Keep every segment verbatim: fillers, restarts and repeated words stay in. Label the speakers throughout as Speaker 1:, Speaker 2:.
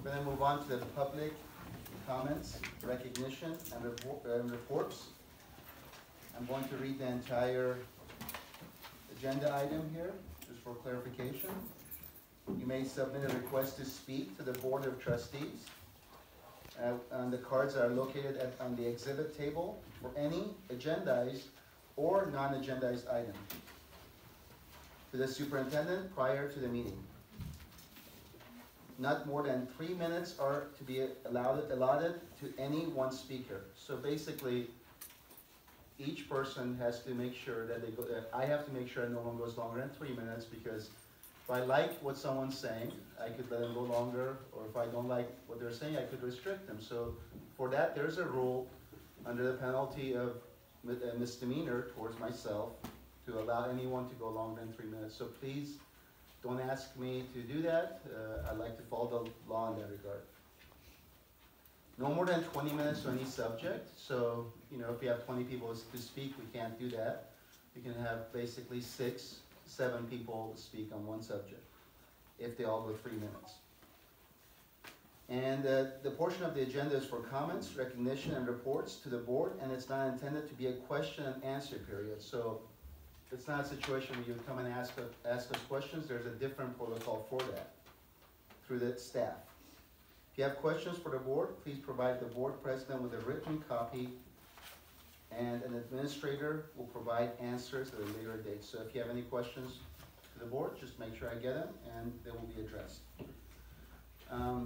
Speaker 1: We're going to move on to the public comments, recognition, and, report, uh, reports. I'm going to read the entire agenda item here, just for clarification. You may submit a request to speak to the Board of Trustees. Uh, and the cards are located at, on the exhibit table for any agendized or non-agendized item to the superintendent prior to the meeting. Not more than three minutes are to be allowed, allotted to any one speaker. So basically, each person has to make sure that they go, uh, I have to make sure no one goes longer than three minutes, because if I like what someone's saying, I could let them go longer, or if I don't like what they're saying, I could restrict them. So for that, there's a rule under the penalty of a misdemeanor towards myself to allow anyone to go longer than three minutes. So please don't ask me to do that. Uh, I like to follow the law in that regard. No more than twenty minutes to any subject. So, you know, if we have twenty people to speak, we can't do that. We can have basically six, seven people speak on one subject, if they all go three minutes. And uh, the portion of the agenda is for comments, recognition, and reports to the board, and it's not intended to be a question and answer period. So it's not a situation where you come and ask, ask us questions. There's a different protocol for that through the staff. If you have questions for the board, please provide the board president with a written copy, and an administrator will provide answers at a later date. So if you have any questions to the board, just make sure I get them, and they will be addressed. Um,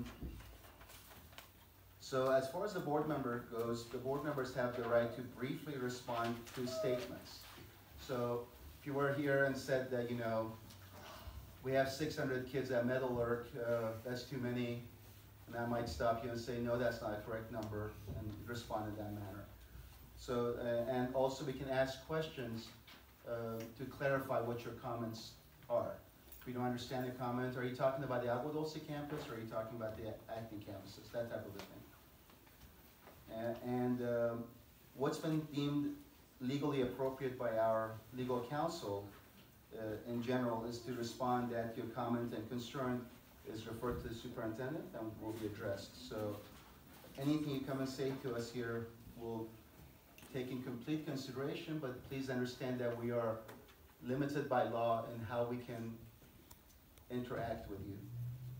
Speaker 1: so as far as the board member goes, the board members have the right to briefly respond to statements. So if you were here and said that, you know, we have six hundred kids at Meadowlark, uh, that's too many, and I might stop you and say, no, that's not a correct number, and respond in that manner. So, uh, and also we can ask questions uh, to clarify what your comments are. If we don't understand the comment, are you talking about the Agua Dulce campus, or are you talking about the acting campuses, that type of a thing. And, and um, what's been deemed legally appropriate by our legal counsel uh, in general is to respond that your comment and concern is referred to the superintendent and will be addressed. So anything you come and say to us here will take in complete consideration, but please understand that we are limited by law in how we can interact with you.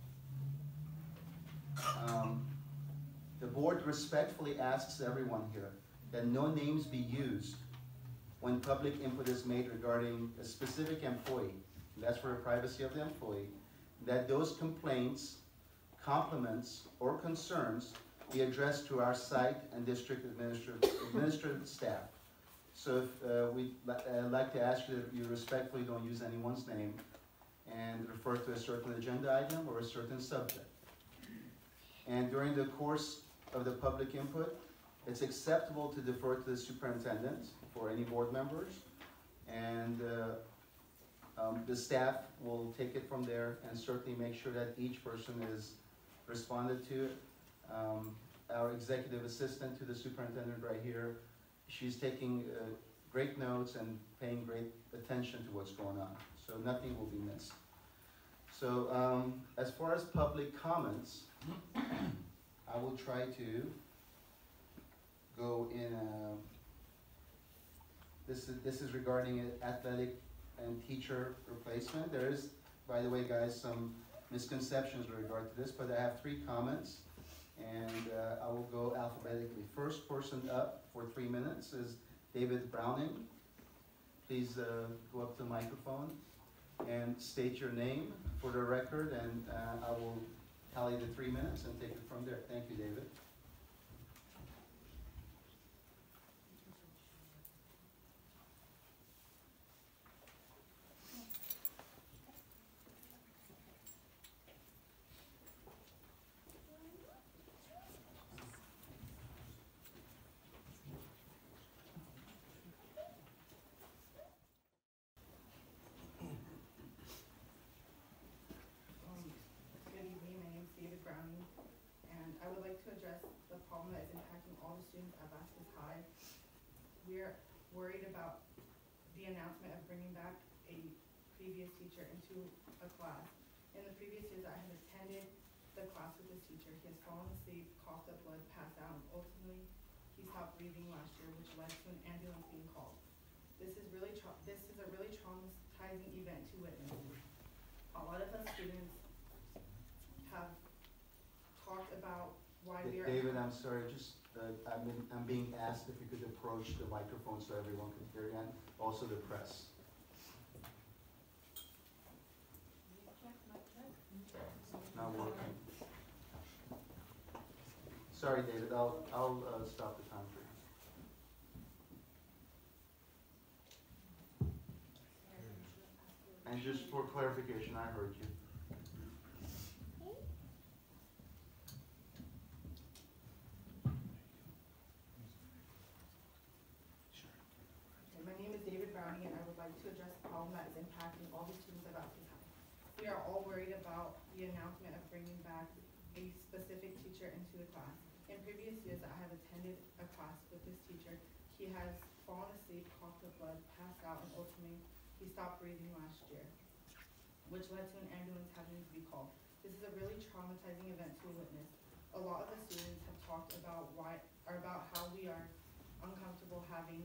Speaker 1: Um, the board respectfully asks everyone here that no names be used when public input is made regarding a specific employee. That's for the privacy of the employee. That those complaints, compliments, or concerns be addressed to our site and district administrative, administrative staff. So if, uh, we'd uh, like to ask you that you respectfully don't use anyone's name and refer to a certain agenda item or a certain subject. And during the course of the public input, it's acceptable to defer to the superintendent for any board members, and uh, um, the staff will take it from there and certainly make sure that each person is responded to. Um, our executive assistant to the superintendent right here, she's taking uh, great notes and paying great attention to what's going on. So nothing will be missed. So um, as far as public comments, I will try to go in a, this is, this is regarding an athletic and teacher replacement. There is, by the way, guys, some misconceptions with regard to this, but I have three comments, and uh, I will go alphabetically. First person up for three minutes is David Browning. Please uh, go up to the microphone and state your name for the record, and uh, I will tally the three minutes and take it from there. Thank you, David.
Speaker 2: We're worried about the announcement of bringing back a previous teacher into a class. In the previous years I have attended, the class with this teacher. He has fallen asleep, coughed up blood, passed out, and ultimately he stopped breathing last year, which led to an ambulance being called. This is really tra- this is a really traumatizing event to witness. A lot of us students have talked about why we are.
Speaker 1: David, I'm sorry, just, uh, I'm, in- I'm being asked if you could approach the microphone so everyone can hear you, and also the press. Not working. Sorry, David, I'll, I'll, uh, stop the time for you. And just for clarification, I heard you.
Speaker 2: Okay, my name is David Browning, and I would like to address the problem that is impacting all the students at Valley High. We are all worried about the announcement of bringing back a specific teacher into the class. In previous years that I have attended a class with this teacher, he has fallen asleep, coughed up blood, passed out, and ultimately he stopped breathing last year, which led to an ambulance having to be called. This is a really traumatizing event to witness. A lot of the students have talked about why, or about how we are uncomfortable having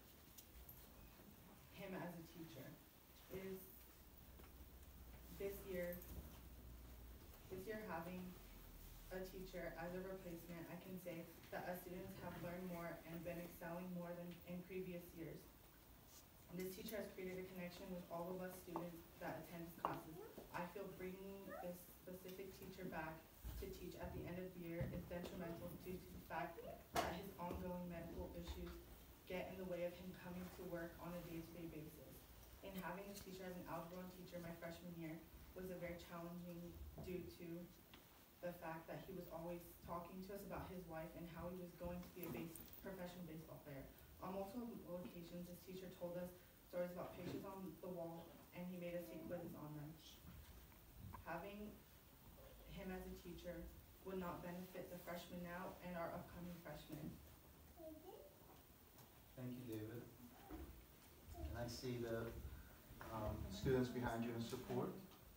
Speaker 2: him as a teacher. It is this year, this year having a teacher as a replacement, I can say that us students have learned more and been excelling more than in previous years. And this teacher has created a connection with all of us students that attend his classes. I feel bringing this specific teacher back to teach at the end of the year is detrimental due to the fact that his ongoing medical issues get in the way of him coming to work on a day-to-day basis. And having this teacher as an outgoing teacher my freshman year was a very challenging due to the fact that he was always talking to us about his wife and how he was going to be a base, professional baseball player. On multiple occasions, this teacher told us stories about pictures on the wall, and he made us take quizzes on them. Having him as a teacher would not benefit the freshmen now and our upcoming freshmen.
Speaker 1: Thank you, David. And I see the um, students behind you in support.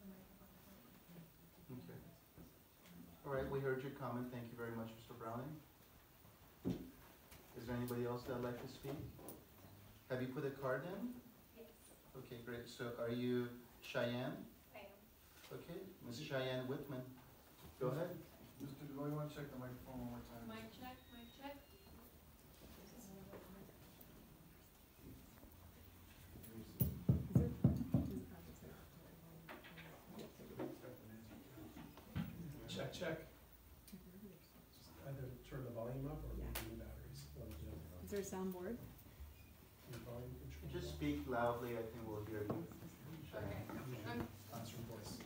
Speaker 1: Okay. All right, we heard your comment. Thank you very much, Mister Browning. Is there anybody else that would like to speak? Have you put a card in?
Speaker 3: Yes,
Speaker 1: Okay, great. So are you Cheyenne?
Speaker 3: I am.
Speaker 1: Okay, Miz Cheyenne Whitman. Go ahead.
Speaker 4: Mister Deloy, you want to check the microphone one more time?
Speaker 3: Mic check, mic check.
Speaker 5: Check, check. Either turn the volume up or maybe the batteries. One of the other.
Speaker 6: Is there a soundboard?
Speaker 5: Your volume control.
Speaker 1: Just speak loudly. I think we'll hear you.
Speaker 3: Okay. I'm
Speaker 5: Answer voice.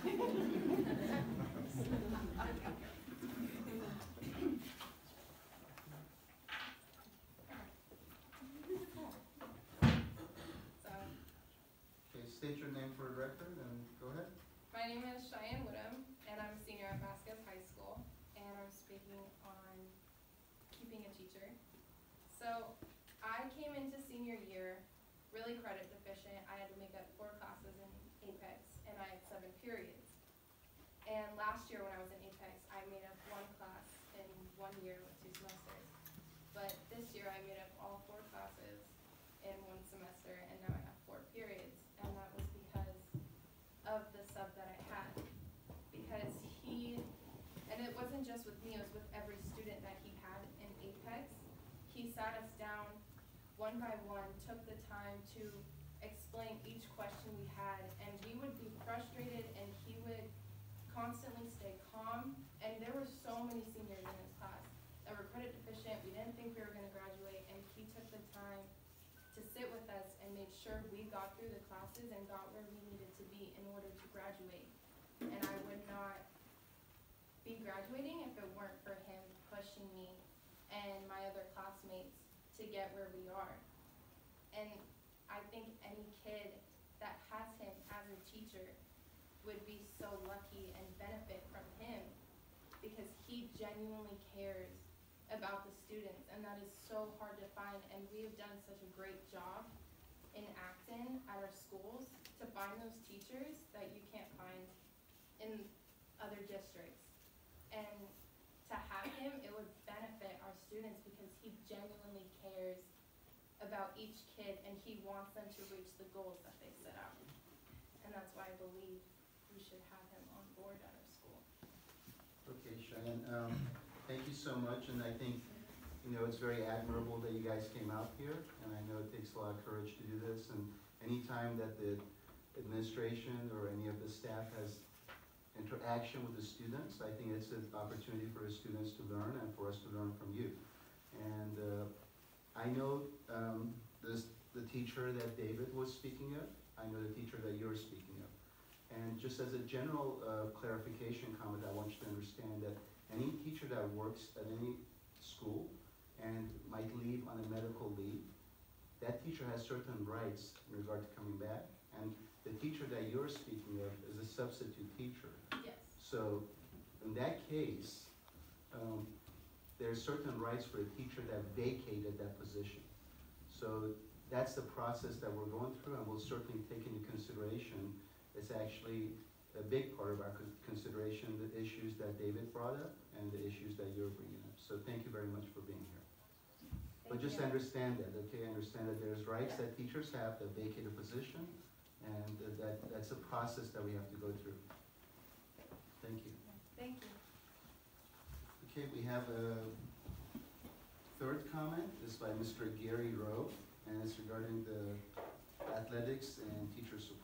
Speaker 3: so
Speaker 1: Okay, state your name for the record and go ahead.
Speaker 3: my name is Cheyenne Woodham, and I'm a senior at Vasquez High School, and I'm speaking on keeping a teacher. So I came into senior year really credit deficient. I had to make up four classes in Apex, and I had seven periods. And last year when I was in Apex, I made up one class in one year with two semesters. But this year I made up all four classes in one semester, and now I have four periods. And that was because of the sub that I had. Because he, and it wasn't just with me, it was with every student that he had in Apex. He sat us down one by one, took the time to explain each question we had, and we would be frustrated and he would constantly stay calm. And there were so many seniors in his class that were credit deficient. We didn't think we were gonna graduate, and he took the time to sit with us and make sure we got through the classes and got where we needed to be in order to graduate. And I would not be graduating if it weren't for him pushing me and my other classmates to get where we are. And I think any kid that has him as a teacher would be so lucky and benefit from him, because he genuinely cares about the students, and that is so hard to find. And we have done such a great job in Acton at our schools to find those teachers that you can't find in other districts. students because he genuinely cares about each kid and he wants them to reach the goals that they set out. And that's why I believe we should have him on board at our school.
Speaker 1: Okay, Cheyenne, um, thank you so much, and I think, you know, it's very admirable that you guys came out here, and I know it takes a lot of courage to do this, and anytime that the administration or any of the staff has interaction with the students, I think it's an opportunity for the students to learn and for us to learn from you. And uh, I know um, this, the teacher that David was speaking of, I know the teacher that you're speaking of. And just as a general uh, clarification comment, I want you to understand that any teacher that works at any school and might leave on a medical leave, that teacher has certain rights in regard to coming back. And the teacher that you're speaking of is a substitute teacher.
Speaker 3: Yes.
Speaker 1: So in that case, um, there's certain rights for a teacher that vacated that position. So that's the process that we're going through, and we'll certainly take into consideration. It's actually a big part of our con consideration, the issues that David brought up and the issues that you're bringing up. So thank you very much for being here. But
Speaker 3: Thank
Speaker 1: just
Speaker 3: you.
Speaker 1: understand that, okay? Understand that there's rights
Speaker 3: Yeah.
Speaker 1: that teachers have that vacate a position, and uh, that that's a process that we have to go through. Thank you.
Speaker 3: Thank you.
Speaker 1: Okay, we have a third comment. This is by Mister Gary Rowe, and it's regarding the athletics and teacher support.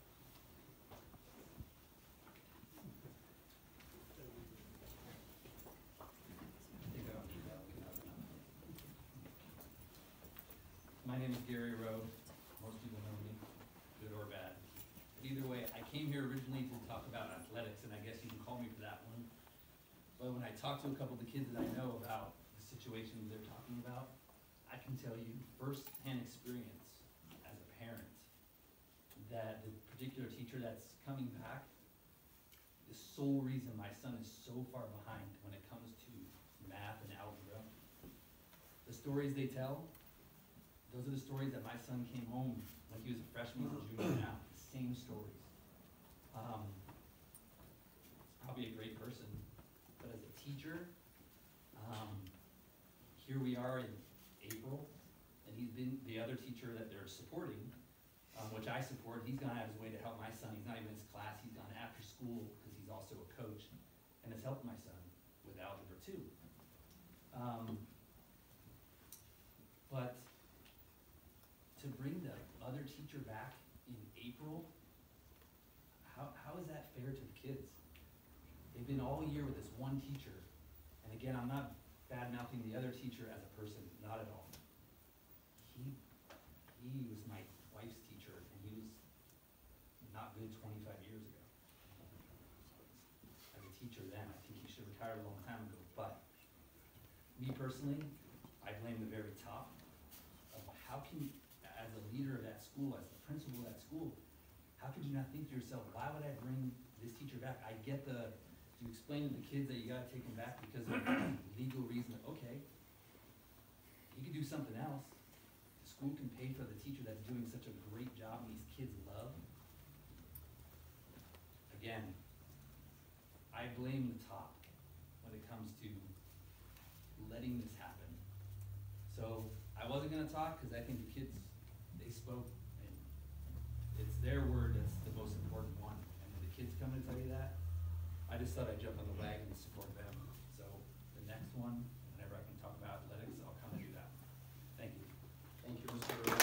Speaker 6: My name is Gary Rowe. Most people know me, good or bad. But either way, I came here originally to talk about athletics, and I guess you can call me for that one. But when I talk to a couple of the kids that I know about the situations they're talking about, I can tell you first-hand experience as a parent that the particular teacher that's coming back, the sole reason my son is so far behind when it comes to math and algebra, the stories they tell, those are the stories that my son came home like he was a freshman or junior now. Same stories. Um, he's probably a great person, but as a teacher, um, here we are in April, and he's been the other teacher that they're supporting, um, which I support. He's gone out of his way to help my son. He's not even in his class. He's gone after school because he's also a coach, and has helped my son with algebra too. Um, but to bring the other teacher back in April, how, how is that fair to the kids? They've been all year with this one teacher, and again, I'm not bad-mouthing the other teacher as a person, not at all. He, he was my wife's teacher, and he was not good twenty-five years ago. As a teacher then, I think he should have retired a long time ago, but me personally, I blame the very top of how can, as a leader of that school, as the principal of that school, how could you not think to yourself, why would I bring this teacher back? I get the, you explain to the kids that you gotta take him back because of legal reason, okay. He could do something else. The school can pay for the teacher that's doing such a great job and these kids love. Again, I blame the top when it comes to letting this happen. So I wasn't gonna talk because I think the kids, they spoke, and it's their word that's the most important one. And when the kids come to tell you that, I just thought I'd jump on the wagon and support them. So the next one, whenever I can talk about athletics, I'll come and do that. Thank you.
Speaker 1: Thank you, Mister Rowe.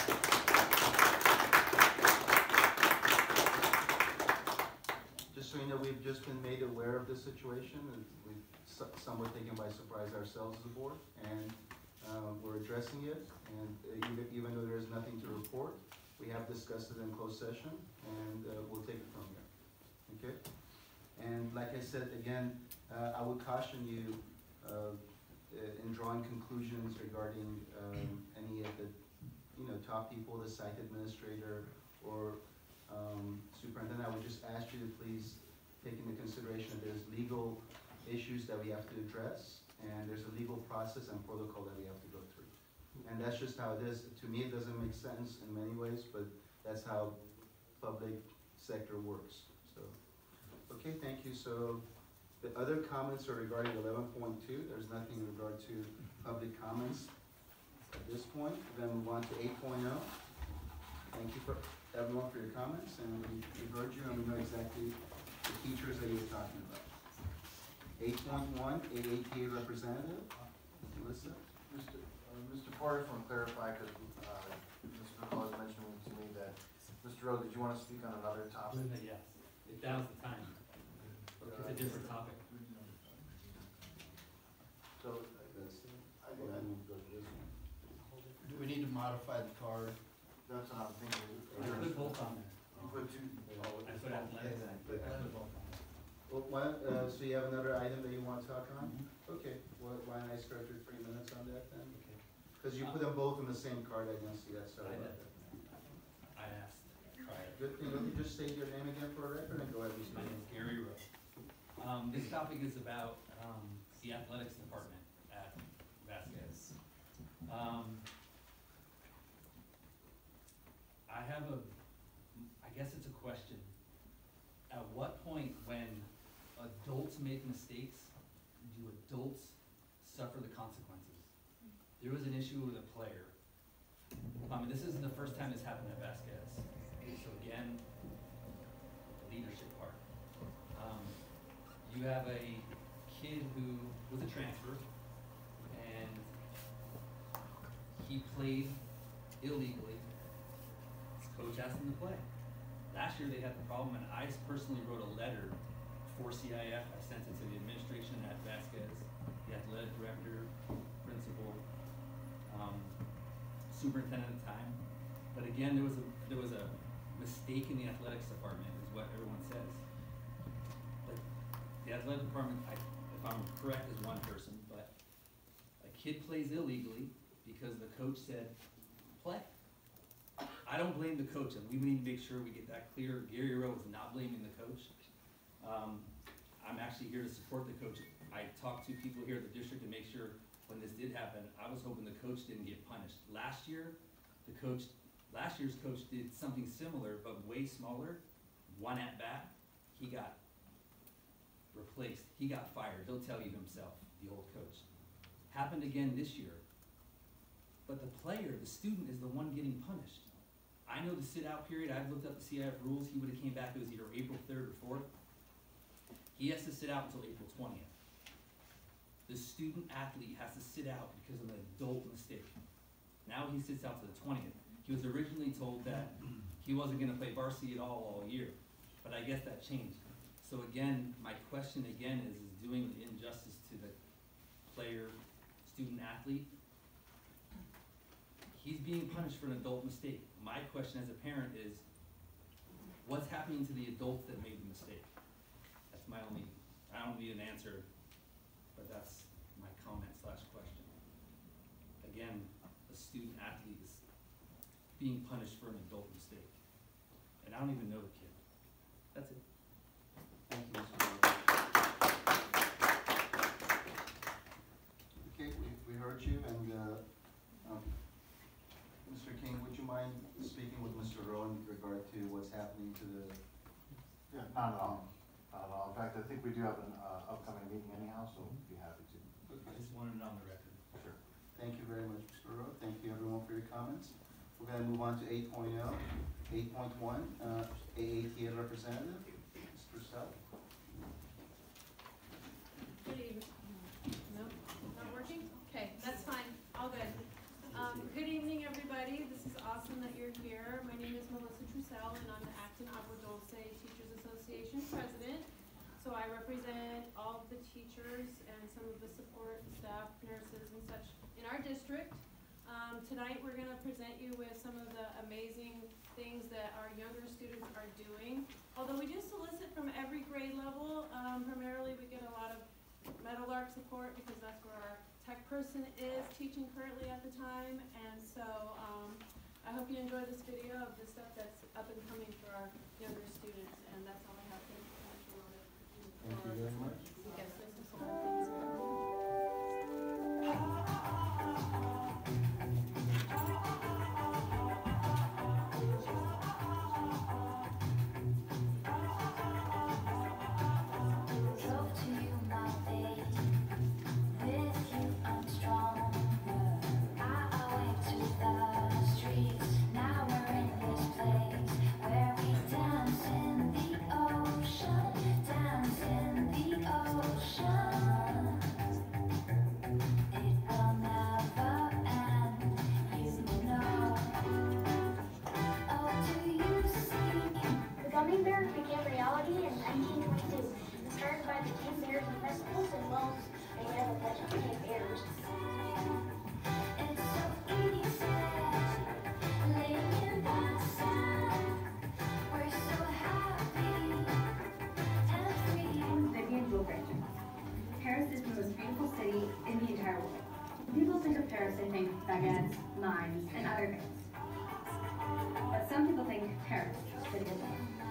Speaker 1: Just so you know, we've just been made aware of this situation, and we've so- somewhat taken by surprise ourselves as a board, and uh, we're addressing it. And uh, even, even though there's nothing to report, we have discussed it in closed session, and uh, we'll take it from here. Okay? And like I said, again, uh, I would caution you uh, in drawing conclusions regarding um, any of the, you know, top people, the site administrator or um, superintendent. I would just ask you to please take into consideration that there's legal issues that we have to address, and there's a legal process and protocol that we have to go through. And that's just how it is. To me, it doesn't make sense in many ways, but that's how public sector works. So, okay, thank you. So The other comments are regarding eleven point two, there's nothing in regard to public comments at this point. We're gonna move on to eight oh. Thank you for everyone for your comments, and we, we heard you, and we know exactly the teachers that you were talking about. Eight point one, A A T A representative, Melissa?
Speaker 4: Mister Uh, Mister Porter, just want to clarify, because, uh, Mister McCall was mentioning to me that, Mister Rowe, did you want to speak on another topic?
Speaker 6: Linda, yes, if that was the time. It's a different topic.
Speaker 4: So,
Speaker 1: That's,
Speaker 4: I,
Speaker 1: well,
Speaker 4: I,
Speaker 1: then we'll go to this one.
Speaker 7: Do we need to modify the card?
Speaker 4: that's what I'm thinking.
Speaker 6: I put both on there.
Speaker 4: You put two, oh,
Speaker 6: I put athletics, I put, I put both on there.
Speaker 1: Well, why, don't- uh, so you have another item that you want to talk on? Okay, well, why don't I start your three minutes on that then?
Speaker 6: Okay.
Speaker 1: Because you put them both in the same card, I didn't see that, sorry
Speaker 6: I
Speaker 1: about
Speaker 6: did.
Speaker 1: that.
Speaker 6: I asked, try it.
Speaker 1: Good thing, let me just state your name again for a record and go ahead, Mister
Speaker 6: My name is Gary Rowe. Um, this topic is about, um, the athletics department at Vasquez. Um, I have a, I guess it's a question. At what point when adults make mistakes, do adults suffer the consequences? There was an issue with a player. I mean, this isn't the first time this happened at Vasquez. So again, the leadership part. Um, you have a kid who was a transfer, and he played illegally. His coach asked him to play. Last year they had the problem, and I personally wrote a letter for C I F. I sent it to the administration at Vasquez, the athletic director, principal, um, superintendent at the time. But again, there was a, there was a mistake in the athletics department, is what everyone says. Like, the athletic department, I, if I'm correct, is one person, but a kid plays illegally because the coach said, play. I don't blame the coach, and we need to make sure we get that clear. Gary Rowe is not blaming the coach. Um, I'm actually here to support the coach. I talked to people here at the district to make sure when this did happen, I was hoping the coach didn't get punished. Last year, the coach, last year's coach did something similar, but way smaller, one at bat, he got replaced, he got fired, he'll tell you himself, the old coach. Happened again this year, but the player, the student, is the one getting punished. I know the sit-out period, I've looked up the C I F rules, he would've came back, it was either April third or fourth. He has to sit out until April twentieth. The student athlete has to sit out because of an adult mistake. Now he sits out to the twentieth. He was originally told that he wasn't gonna play varsity at all all year, but I guess that changed. So again, my question again is, is doing injustice to the player, student athlete. He's being punished for an adult mistake. My question as a parent is, what's happening to the adults that made the mistake? That's my only, I don't need an answer, but that's my comment slash question. Again, a student athlete is being punished for an adult mistake. And I don't even know the kid. That's it.
Speaker 1: Thank you, Mister Rowe. Okay, we, we heard you, and, uh, um, Mister King, would you mind speaking with Mister Rowe in regard to what's happening to the,
Speaker 8: Yeah, not at all, not at all. In fact, I think we do have an uh, upcoming meeting anyhow, so we'd be happy to.
Speaker 6: I just wanted it on the record.
Speaker 8: Sure.
Speaker 1: thank you very much, Mister Rowe, thank you everyone for your comments. We're gonna move on to eight oh. Eight point one, uh, A A T A representative, Mister South.
Speaker 9: Good evening. No, not working? Okay, that's fine, all good. Um, good evening, everybody. This is awesome that you're here. My name is Melissa Trussell, and I'm the Acton Agua Dulce Teachers Association president. So I represent all of the teachers and some of the support staff, nurses, and such in our district. Um, tonight, we're gonna present you with some of the amazing things that our younger students are doing. Although we do solicit from every grade level, um, primarily we get a lot of Meadowlark support because that's where our tech person is teaching currently at the time. And so um, I hope you enjoy this video of the stuff that's up and coming for our younger students. And that's all I have to say.
Speaker 1: Thank you very much.
Speaker 9: Yes, this is some of the things.
Speaker 10: Drove to you city in the entire world. When people think of Paris, they think baguettes, mines, and other things. But some people think Paris is pretty good.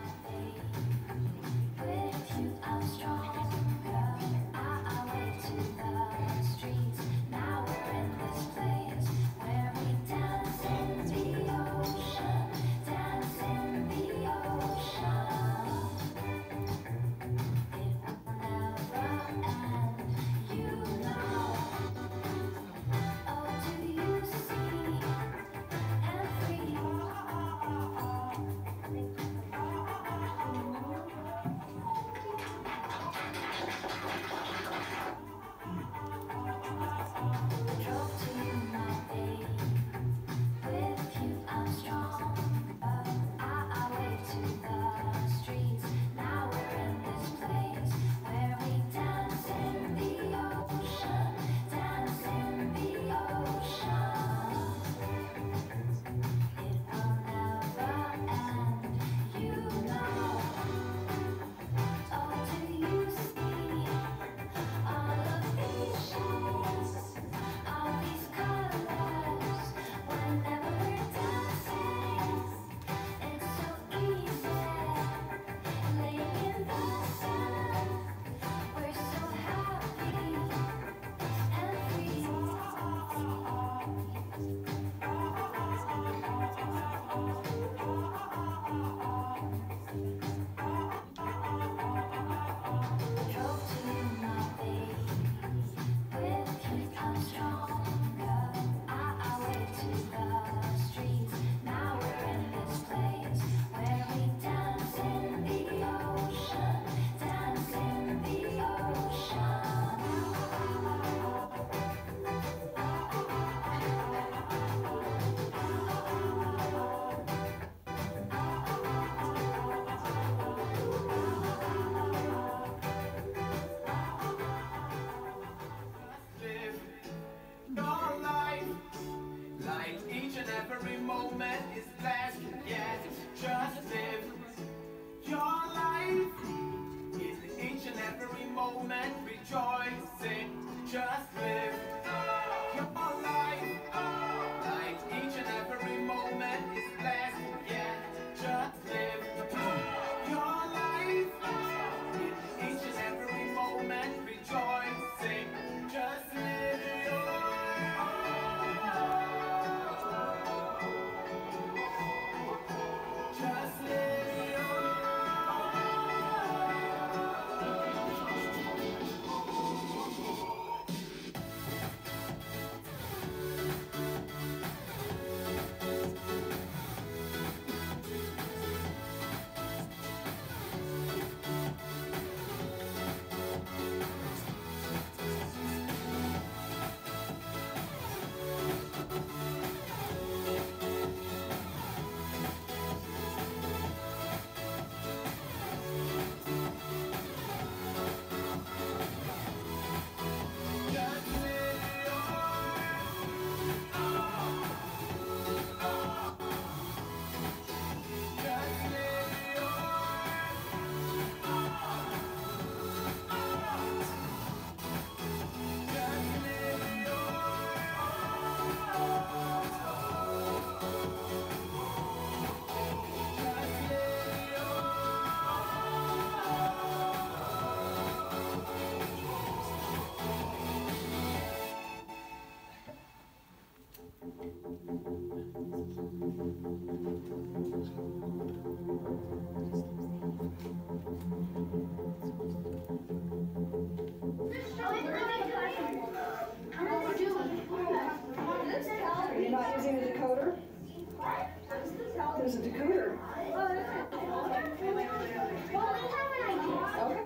Speaker 11: With you, I'm stronger. I, I went to the streets. Now we're in this place where we dance in the ocean, dance in the ocean. It will never end, you know. Oh, do you see and free? Drove to you, my babe. With you, I'm strong. I, I wave to the streets. Now we're in this place where we dance in the ocean, dance in the ocean. It will never end, you know. Oh, do you see all of these shades, all these colors? Whenever we're dancing, it's so easy. Laying in the sun, we're so happy and free. Drove to you, my babe. With you, I'm stronger. I, I wave to the streets. Now we're in this place where we dance in the ocean, dance in the ocean.
Speaker 12: Live your life like each and every moment is blessed. Yes, just live your life in each and every moment, rejoicing. Just live your life like each and every moment is blessed. Yeah, just live your life in each and every moment, rejoicing. Just live your Just live your
Speaker 13: Are you not using a decoder? There's a decoder. Okay.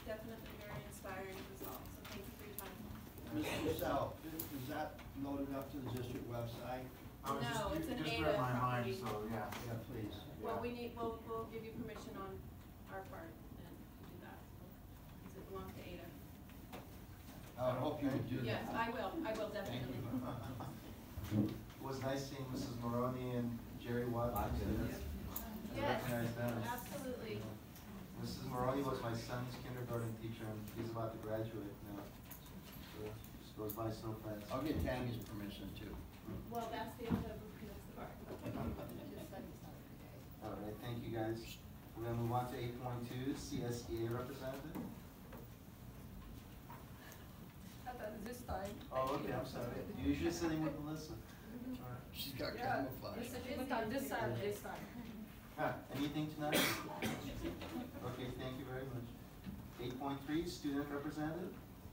Speaker 9: definitely very inspiring as well, so thank you for your time.
Speaker 7: Mister Purcell, is is that loaded up to the district website?
Speaker 4: I was just-
Speaker 9: No,
Speaker 4: you-
Speaker 9: it's
Speaker 4: you
Speaker 9: an
Speaker 4: just
Speaker 9: A D A
Speaker 4: read my mind,
Speaker 9: property.
Speaker 4: so, yeah.
Speaker 7: Yeah, please.
Speaker 9: Well,
Speaker 4: Yeah.
Speaker 9: we need, we'll, we'll give you permission on our part and do that, because it belongs to Ada.
Speaker 7: I would hope you would do that.
Speaker 9: Yes, I will, I will
Speaker 7: Thank
Speaker 9: definitely.
Speaker 7: you.
Speaker 1: It was nice seeing Missus Maroney and Jerry Watkins. I
Speaker 9: Yes,
Speaker 1: recognize them.
Speaker 9: absolutely.
Speaker 1: Missus Maroney was my son's kindergarten teacher, and he's about to graduate now. So, just goes by so fast.
Speaker 7: I'll get Tammy's permission too.
Speaker 9: Well, that's the end of, that's the part.
Speaker 1: All right, thank you guys. We're gonna move on to eight point two, C S E A representative.
Speaker 14: I thought this time.
Speaker 1: Oh, okay, I'm sorry. You're usually sitting with Melissa. All right.
Speaker 7: She's got
Speaker 14: Yeah,
Speaker 7: camouflage.
Speaker 14: this, this time, this time, this time.
Speaker 1: Ah, anything tonight? Okay, thank you very much. Eight point three, student representative.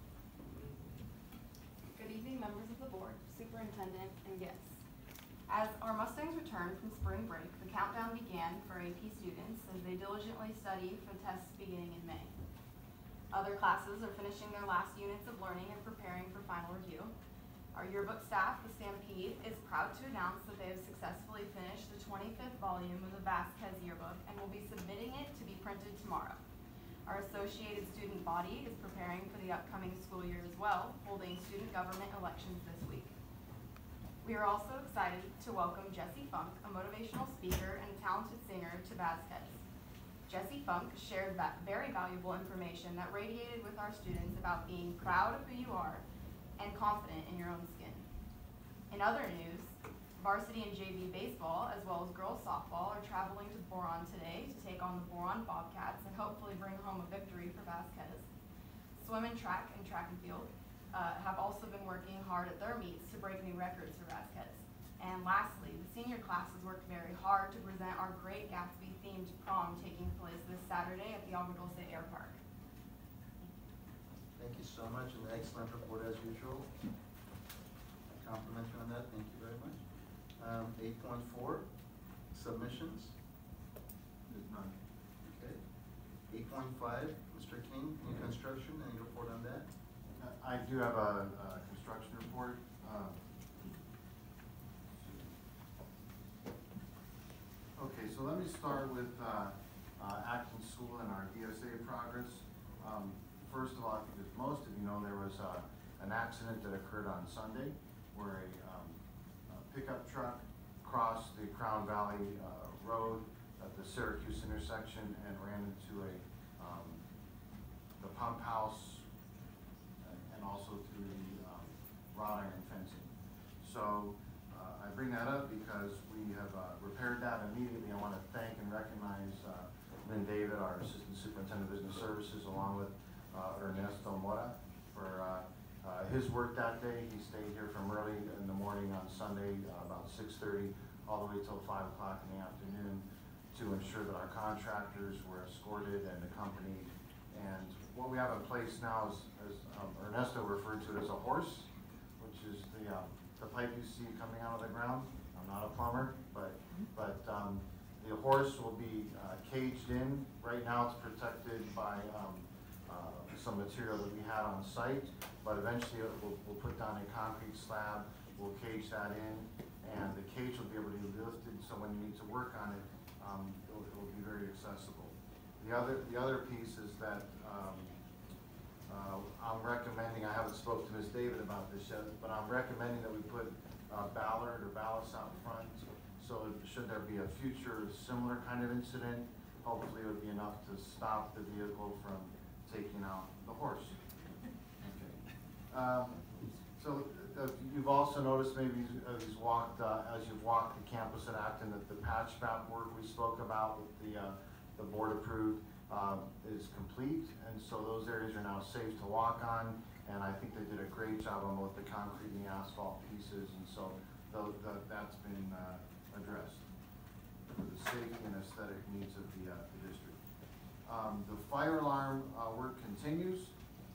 Speaker 15: Good evening, members of the board, superintendent, and guests. As our Mustangs returned from spring break, the countdown began for A P students as they diligently study for tests beginning in May. Other classes are finishing their last units of learning and preparing for final review. Our yearbook staff, the Stampede, is proud to announce that they have successfully finished the twenty-fifth volume of the Vasquez yearbook and will be submitting it to be printed tomorrow. Our associated student body is preparing for the upcoming school year as well, holding student government elections this week. We are also excited to welcome Jessie Funk, a motivational speaker and talented singer, to Vasquez. Jessie Funk shared that very valuable information that radiated with our students about being proud of who you are and confident in your own skin. In other news, varsity and J V baseball, as well as girls softball, are traveling to Boron today to take on the Boron Bobcats and hopefully bring home a victory for Vasquez. Swim and track and track and field uh, have also been working hard at their meets to break new records for Vasquez. And lastly, the senior classes worked very hard to present our Great Gatsby themed prom taking place this Saturday at the Agua Dulce Air Park.
Speaker 1: Thank you so much, and excellent report as usual. Compliment you on that, thank you very much. Um, eight point four, submissions.
Speaker 4: There's none.
Speaker 1: Okay. Eight point five, Mister King, new construction, any report on that?
Speaker 4: Uh, I do have a, a construction report. Uh, Okay, so let me start with uh, uh, Acton School and our D S A progress. Um, First of all, I think as most of you know, there was uh, an accident that occurred on Sunday where a, um, a pickup truck crossed the Crown Valley uh, Road at the Syracuse intersection and ran into a um, the pump house and, and also through the um, wrought iron fencing. So uh, I bring that up because we have uh, repaired that immediately. I want to thank and recognize uh, Lynn David, our Assistant Superintendent of Business Services, along with uh, Ernesto Mora for uh, uh, his work that day. He stayed here from early in the morning on Sunday, uh, about six thirty, all the way till five o'clock in the afternoon to ensure that our contractors were escorted and accompanied. And what we have in place now is, as um, Ernesto referred to it as a horse, which is the, um, the pipe you see coming out of the ground. I'm not a plumber, but, but um, the horse will be uh, caged in. Right now it's protected by um, uh, some material that we had on site, but eventually it will, we'll put down a concrete slab, we'll cage that in, and the cage will be able to be lifted, so when you need to work on it, um, it will, it will be very accessible. The other, the other piece is that um, uh, I'm recommending, I haven't spoke to Miz David about this yet, but I'm recommending that we put uh, ballard or ballast out front, so should there be a future similar kind of incident, hopefully it would be enough to stop the vehicle from taking out the horse. Okay. Um, so uh, you've also noticed maybe as you've walked, uh, as you've walked the campus at Acton, that the patch map work we spoke about with the uh, the board approved um, is complete, and so those areas are now safe to walk on. And I think they did a great job on both the concrete and the asphalt pieces, and so the, the, that's been uh, addressed for the safety and aesthetic needs of the, uh, the district. Um, the fire alarm uh, work continues.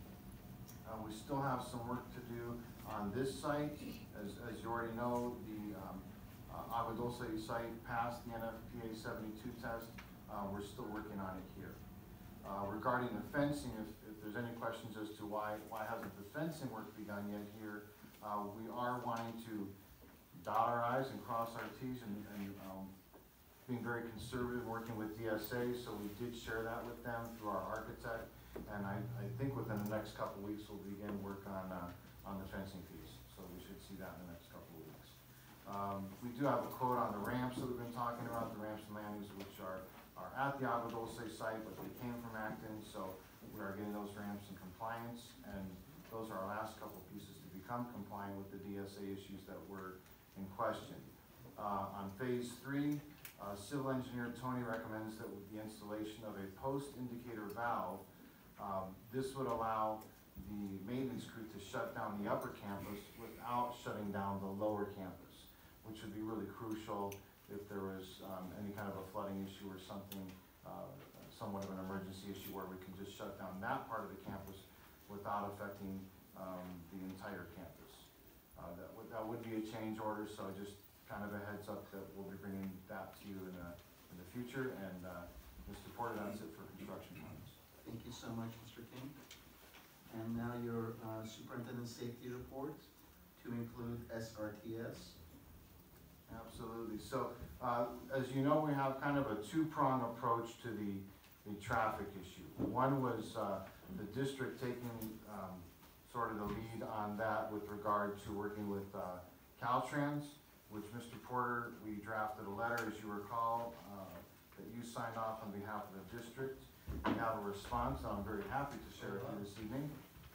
Speaker 4: Uh, we still have some work to do on this site. As, as you already know, the um, uh, Agua Dulce site passed the N F P A seventy-two test. Uh, we're still working on it here. Uh, regarding the fencing, if, if there's any questions as to why, why hasn't the fencing work begun yet here, uh, we are wanting to dot our i's and cross our t's and, and, um, being very conservative, working with D S A, so we did share that with them through our architect. And I, I think within the next couple of weeks, we'll begin work on, uh, on the fencing piece, so we should see that in the next couple of weeks. Um, we do have a quote on the ramps that we've been talking about, the ramps and landings, which are, are at the Agua Dulce site, but they came from Acton, so we are getting those ramps in compliance, and those are our last couple pieces to become compliant with the D S A issues that were in question. Uh, on phase three, uh, civil engineer Tony recommends that with the installation of a post indicator valve, um, this would allow the maintenance crew to shut down the upper campus without shutting down the lower campus, which would be really crucial if there was um, any kind of a flooding issue or something, uh, somewhat of an emergency issue where we can just shut down that part of the campus without affecting um, the entire campus. Uh, that, would, that would be a change order, so just kind of a heads up that we'll be bringing that to you in, a, in the future. And uh, Mister Porter, that's it for construction comments.
Speaker 1: Thank you so much, Mister King. And now your uh, superintendent safety report to include S R T S.
Speaker 4: Absolutely. So, uh, as you know, we have kind of a two-prong approach to the, the traffic issue. One was uh, the district taking um, sort of the lead on that with regard to working with uh, Caltrans, which Mister Porter, we drafted a letter, as you recall, uh, that you signed off on behalf of the district. We have a response, and I'm very happy to share it with you this evening.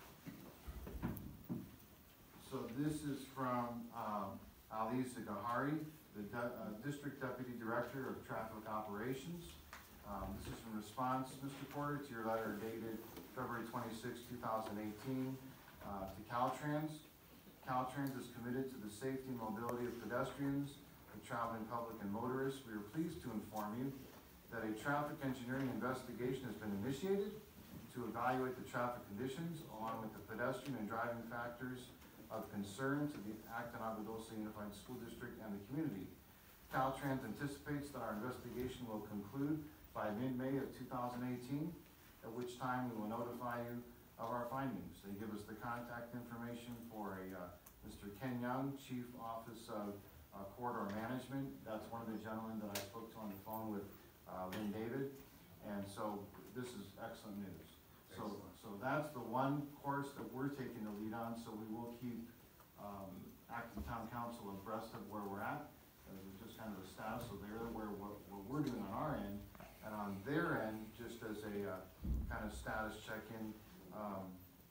Speaker 4: So this is from um, Ali Zagahari, the de uh, District Deputy Director of Traffic Operations. Um, this is in response, Mister Porter, to your letter dated February twenty-sixth, two thousand eighteen, uh, to Caltrans. Caltrans is committed to the safety and mobility of pedestrians, the traveling public, and motorists. We are pleased to inform you that a traffic engineering investigation has been initiated to evaluate the traffic conditions along with the pedestrian and driving factors of concern to the Acton Agua Dulce Unified School District and the community. Caltrans anticipates that our investigation will conclude by mid-May of two thousand eighteen, at which time we will notify you of our findings. They give us the contact information for a uh, Mister Ken Young, Chief Office of uh, Corridor Management. That's one of the gentlemen that I spoke to on the phone with uh, Lynn David, and so this is excellent news. So, so that's the one course that we're taking the lead on, so we will keep um, Acton Town Council abreast of where we're at, as just kind of a status, so they're aware of what, what we're doing on our end, and on their end, just as a uh, kind of status check-in, um,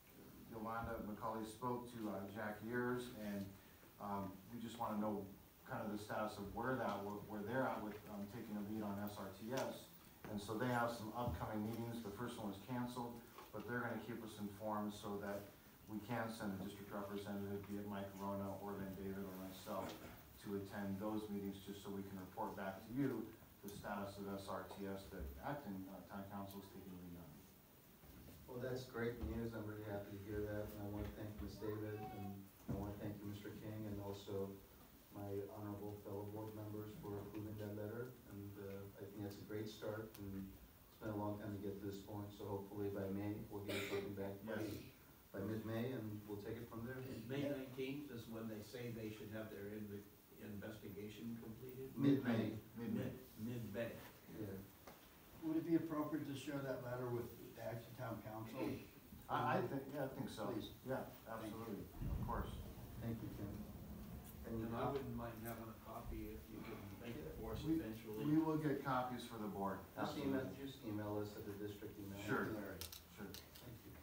Speaker 4: Yolanda McCauley spoke to uh, Jack Years, and um, we just want to know kind of the status of where that, where, where they're at with um, taking the lead on S R T S. And so they have some upcoming meetings. The first one was canceled, but they're going to keep us informed so that we can send a district representative, be it Mike Corona or Van David or myself, to attend those meetings just so we can report back to you the status of S R T S that Acton uh, Town Council is taking the lead on.
Speaker 1: Well, that's great news. I'm really happy to hear that, and I want to thank Miz David, and I want to thank you, Mister King, and also my honorable fellow board members for approving that letter. And uh, I think that's a great start, and it's been a long time to get to this point, so hopefully by May, we'll get something back by,
Speaker 4: Yes.
Speaker 1: by mid-May, and we'll take it from there.
Speaker 7: May nineteenth is when they say they should have their inve- investigation completed?
Speaker 1: Mid-May.
Speaker 4: Mid-May.
Speaker 7: Mid, mid-May.
Speaker 1: Yeah.
Speaker 7: Would it be appropriate to share that letter with the Acton Town Council?
Speaker 4: I, I think, yeah, I think so.
Speaker 7: Please.
Speaker 4: Yeah, absolutely, of course.
Speaker 1: Thank you, Ken. And
Speaker 7: And I wouldn't mind having a copy if you could make it for us
Speaker 4: We,
Speaker 7: eventually.
Speaker 4: we will get copies for the board.
Speaker 1: just email,
Speaker 4: Absolutely.
Speaker 1: just email us at the district email.
Speaker 4: Sure.
Speaker 7: Larry.
Speaker 4: Sure.
Speaker 1: Thank you.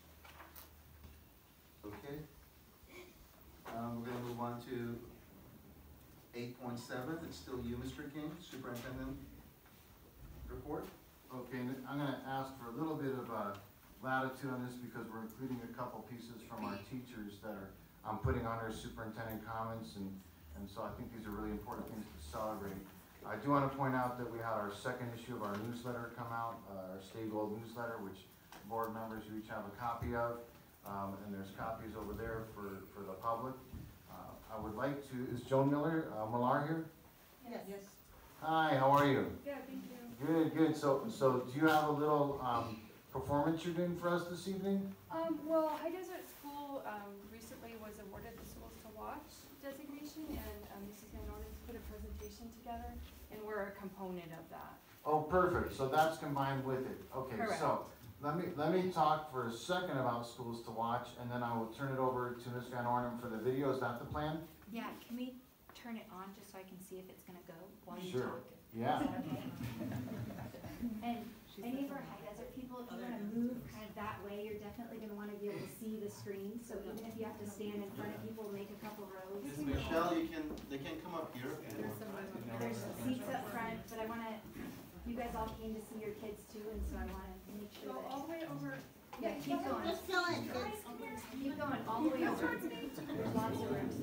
Speaker 1: Okay. Um, we're gonna move on to eight point seven. It's still you, Mister King, Superintendent report.
Speaker 4: Okay, and I'm gonna ask for a little bit of uh, latitude on this because we're including a couple pieces from our teachers that are, I'm putting on our superintendent comments, and, and so I think these are really important things to celebrate. I do wanna point out that we had our second issue of our newsletter come out, uh, our Stay Gold newsletter, which board members, you each have a copy of, um, and there's copies over there for, for the public. Uh, I would like to, is Joan Miller, uh, Millar here?
Speaker 2: Yes. Yes.
Speaker 4: Hi, how are you?
Speaker 2: Yeah, thank you.
Speaker 4: Good, good. So, so do you have a little um, performance you're doing for us this evening?
Speaker 14: Um, well, High Desert School, um, recently was awarded the Schools to Watch designation, and, um, Missus Van Orden put a presentation together, and we're a component of that.
Speaker 4: Oh, perfect, so that's combined with it. Okay,
Speaker 14: Correct.
Speaker 4: so, let me, let me talk for a second about Schools to Watch, and then I will turn it over to Miz Van Ornum for the video. Is that the plan?
Speaker 16: Yeah, can we turn it on just so I can see if it's gonna go while you
Speaker 4: Sure.
Speaker 16: talk?
Speaker 4: Yeah.
Speaker 16: Is that okay? And any of our high desert people, if you wanna move kind of that way, you're definitely gonna wanna be able to see the screen, so even if you have to stand in front of people, make a couple rows.
Speaker 1: Michelle, you can, they can come up here.
Speaker 16: There's seats up front, but I wanna, you guys all came to see your kids too, and so I wanna make sure
Speaker 14: Go
Speaker 16: that.
Speaker 14: all the way over.
Speaker 16: Yeah, keep going. Keep going, all the way over. There's lots of rooms.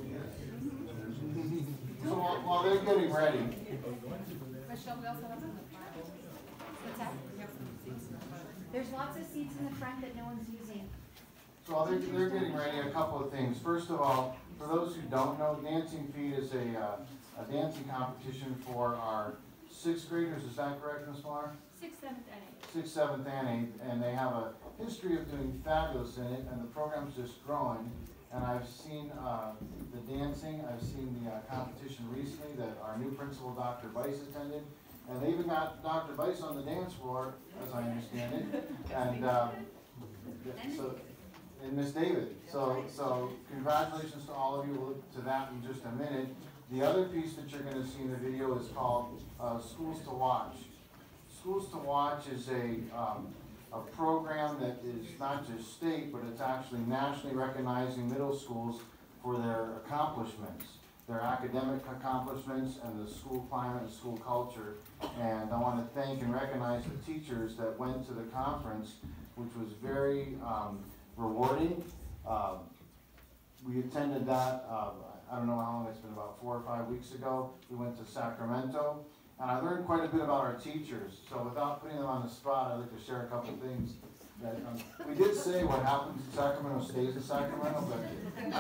Speaker 4: So while, while they're getting ready,
Speaker 14: Michelle, we also have some in the front.
Speaker 16: What's that? There's lots of seats in the front that no one's using.
Speaker 4: so while they're, they're getting ready, a couple of things. First of all, for those who don't know, Dancing Feet is a, uh, a dancing competition for our sixth graders, is that correct, Miz Millar?
Speaker 9: Sixth, seventh, and eighth.
Speaker 4: Sixth, seventh, and eighth, and they have a history of doing fabulous in it, and the program's just growing. And I've seen, uh, the dancing, I've seen the, uh, competition recently that our new principal, Doctor Bice, attended. And they even got Doctor Bice on the dance floor, as I understand it, and, um, so, and Miss David. So, so congratulations to all of you, we'll look to that in just a minute. The other piece that you're gonna see in the video is called, uh, Schools to Watch. Schools to Watch is a, um, a program that is not just state, but it's actually nationally recognizing middle schools for their accomplishments, their academic accomplishments and the school climate and school culture. And I want to thank and recognize the teachers that went to the conference, which was very um, rewarding. Uh, we attended that, uh, I don't know how long it's been, about four or five weeks ago. We went to Sacramento. And I learned quite a bit about our teachers, so without putting them on the spot, I'd like to share a couple of things. That, um, we did say what happens in Sacramento stays in Sacramento, but.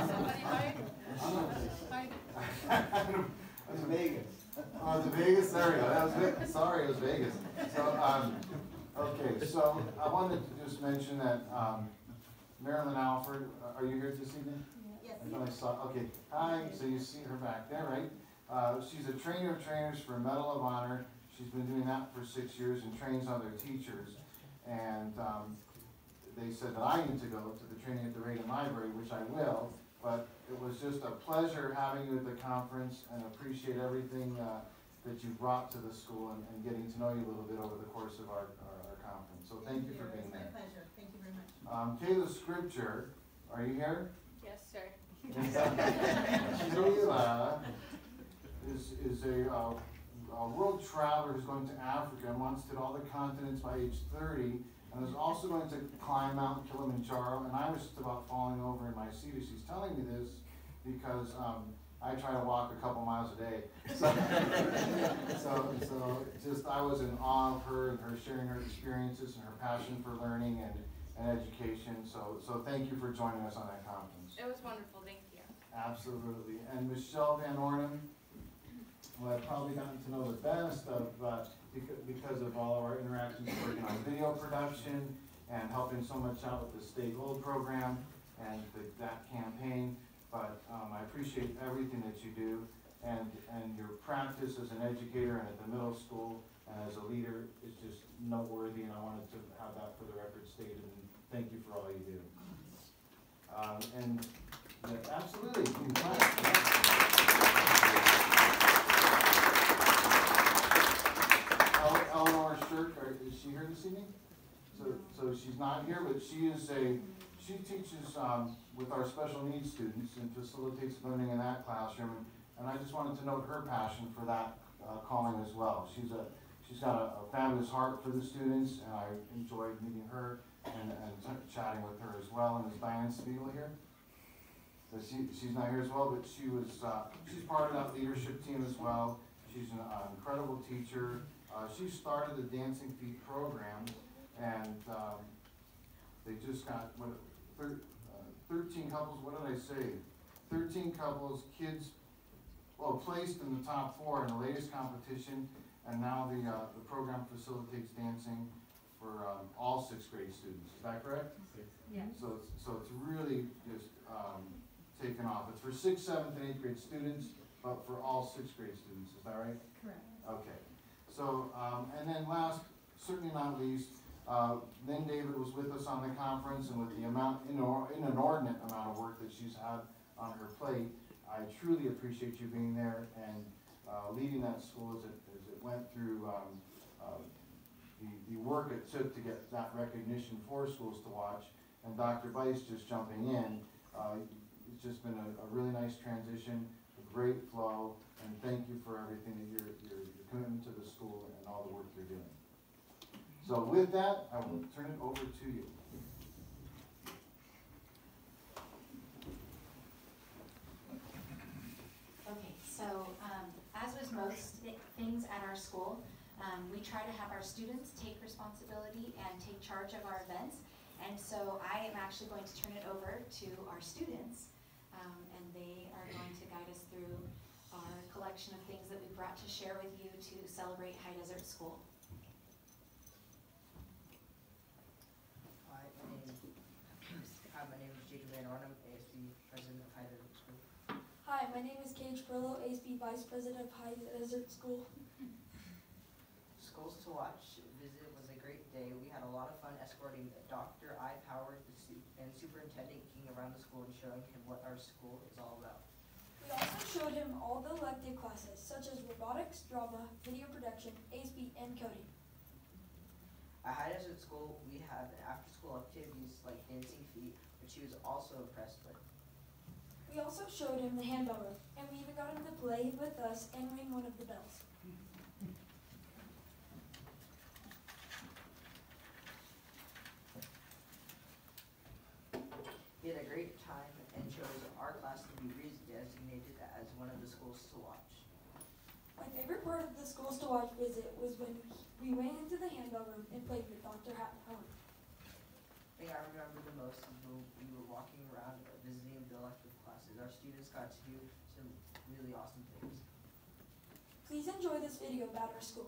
Speaker 1: It's Vegas.
Speaker 4: Oh, it's Vegas, there we go, that was Ve- sorry, it was Vegas. So, um, okay, so I wanted to just mention that, um, Marilyn Alford, uh, are you here this evening?
Speaker 17: Yes.
Speaker 4: I thought I saw, okay, hi, so you see her back there, right? Uh, she's a trainer of trainers for Medal of Honor. She's been doing that for six years and trains other teachers. And um, they said that I need to go to the training at the Reagan Library, which I will. But it was just a pleasure having you at the conference, and appreciate everything uh, that you brought to the school, and, and getting to know you a little bit over the course of our, our, our conference. So thank, thank you for being there.
Speaker 17: It's my pleasure. Thank you very much.
Speaker 4: Um, Kayla Scripture, are you here?
Speaker 14: Yes, sir.
Speaker 4: Kayla is, is a, uh, a world traveler who's going to Africa and wants to hit all the continents by age thirty, and is also going to climb Mount Kilimanjaro. And I was just about falling over in my seat as she's telling me this, because um, I try to walk a couple miles a day. So, so, so just I was in awe of her and her sharing her experiences and her passion for learning and, and education. So, so thank you for joining us on that conference.
Speaker 14: It was wonderful, thank you.
Speaker 4: Absolutely. And Michelle Van Ornum, who I've probably gotten to know the best of, uh, because, because of all of our interactions working on video production and helping so much out with the Stay Gold program and the, that campaign. But um, I appreciate everything that you do, and, and your practice as an educator and at the middle school and as a leader is just noteworthy, and I wanted to have that for the record stated, and thank you for all you do. Um, and yeah, absolutely, you can clap. Eleanor Shirk, are- is she here this evening? So, so she's not here, but she is a, she teaches, um, with our special needs students and facilitates learning in that classroom. And I just wanted to note her passion for that, uh, calling as well. She's a, she's got a, a fabulous heart for the students, and I enjoyed meeting her and, and t- chatting with her as well. And is Diane Spiegel here? So she, she's not here as well, but she was, uh, she's part of that leadership team as well. She's an uh, incredible teacher. Uh, she started the Dancing Feet program, and um, they just got what, thir uh, thirteen couples. What did I say? thirteen couples, kids, well, placed in the top four in the latest competition, and now the uh, the program facilitates dancing for, um, all sixth grade students, is that correct?
Speaker 9: Yeah.
Speaker 4: So it's, so it's really just, um, taken off. It's for sixth, seventh, and eighth grade students, but for all sixth grade students, is that right?
Speaker 9: Correct.
Speaker 4: Okay, so, um, and then last, certainly not least, uh, Lynn David was with us on the conference, and with the amount, inor- inordinate amount of work that she's had on her plate, I truly appreciate you being there and, uh, leading that school as it, as it went through, um, uh, the, the work it took to get that recognition for Schools to Watch, and Doctor Bice just jumping in. Uh, it's just been a, a really nice transition, a great flow, and thank you for everything that you're, your, your commitment to the school and all the work you're doing. So with that, I will turn it over to you.
Speaker 17: Okay, so, um, as with most thi- things at our school, um, we try to have our students take responsibility and take charge of our events. And so I am actually going to turn it over to our students, um, and they are going to guide us through our collection of things that we brought to share with you to celebrate High Desert School.
Speaker 18: Hi, my name is, hi, my name is Jacob Van Ornum, A S B President of High Desert School.
Speaker 19: Hi, my name is Gage Furlow, A S B Vice President of High Desert School.
Speaker 18: Schools to Watch visit was a great day. We had a lot of fun escorting Doctor I. Howard the su- and Superintendent King around the school and showing him what our school is all about.
Speaker 19: We also showed him all the elective classes, such as robotics, drama, video production, A S B, and coding.
Speaker 18: At High Desert School, we have after-school activities like dancing feet, which he was also impressed with.
Speaker 19: We also showed him the handbell room, and we even got him to play with us and ring one of the bells.
Speaker 18: He had a great time and chose our class to be re-designated as one of the schools to watch.
Speaker 19: My favorite part of the Schools to Watch visit was when we went into the handbell room and played with Doctor Howard.
Speaker 18: The thing I remember the most is when we were walking around visiting the elective classes. Our students got to do some really awesome things.
Speaker 19: Please enjoy this video about our school.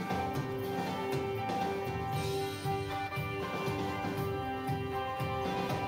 Speaker 11: Thank you.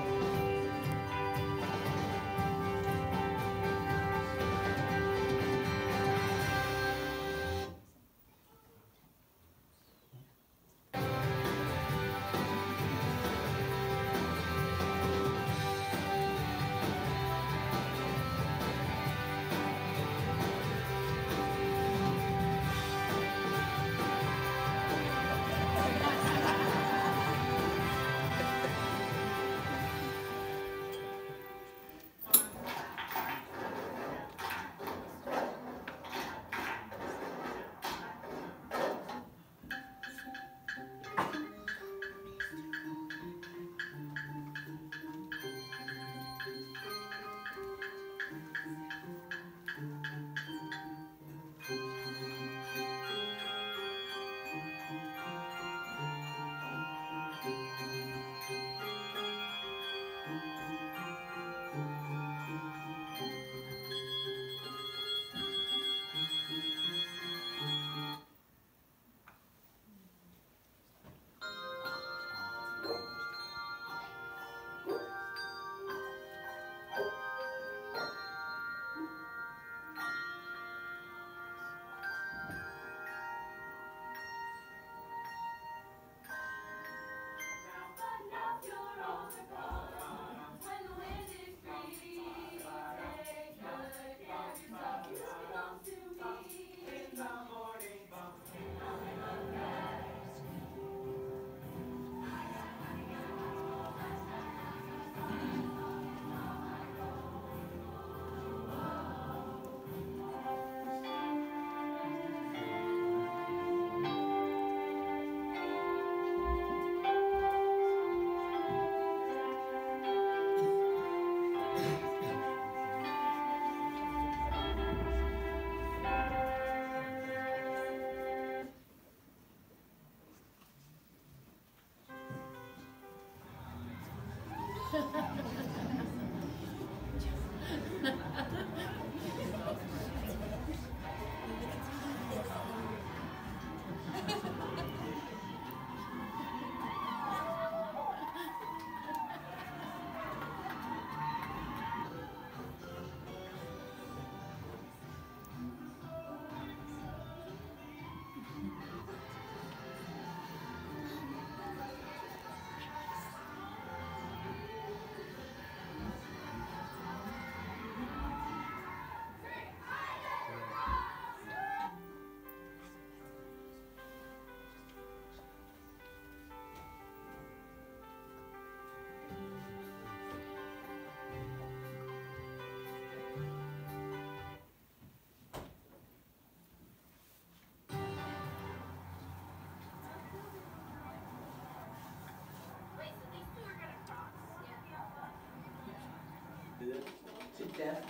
Speaker 18: To death.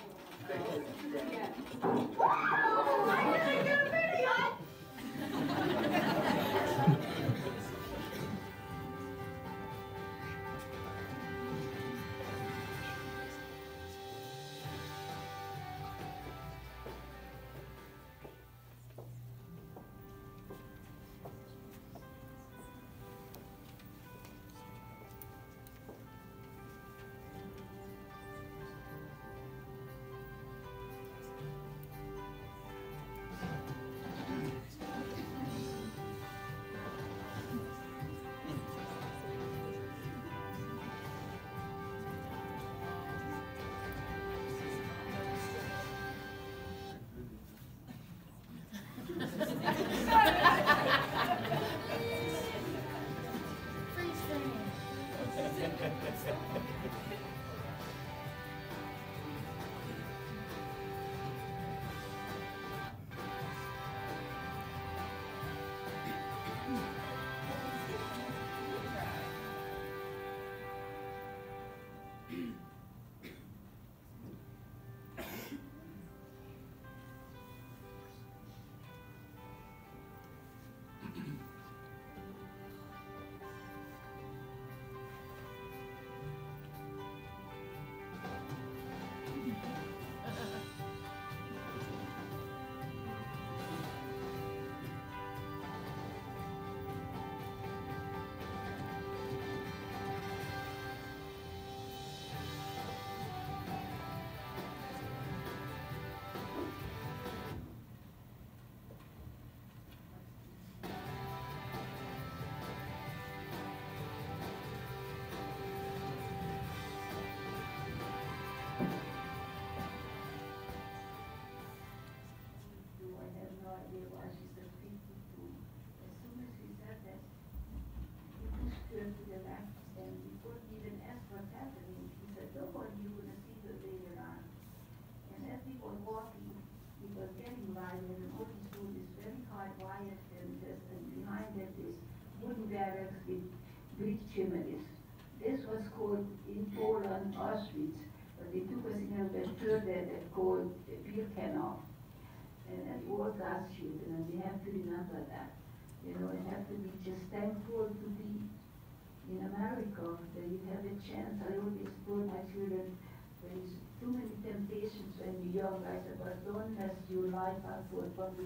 Speaker 13: barracks with brick chimneys. This was called in Poland Auschwitz, but they took us in a third that called Birkenau, and an old gas shooting, and we have to remember that. You know, and have to be just thankful to be in America, that you have a chance. I always told my children, there is too many temptations when you're young. I said, but don't mess your life up for public.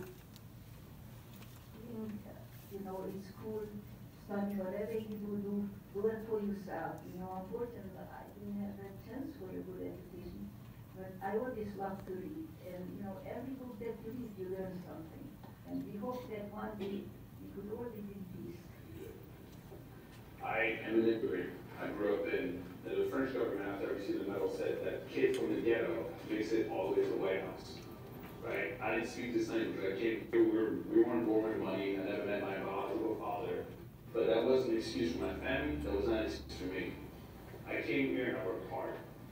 Speaker 13: You know, in school, study, whatever you do, do, do it for yourself. You know, unfortunately, I didn't have a chance for a good education, but I always loved to read. And, you know, every book that you read, you learn something. And we hope that one day we could all live in peace.
Speaker 20: I am an immigrant. I grew up in the French government, after I received the medal, said that kid from the ghetto makes it all the way to the White House. Right? I didn't speak this language. I came here, we, were, we weren't born with money. I never met my biological father. But that wasn't an excuse for my family. That was not an excuse for me. I came here and I worked hard.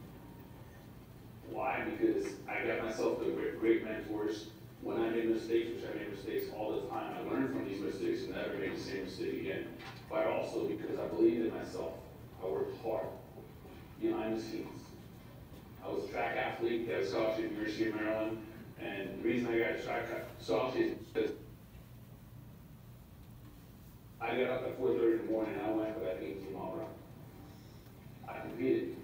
Speaker 20: Why? Because I got myself the great, great mentors. When I made mistakes, which I made mistakes all the time, I learned from these mistakes and never made the same mistake again. But also because I believed in myself. I worked hard, behind the scenes. I was a track athlete at a scholarship at the University of Maryland, and the reason I got a track scholarship is because I got up at four thirty in the morning and I went for that eighteen mile run. I competed.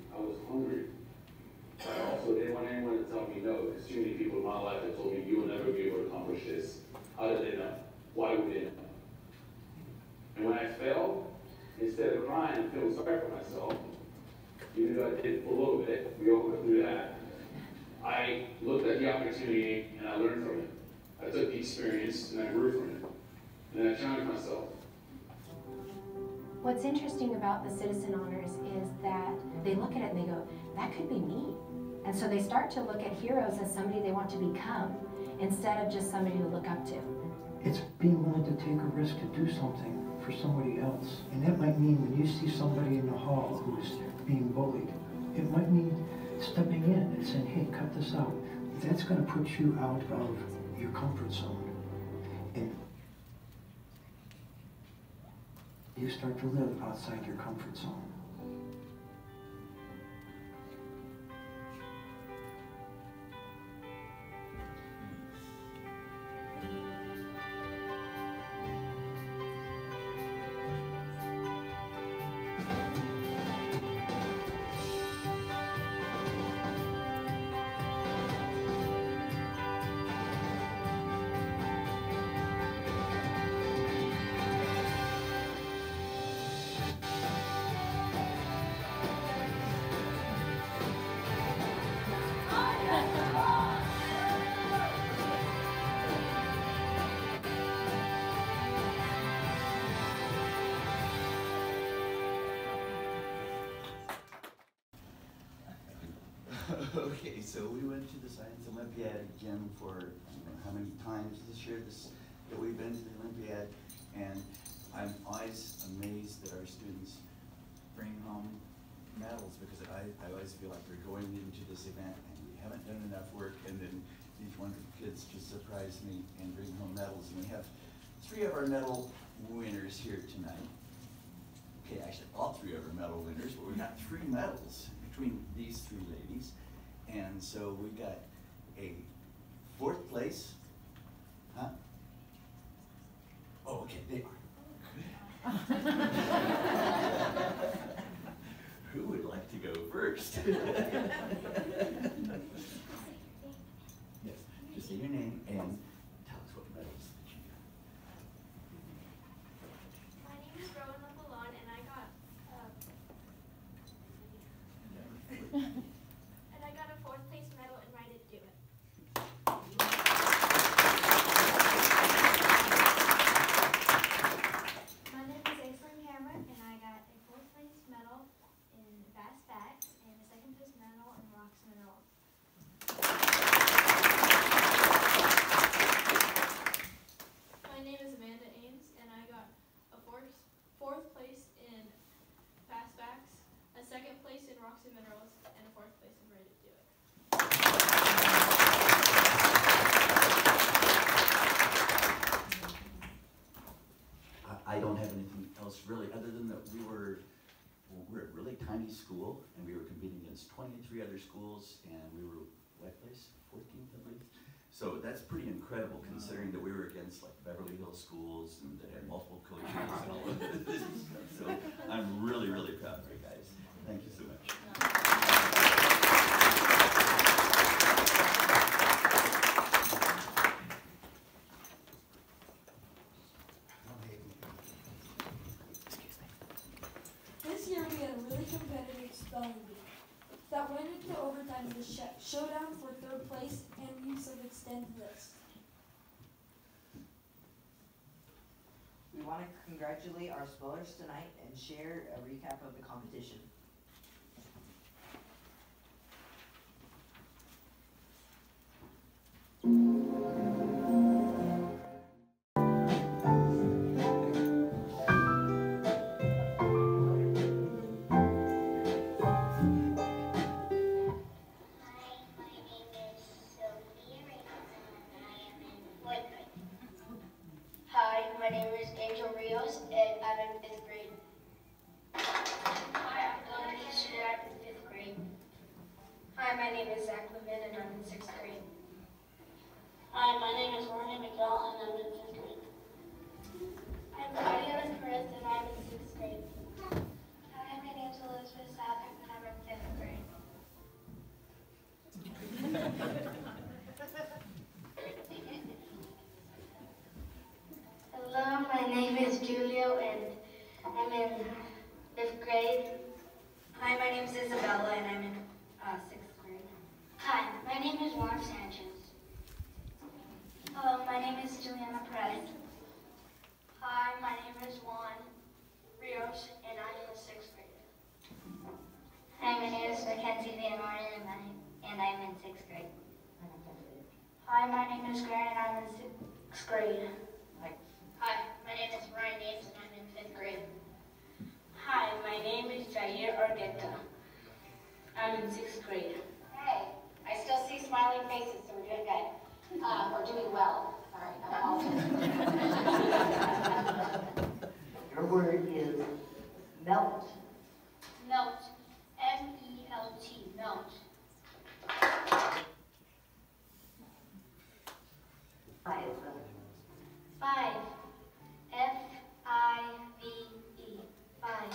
Speaker 20: crying and feeling sorry for myself, even though I did a little bit, we all went through that, I looked at the opportunity and I learned from it. I took the experience and I grew from it. And then I challenged myself.
Speaker 21: What's interesting about the Citizen Honors is that they look at it and they go, that could be me. And so they start to look at heroes as somebody they want to become instead of just somebody to look up to.
Speaker 22: It's being willing to take a risk to do something for somebody else. And that might mean when you see somebody in the hall who's being bullied, it might mean stepping in and saying, hey, cut this out. That's going to put you out of your comfort zone. And you start to live outside your comfort zone.
Speaker 23: Okay, so we went to the Science Olympiad again for, I don't know how many times this year this, that we've been to the Olympiad, and I'm always amazed that our students bring home medals, because I, I always feel like we're going into this event and we haven't done enough work, and then these wonderful kids just surprise me and bring home medals. And we have three of our medal winners here tonight. Okay, actually all three of our medal winners, but we got three medals between these three ladies. And so we got a fourth place, huh? Oh, okay, they are. Who would like to go first? Yes, just say your name and tell us what medals that you got.
Speaker 24: My name is Rowan Lepalon, and I got uh, and I got a fourth place medal in Write It, Do It. My name is Aislinn Cameron, and I got a fourth place medal in Fast Facts and a second place medal in Rocks and Minerals. My name is Amanda Ames, and I got a fourth, fourth place in Fast Facts, a second place in Rocks and Minerals, and a fourth place in Write It, Do It.
Speaker 23: I, I don't have anything else really, other than that we were, well, we're a really tiny school, and we were competing against twenty-three other schools, and we were, what place, fourteenth, I believe? So that's pretty incredible, considering that we were against like Beverly Hills schools and that had multiple coaches and all of this stuff. So I'm really, really proud of you guys. Thank you so much.
Speaker 19: This year we had a really competitive spelling bee that went into overtime in the sh showdown for third place and use of extended lists.
Speaker 18: We want to congratulate our spellers tonight and share a recap of the competition.
Speaker 24: Hi, my name is Angel Rios, and I'm in fifth grade. Hi, I'm Dylan Keisha, and I'm in fifth grade. Hi, my name is Zach Levin, and I'm in sixth grade. Hi, my name is Jorge Miguel, and I'm in fifth grade. I'm Claudia Perez, and I'm in sixth grade. Hi, my name is Elizabeth Southern, and I'm in fifth grade.
Speaker 25: Hello, my name is Julio, and I'm in fifth
Speaker 24: My name is Isabella and I'm in uh, sixth grade. Hi, my name is Juan Sanchez. Hello, my name is Juliana Perez. Hi, my name is Juan Rios and I'm in the sixth grade. Hi, my name is Mackenzie Leonora and, I, and I'm in sixth grade. Hi, my name is Grant and I'm in sixth grade. Hi, my name is Ryan Names and I'm in fifth grade. Hi, my name is Jair Argueta. I'm in sixth grade.
Speaker 3: Hey, I still see smiling faces, so we're doing good. Um, we're doing well. Sorry, I apologize.
Speaker 13: Your word is melt.
Speaker 24: Melt. M E L T. Melt.
Speaker 13: Five.
Speaker 24: Five. F I V E. Five.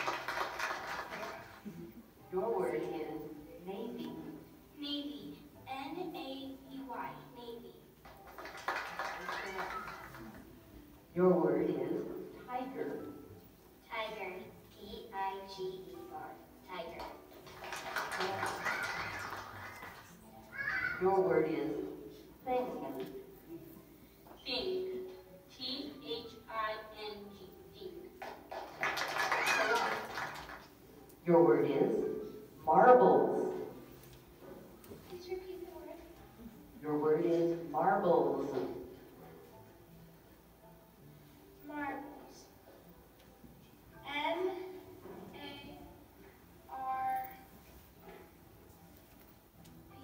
Speaker 13: Your word is navy.
Speaker 24: Navy. N A V Y. Navy.
Speaker 13: Your word is tiger.
Speaker 24: Tiger. T I G E R. Tiger.
Speaker 13: Your word is thing.
Speaker 24: Thing. T H I N G. Thing.
Speaker 13: Your word is marbles.
Speaker 24: Please repeat the word.
Speaker 13: Your word is marbles.
Speaker 24: Marbles. M A R B.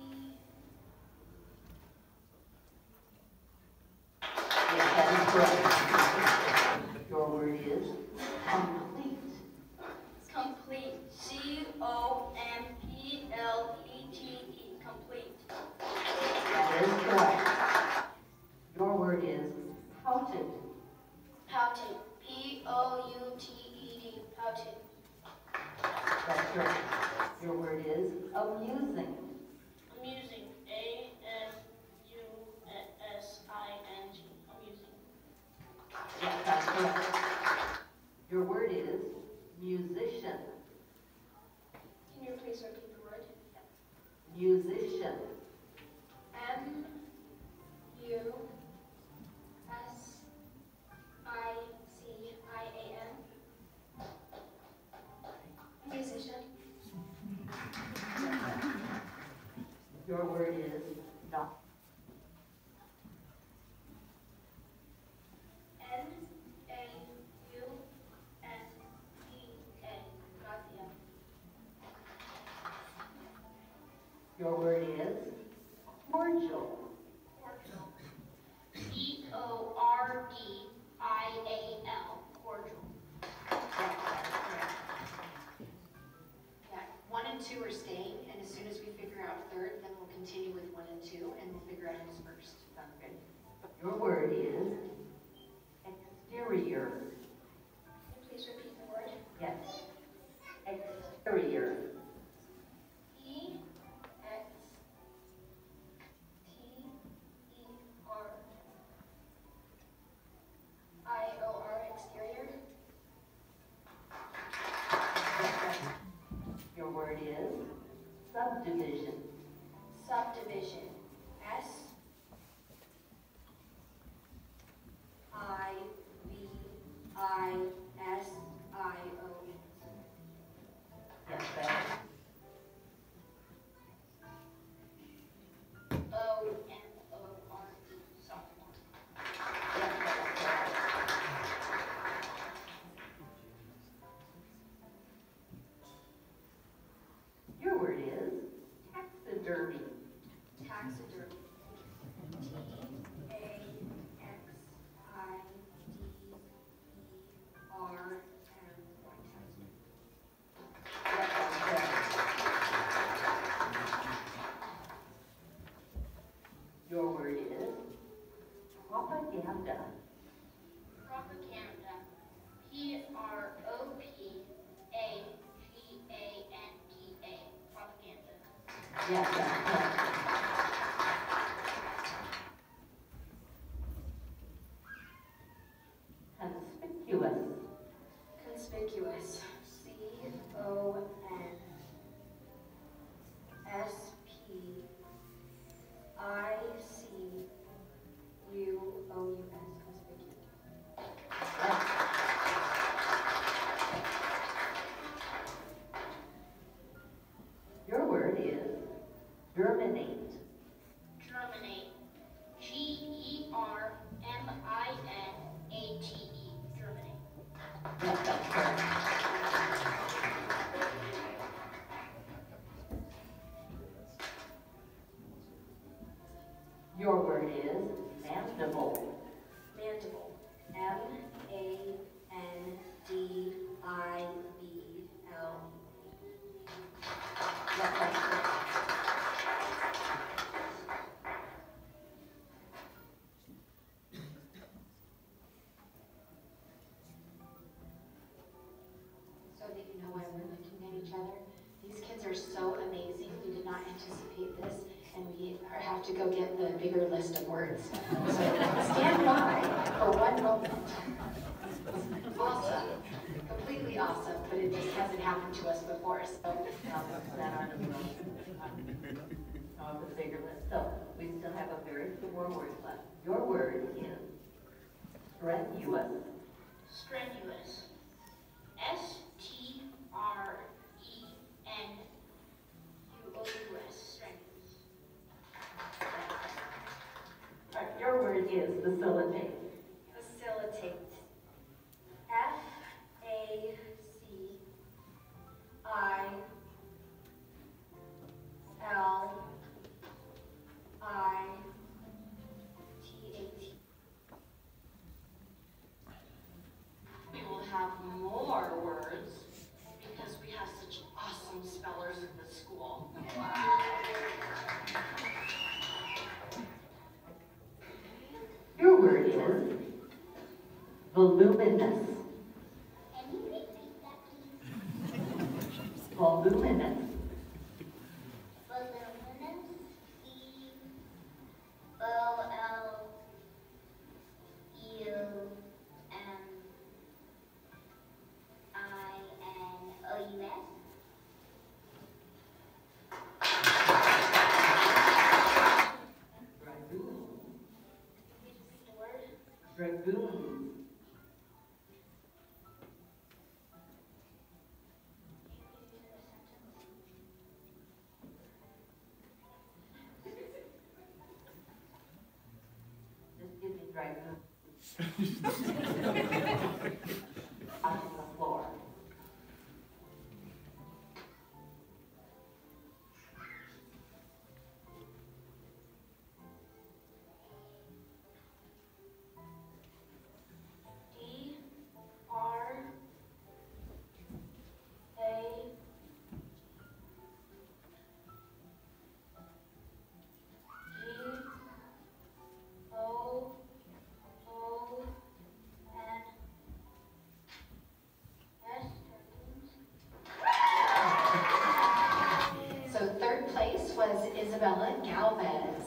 Speaker 13: Yes, that is correct. Your word is complete.
Speaker 24: Complete. C O M P L E T E. Complete.
Speaker 13: That is correct. Your word is pouted.
Speaker 24: Pouted. P O U T E D. Pouted.
Speaker 13: That's correct. Your word is amusing.
Speaker 24: Amusing. A M U S I N G. Amusing.
Speaker 13: Yes, that's correct. Your word is musician.
Speaker 24: Can you please repeat the word?
Speaker 13: Musician.
Speaker 24: M U S I C I A N. Musician.
Speaker 13: Your word is not.
Speaker 24: N A U S E A. Nadia.
Speaker 13: Your word is cordial.
Speaker 24: Cordial. C O R D I A L. Cordial.
Speaker 3: Yeah, one and two are staying, and as soon as we figure out third, then we'll continue with one and two, and we'll figure out who's first. Sound good?
Speaker 13: Your word is exterior.
Speaker 24: Please repeat the word.
Speaker 13: Yes. Exterior.
Speaker 24: E X T E R I O R. Exterior.
Speaker 13: Your word is subdivision.
Speaker 24: Subdivision. S I V I S I O N.
Speaker 13: Yes, that
Speaker 24: O N O R E. Sophomore.
Speaker 13: yes, that's correct. Your word is taxidermy.
Speaker 24: Taxidermy. T A X I D E R M Y.
Speaker 13: Yes, that's correct. Your word is propaganda.
Speaker 24: Propaganda. P R O P A G A N D A. Propaganda.
Speaker 13: Yes, that's correct. Conspicuous.
Speaker 24: Conspicuous. C O N
Speaker 5: Germinate.
Speaker 24: Germinate. G E R M I N A T E. Germinate.
Speaker 5: Yes, that's correct. Your word is mandible.
Speaker 24: Mandible.
Speaker 5: M A N D I B L E. Yes, that's correct.
Speaker 3: So that you know why we're looking at each other. These kids are so amazing. We did not anticipate this, and we are- have to go get the bigger list of words. So stand by for one moment. Awesome, completely awesome, but it just hasn't happened to us before, so.
Speaker 5: Now, that on the, on the bigger list. So, we still have a very few more words left. Your word is strenuous.
Speaker 24: Strenuous. S T R E N U O U S. Strenuous.
Speaker 5: All right, your word is facilitate.
Speaker 24: Facilitate. F A C I L I T A T. We will have more words because we have such awesome spellers in the school.
Speaker 5: Your word is voluminous.
Speaker 24: Can you repeat that, please?
Speaker 5: Voluminous.
Speaker 24: Voluminous. E O L U M I N O U S.
Speaker 5: Dragoons. Just give me dragoons. On the floor.
Speaker 24: D R A G O O N S.
Speaker 3: So third place was Isabella Galvez.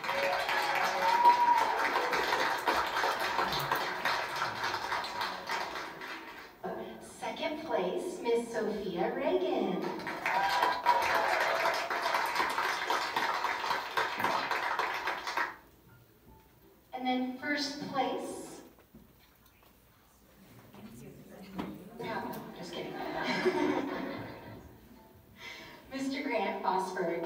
Speaker 3: Second place, Miss Sophia Reagan. And then first place. No, just kidding. Mister Grant Fosberg.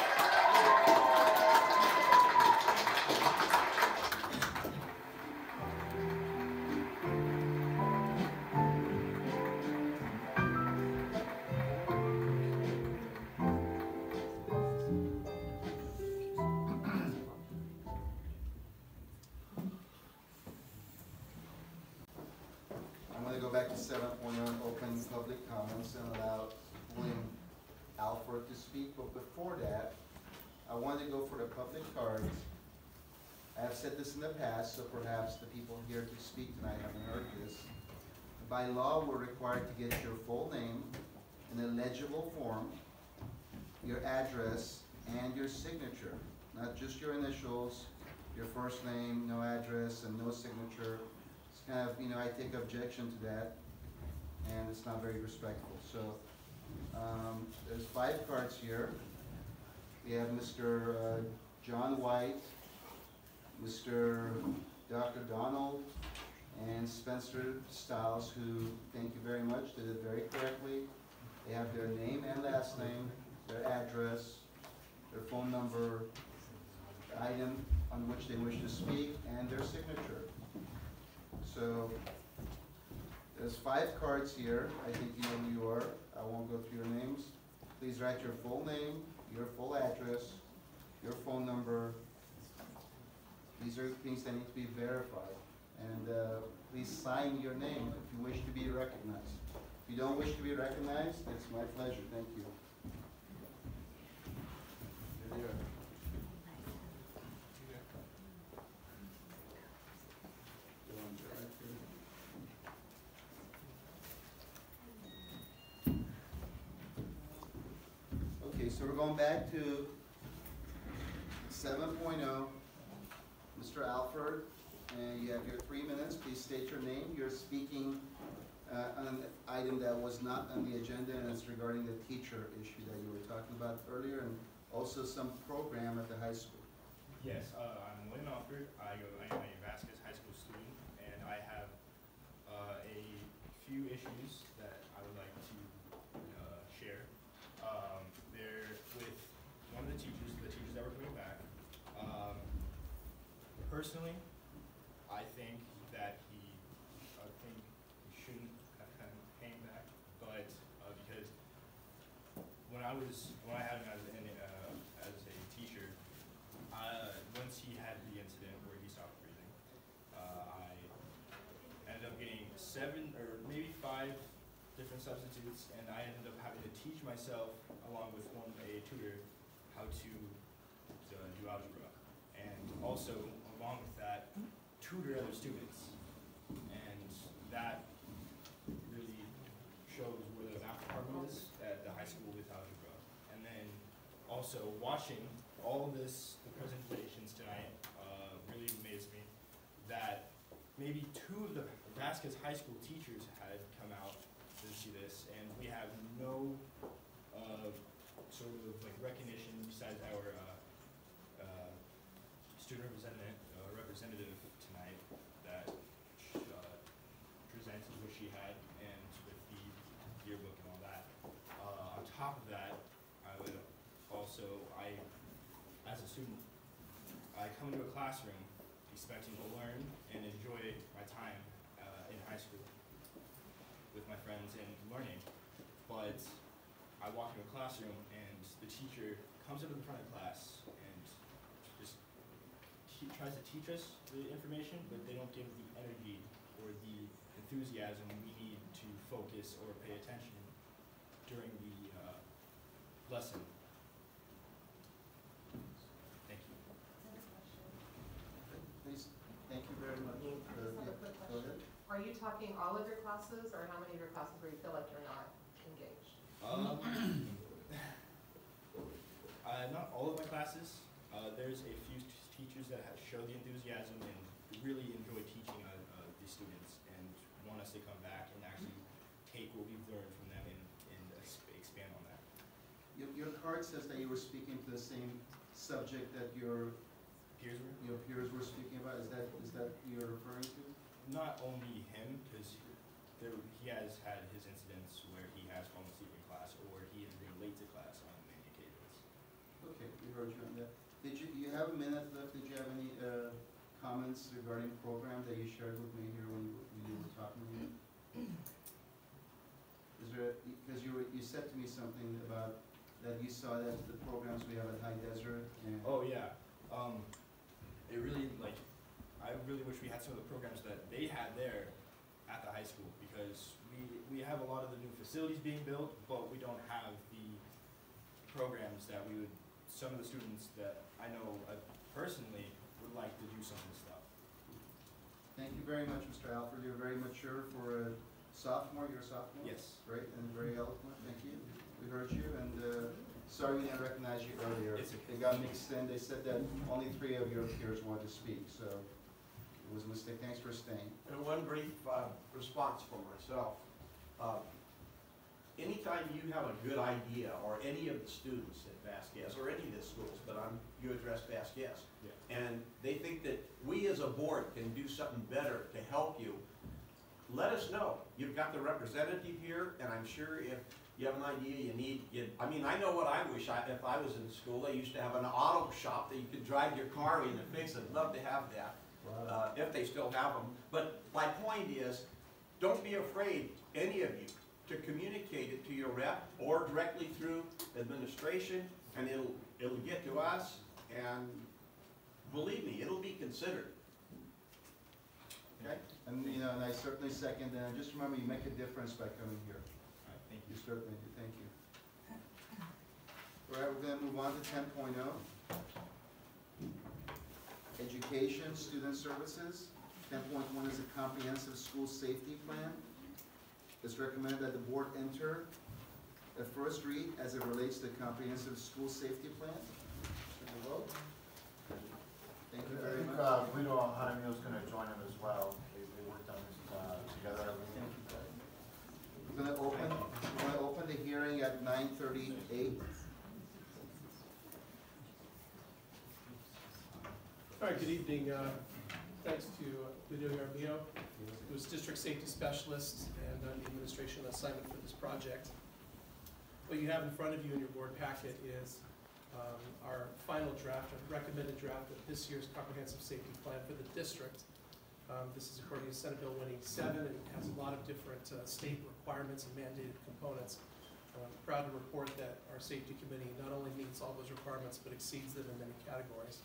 Speaker 1: I'm gonna go back to seven point one, open public comments and allow William Alford to speak, but before that, I wanted to go for the public cards. I have said this in the past, so perhaps the people here to speak tonight haven't heard this. By law, we're required to get your full name in a legible form, your address, and your signature. Not just your initials, your first name, no address, and no signature. It's kind of, you know, I take objection to that, and it's not very respectful. So, um, there's five cards here. We have Mister uh, John White, Mister Doctor Donald, and Spencer Stiles, who, thank you very much, did it very correctly. They have their name and last name, their address, their phone number, the item on which they wish to speak, and their signature. So there's five cards here. I think you know who you are. I won't go through your names. Please write your full name, your full address, your phone number. These are things that need to be verified. And uh, please sign your name if you wish to be recognized. If you don't wish to be recognized, it's my pleasure. Thank you. Here they are. Okay, so we're going back to seven point oh. Mister Alford, and you have your three minutes. Please state your name. You're speaking uh, on an item that was not on the agenda, and it's regarding the teacher issue that you were talking about earlier, and also some program at the high school.
Speaker 6: Yes, uh, I'm William Alford. I go. I am a Vasquez High School student, and I have uh, a few issues that I would like to uh, share. Um, they're with one of the teachers, the teachers that were coming back. Um, personally, I think that he, I think he shouldn't have come came back, but uh, because when I was, when I had him as, an, uh, as a teacher, uh, once he had the incident where he stopped breathing, uh, I ended up getting seven or maybe five different substitutes, and I ended up having to teach myself, along with one a tutor, how to uh, do algebra, and also along with that, tutor other students, and that really shows where the math department is at the high school with algebra. And then also watching all of this, the presentations tonight, uh, really amazed me that maybe two of the Vasquez High School teachers had come out to see this, and we have no uh, sort of like recognition besides our uh, uh, student representative, uh, representative tonight that uh, presented what she had and with the yearbook and all that. Uh, on top of that, I would also, I, as a student, I come into a classroom expecting to learn and enjoy my time uh, in high school with my friends and learning, but I walk into a classroom and the teacher comes up in front of class and just te tries to teach us the information, but they don't give the energy or the enthusiasm we need to focus or pay attention during the uh, lesson. Thank you.
Speaker 1: Please, thank you very much.
Speaker 8: I just have a quick
Speaker 1: Go ahead.
Speaker 8: question. Are you talking all of your classes, or how many of your classes where you feel like you're not engaged?
Speaker 6: Um, uh, not all of my classes. Uh, there's a few teachers that have show the enthusiasm and really enjoy teaching uh, uh, the students and want us to come back and actually take what we've learned from them and, and uh, expand on that.
Speaker 1: Your, your card says that you were speaking to the same subject that your
Speaker 6: peers were?
Speaker 1: Your peers were speaking about. Is that is that you're referring to?
Speaker 6: Not only him, because there he has had his incidents where he has fallen asleep in class or he has been late to class on many occasions.
Speaker 1: Okay, we heard you on that. Did you you have a minute left? Did you have any uh, comments regarding the program that you shared with me here when, when you were talking to me? Is there because you were you said to me something about that you saw that the programs we have at High Desert and
Speaker 6: oh yeah, um, it really like. I really wish we had some of the programs that they had there at the high school, because we, we have a lot of the new facilities being built, but we don't have the programs that we would, some of the students that I know uh, personally would like to do some of this stuff.
Speaker 1: Thank you very much, Mister Alford. You're very mature for a sophomore. You're a sophomore?
Speaker 6: Yes.
Speaker 1: Great, and very eloquent. Thank you. We heard you, and uh, sorry we didn't recognize you earlier.
Speaker 6: It's okay.
Speaker 1: They got mixed in. They said that only three of your peers wanted to speak, so it was a mistake. Thanks for staying.
Speaker 10: And one brief uh, response for myself. Uh, anytime you have a good idea, or any of the students at Vasquez, or any of the schools, but I'm, you address Vasquez,
Speaker 6: yeah.
Speaker 10: and they think that we as a board can do something better to help you, let us know. You've got the representative here, and I'm sure if You have an idea, you need, you, I mean, I know what I wish, I, if I was in school, they used to have an auto shop that you could drive your car in and fix it. I'd love to have that, uh, if they still have them. But my point is, don't be afraid, any of you, to communicate it to your rep or directly through administration, and it'll, it'll get to us, and believe me, it'll be considered. Okay?
Speaker 1: And, you know, and I certainly second that. Just remember, you make a difference by coming here.
Speaker 6: Thank
Speaker 1: You certainly do. Thank you. All right, we're going to move on to ten point oh. Education, student services. ten point one is a comprehensive school safety plan. It's recommended that the board enter a first read as it relates to comprehensive school safety plan. Should we vote? Thank you very much.
Speaker 4: Uh, Guido Jaramillo is going to join him as well. They, they worked on this uh, together.
Speaker 1: We're going to open, we're going to open the hearing at nine thirty-eight.
Speaker 2: All right, good evening. Uh, thanks to Guido Jaramillo, who is District Safety Specialist and uh, the administration assignment for this project. What you have in front of you in your board packet is um, our final draft, our recommended draft of this year's comprehensive safety plan for the district. Um, this is according to Senate Bill one eighty-seven, and it has a lot of different uh, state requirements and mandated components. I'm proud to report that our safety committee not only meets all those requirements, but exceeds them in many categories.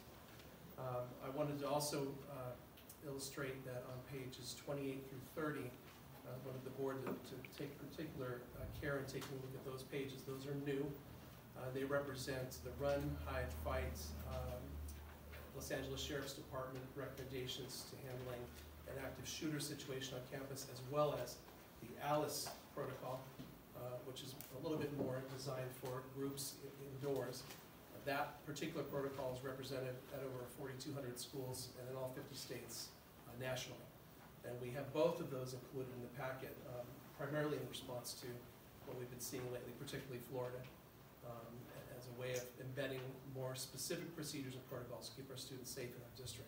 Speaker 2: Um, I wanted to also uh, illustrate that on pages twenty-eight through thirty, I uh, wanted the board to, to take particular uh, care in taking a look at those pages. Those are new. Uh, they represent the run, hide, fight, um, Los Angeles Sheriff's Department recommendations to handling an active shooter situation on campus, as well as the ALICE protocol, uh, which is a little bit more designed for groups indoors. Uh, that particular protocol is represented at over forty-two hundred schools and in all fifty states uh, nationally. And we have both of those included in the packet, um, primarily in response to what we've been seeing lately, particularly Florida, um, as a way of embedding more specific procedures and protocols to keep our students safe in our district.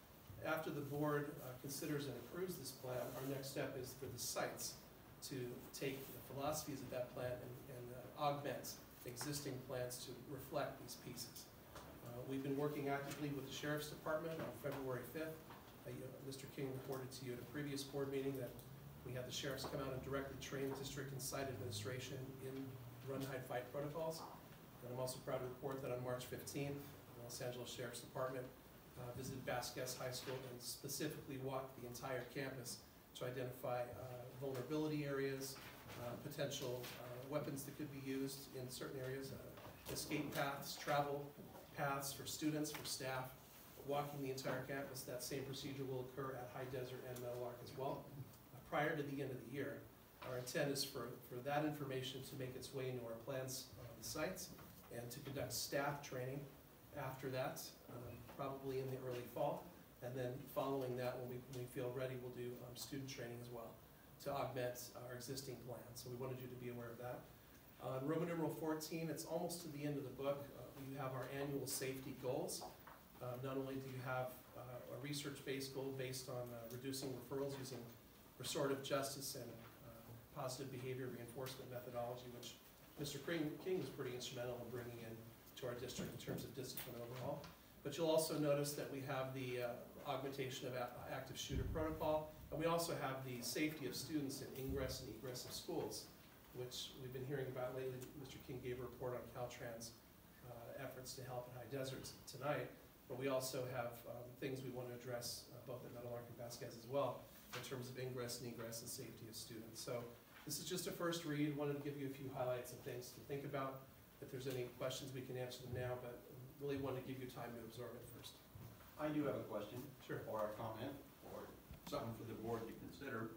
Speaker 2: After the board uh, considers and approves this plan, our next step is for the sites to take the philosophies of that plan and, and uh, augment existing plans to reflect these pieces. Uh, we've been working actively with the Sheriff's Department on February fifth. Uh, you know, Mister King reported to you at a previous board meeting that we had the sheriffs come out and directly train district and site administration in run, hide, fight protocols. And I'm also proud to report that on March fifteenth, the Los Angeles Sheriff's Department uh, visited Vasquez High School and specifically walked the entire campus to identify uh, vulnerability areas, uh, potential uh, weapons that could be used in certain areas, uh, escape paths, travel paths for students, for staff, walking the entire campus. That same procedure will occur at High Desert and Meadowlark as well. Uh, prior to the end of the year, our intent is for, for that information to make its way into our plans on the sites and to conduct staff training after that, um, probably in the early fall. And then following that, when we, when we feel ready, we'll do um, student training as well to augment our existing plan. So we wanted you to be aware of that. Uh, Roman numeral fourteen, it's almost to the end of the book. Uh, we have our annual safety goals. Uh, not only do you have uh, a research-based goal based on uh, reducing referrals using restorative justice and uh, positive behavior reinforcement methodology, which Mister King, King was pretty instrumental in bringing in to our district in terms of discipline overall. But you'll also notice that we have the uh, augmentation of a active shooter protocol, and we also have the safety of students in ingress and egress of schools, which we've been hearing about lately. Mister King gave a report on Caltrans uh, efforts to help at High Desert tonight. But we also have um, things we want to address uh, both at Meadowlark and Vasquez as well in terms of ingress and egress and safety of students. So this is just a first read. Wanted to give you a few highlights and things to think about. If there's any questions, we can answer them now, but really want to give you time to absorb it first.
Speaker 10: I do have a question.
Speaker 2: Sure.
Speaker 10: Or a comment, or something for the board to consider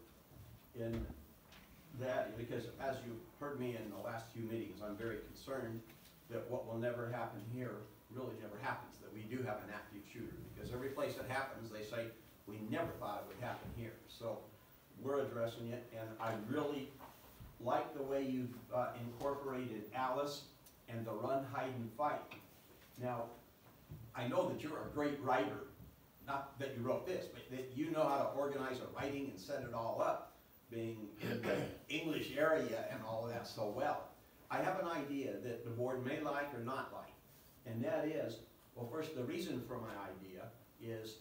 Speaker 10: in that, because as you've heard me in the last few meetings, I'm very concerned that what will never happen here really never happens, that we do have an active shooter, because every place it happens, they say, we never thought it would happen here. So we're addressing it, and I really like the way you've uh, incorporated ALICE and the run, hide, and fight. Now, I know that you're a great writer, not that you wrote this, but that you know how to organize a writing and set it all up, being in the English area and all of that so well. I have an idea that the board may like or not like. And that is, well, first, the reason for my idea is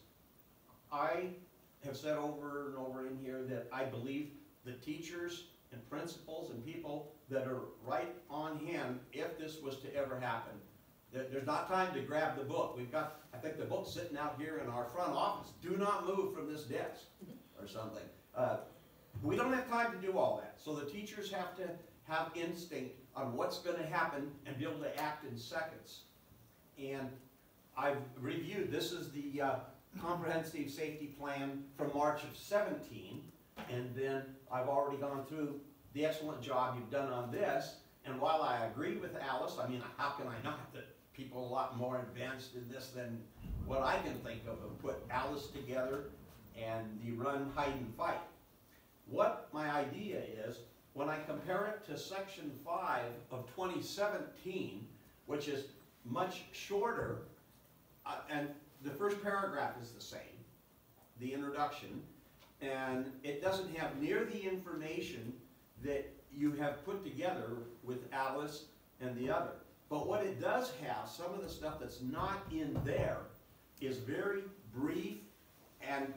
Speaker 10: I have said over and over in here that I believe the teachers and principals and people that are right on hand if this was to ever happen. There- There's not time to grab the book. We've got, I think the book's sitting out here in our front office. Do not move from this desk or something. Uh, we don't have time to do all that. So the teachers have to have instinct on what's gonna happen and be able to act in seconds. And I've reviewed, this is the uh, comprehensive safety plan from March of seventeen. And then I've already gone through the excellent job you've done on this. And while I agree with Alice, I mean, how can I not? That people a lot more advanced in this than what I can think of have put Alice together and the run, hide, and fight. What my idea is, when I compare it to section five of twenty seventeen, which is much shorter, uh, and the first paragraph is the same, the introduction, and it doesn't have near the information that you have put together with Alice and the other. But what it does have, some of the stuff that's not in there, is very brief and,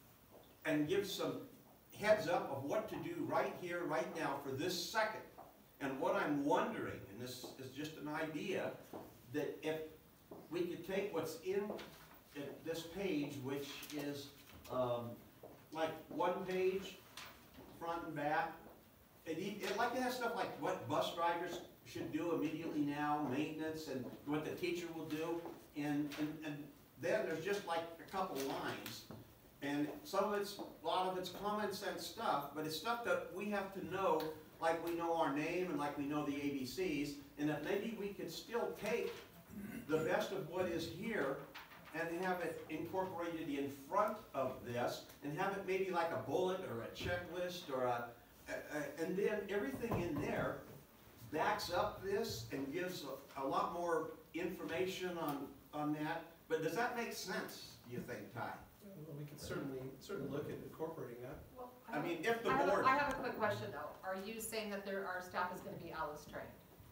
Speaker 10: and gives some heads up of what to do right here, right now, for this second. And what I'm wondering, and this is just an idea, that if we could take what's in this page, which is um, like one page, front and back, and it like to have stuff like what bus drivers should do immediately now, maintenance, and what the teacher will do, and, and, and then there's just like a couple lines. And some of it's, a lot of it's common sense stuff, but it's stuff that we have to know, like we know our name and like we know the A B Cs, and that maybe we could still take the best of what is here and have it incorporated in front of this, and have it maybe like a bullet or a checklist or a, a, a and then everything in there backs up this and gives a, a lot more information on, on that. But does that make sense, do you think, Ty?
Speaker 2: Well, we could certainly, certainly look at incorporating that.
Speaker 8: Well,
Speaker 10: I mean, if the
Speaker 8: I have a-
Speaker 10: board-
Speaker 8: I have a quick question though. Are you saying that there, our staff is gonna be Alice trained?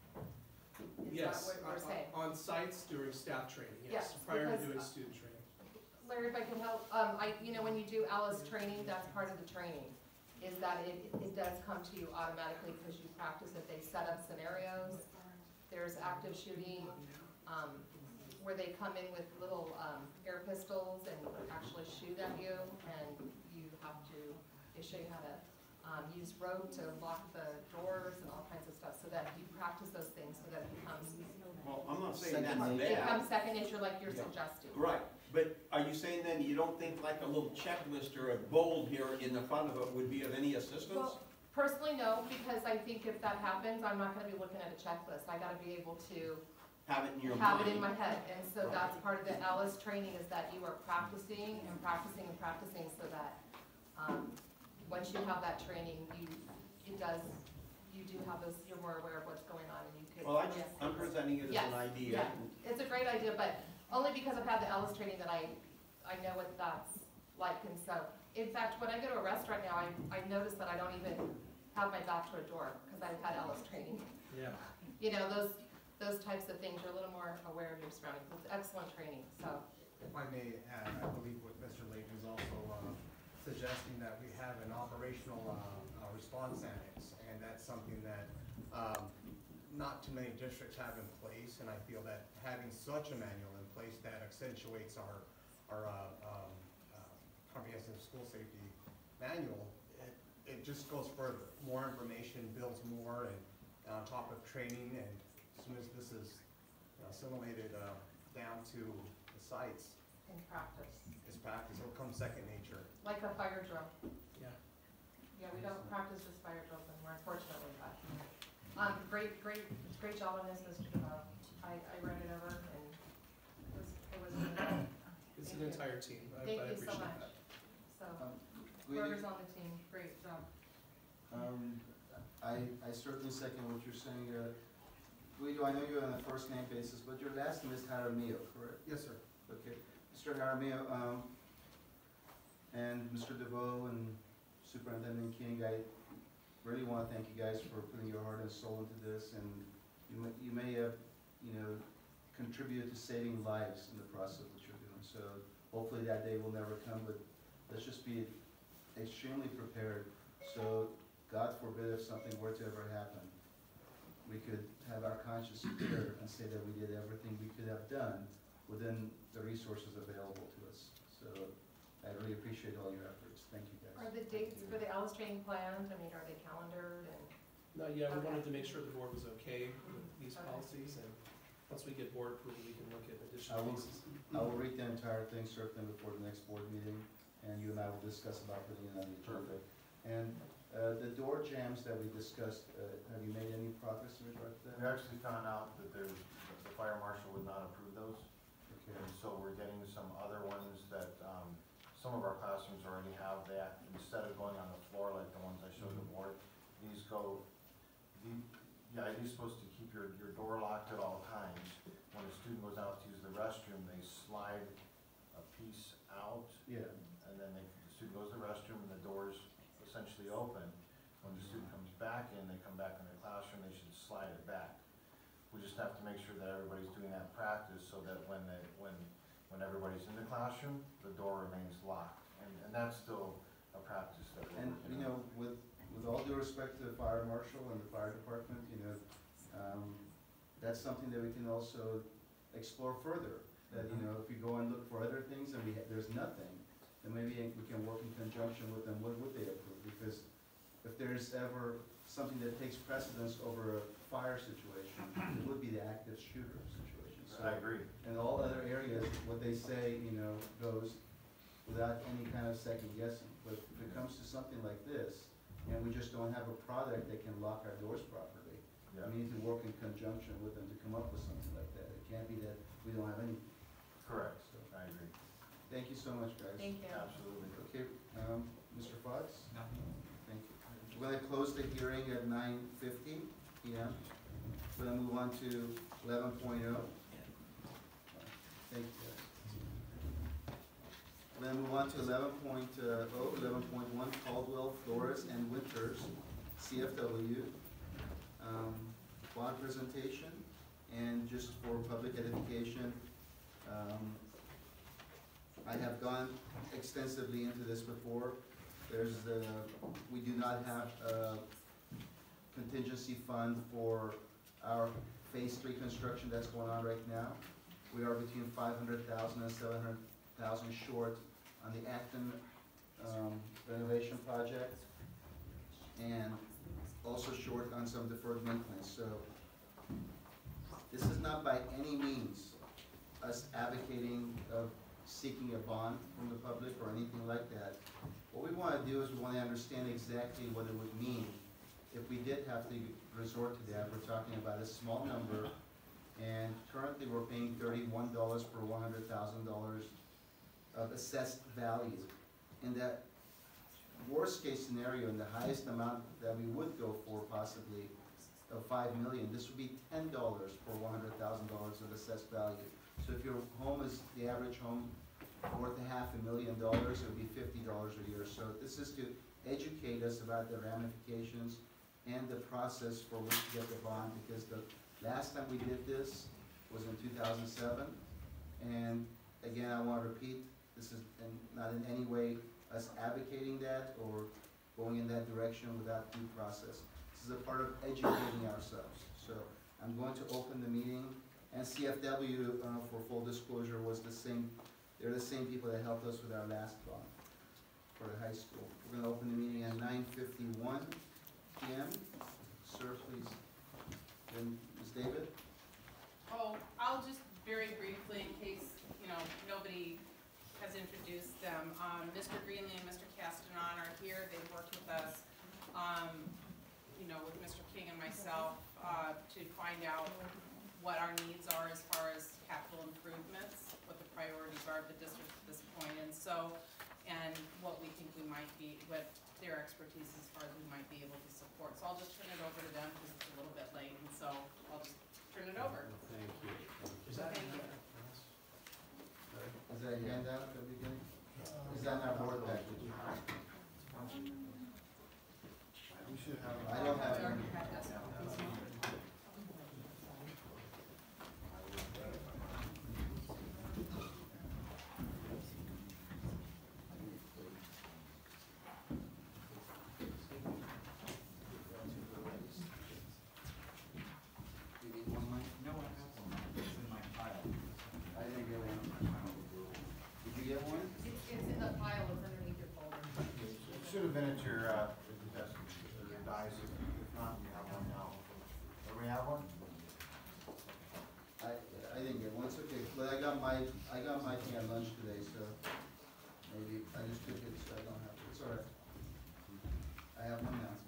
Speaker 8: Is that
Speaker 2: Yes,
Speaker 8: what we're
Speaker 2: on-
Speaker 8: saying?
Speaker 2: on sites during staff training, yes,
Speaker 8: Yes,
Speaker 2: prior to
Speaker 8: because,
Speaker 2: doing
Speaker 8: uh,
Speaker 2: student training.
Speaker 8: Larry, if I can help, um, I, you know, when you do Alice training, that's part of the training, is that it, it does come to you automatically because you practice it. They set up scenarios. There's active shooting, um, where they come in with little, um, air pistols and actually shoot at you, and you have to, they show you how to, um, use rope to lock the doors and all kinds of stuff, so that you practice those things so that it becomes.
Speaker 10: Well, I'm not saying that's
Speaker 8: It
Speaker 10: bad.
Speaker 8: becomes second nature like you're
Speaker 10: Yeah.
Speaker 8: suggesting.
Speaker 10: Right, but are you saying then you don't think like a little checklist or a bold here in the front of it would be of any assistance?
Speaker 8: Well, personally, no, because I think if that happens, I'm not gonna be looking at a checklist. I gotta be able to
Speaker 10: Have it in your
Speaker 8: have
Speaker 10: mind?
Speaker 8: it in my head. And so
Speaker 10: Right.
Speaker 8: that's part of the Alice training, is that you are practicing and practicing and practicing so that, um, once you have that training, you, it does, you do have those, you're more aware of what's going on and you could.
Speaker 10: Well, I just,
Speaker 8: yes.
Speaker 10: I'm presenting it as
Speaker 8: Yes,
Speaker 10: an idea.
Speaker 8: yeah. It's a great idea, but only because I've had the Alice training that I, I know what that's like. And so, in fact, when I go to a restaurant now, I, I notice that I don't even have my back to a door because I've had Alice training.
Speaker 2: Yeah.
Speaker 8: You know, those, those types of things, you're a little more aware of your surroundings. It's excellent training, so.
Speaker 7: If I may add, I believe what Mister Layton is also uh, suggesting that we have an operational uh, uh, response annex, and that's something that um, not too many districts have in place, and I feel that having such a manual in place that accentuates our, our uh, um, uh, comprehensive school safety manual, it, it just goes further. More information builds more, and on top of training, and as soon as this is assimilated uh, down to the sites,
Speaker 8: In practice.
Speaker 7: it's practice, it'll come second nature.
Speaker 8: Like a fire drill.
Speaker 2: Yeah.
Speaker 8: Yeah, we don't practice just fire drills anymore, unfortunately, but, um, great, great, great job on this, Mister DeVoe. I, I read it over and it was, it was.
Speaker 2: It's
Speaker 8: Thank
Speaker 2: an
Speaker 8: you.
Speaker 2: entire team. I-
Speaker 8: Thank
Speaker 2: I
Speaker 8: you so
Speaker 2: appreciate
Speaker 8: much.
Speaker 2: that.
Speaker 8: So,
Speaker 1: we-
Speaker 8: whoever's on the team, great job.
Speaker 1: Um, I, I certainly second what you're saying. Uh, Guido, I know you're on a first name basis, but your last name is Jaramillo, correct?
Speaker 7: Yes, sir.
Speaker 1: Okay. Mister Jaramillo, um, and Mister DeVoe and Superintendent King, I, really wanna thank you guys for putting your heart and soul into this, and you may, you may have, you know, contributed to saving lives in the process of what you're doing. So hopefully that day will never come, but let's just be extremely prepared. So God forbid if something were to ever happen, we could have our conscience clear and say that we did everything we could have done within the resources available to us. So I really appreciate all your efforts. Thank you, guys.
Speaker 8: Are the dates for the Alice training planned? I mean, are they calendared and?
Speaker 2: Not yet, we
Speaker 8: Okay.
Speaker 2: wanted to make sure the board was okay with these
Speaker 8: Okay.
Speaker 2: policies, and once we get board approval, we can look at
Speaker 1: I
Speaker 2: additional
Speaker 1: will,
Speaker 2: pieces.
Speaker 1: I will read the entire thing certainly before the next board meeting, and you and I will discuss about putting it on the agenda. And uh, the door jams that we discussed, uh, have you made any progress in regard to that?
Speaker 4: We actually found out that there's, the fire marshal would not approve those.
Speaker 1: Okay.
Speaker 4: And so we're getting some other ones that, um, some of our classrooms already have that. Instead of going on the floor like the ones I showed the board, these go, the, yeah, you're supposed to keep your, your door locked at all times. When a student goes out to use the restroom, they slide a piece out.
Speaker 1: Yeah.
Speaker 4: And then they, the student goes to the restroom and the door's essentially open. When the student comes back in, they come back in their classroom, they should slide it back. We just have to make sure that everybody's doing that practice so that when they, when, when everybody's in the classroom, the door remains locked. And, and that's still a practice that we're
Speaker 1: And,
Speaker 4: working
Speaker 1: you
Speaker 4: on.
Speaker 1: know, with, with all due respect to the fire marshal and the fire department, you know, um, that's something that we can also explore further. That, you know, if we go and look for other things and we, ha- there's nothing, then maybe we can work in conjunction with them, what would they approve? Because if there's ever something that takes precedence over a fire situation, it would be the active shooter situation. So,
Speaker 4: I agree.
Speaker 1: in all other areas, what they say, you know, goes without any kind of second guessing. But if it comes to something like this, and we just don't have a product that can lock our doors properly,
Speaker 4: Yeah.
Speaker 1: we need to work in conjunction with them to come up with something like that. It can't be that we don't have anything.
Speaker 4: Correct,
Speaker 1: So,
Speaker 4: I agree.
Speaker 1: thank you so much, guys.
Speaker 8: Thank you.
Speaker 4: Absolutely.
Speaker 1: Okay, um, Mister Fox? Nothing. Thank you. We're gonna close the hearing at nine fifty P M. We're gonna move on to eleven oh. Thank you, guys. We're gonna move on to eleven point oh, eleven point one, Caldwell, Flores, and Winters, C F W. Um, bond presentation, and just for public edification, um, I have gone extensively into this before. There's, uh, we do not have a contingency fund for our phase three construction that's going on right now. We are between five hundred thousand and seven hundred thousand short on the Acton, um, renovation project, and also short on some deferred maintenance. So this is not by any means us advocating of seeking a bond from the public or anything like that. What we want to do is we want to understand exactly what it would mean if we did have to resort to that. We're talking about a small number, and currently we're paying thirty-one dollars per one hundred thousand dollars of assessed value. In that worst case scenario, in the highest amount that we would go for possibly of five million, this would be ten dollars per one hundred thousand dollars of assessed value. So if your home is, the average home worth a half a million dollars, it would be fifty dollars a year. So this is to educate us about the ramifications and the process for which to get the bond, because the last time we did this was in two thousand seven. And again, I want to repeat, this is in, not in any way us advocating that or going in that direction without due process. This is a part of educating ourselves. So I'm going to open the meeting, and C F W, uh, for full disclosure, was the same, they're the same people that helped us with our last bond for the high school. We're gonna open the meeting at nine fifty-one P M Sir, please. Then, Miz David?
Speaker 12: Oh, I'll just very briefly, in case, you know, nobody has introduced them. Um, Mister Greenlee and Mister Castanon are here. They've worked with us, um, you know, with Mister King and myself, uh, to find out what our needs are as far as capital improvements, what the priorities are of the district at this point, and so, and what we think we might be, what their expertise as far as we might be able to support. So I'll just turn it over to them because it's a little bit late, and so I'll just turn it over.
Speaker 1: Thank you.
Speaker 2: Is that
Speaker 12: Thank you.
Speaker 1: Is that a handout at the beginning? Is that in our board package?
Speaker 4: We should have
Speaker 1: got my, I got my thing at lunch today, so maybe I just took it, so I don't have to, it's all right. I have one now.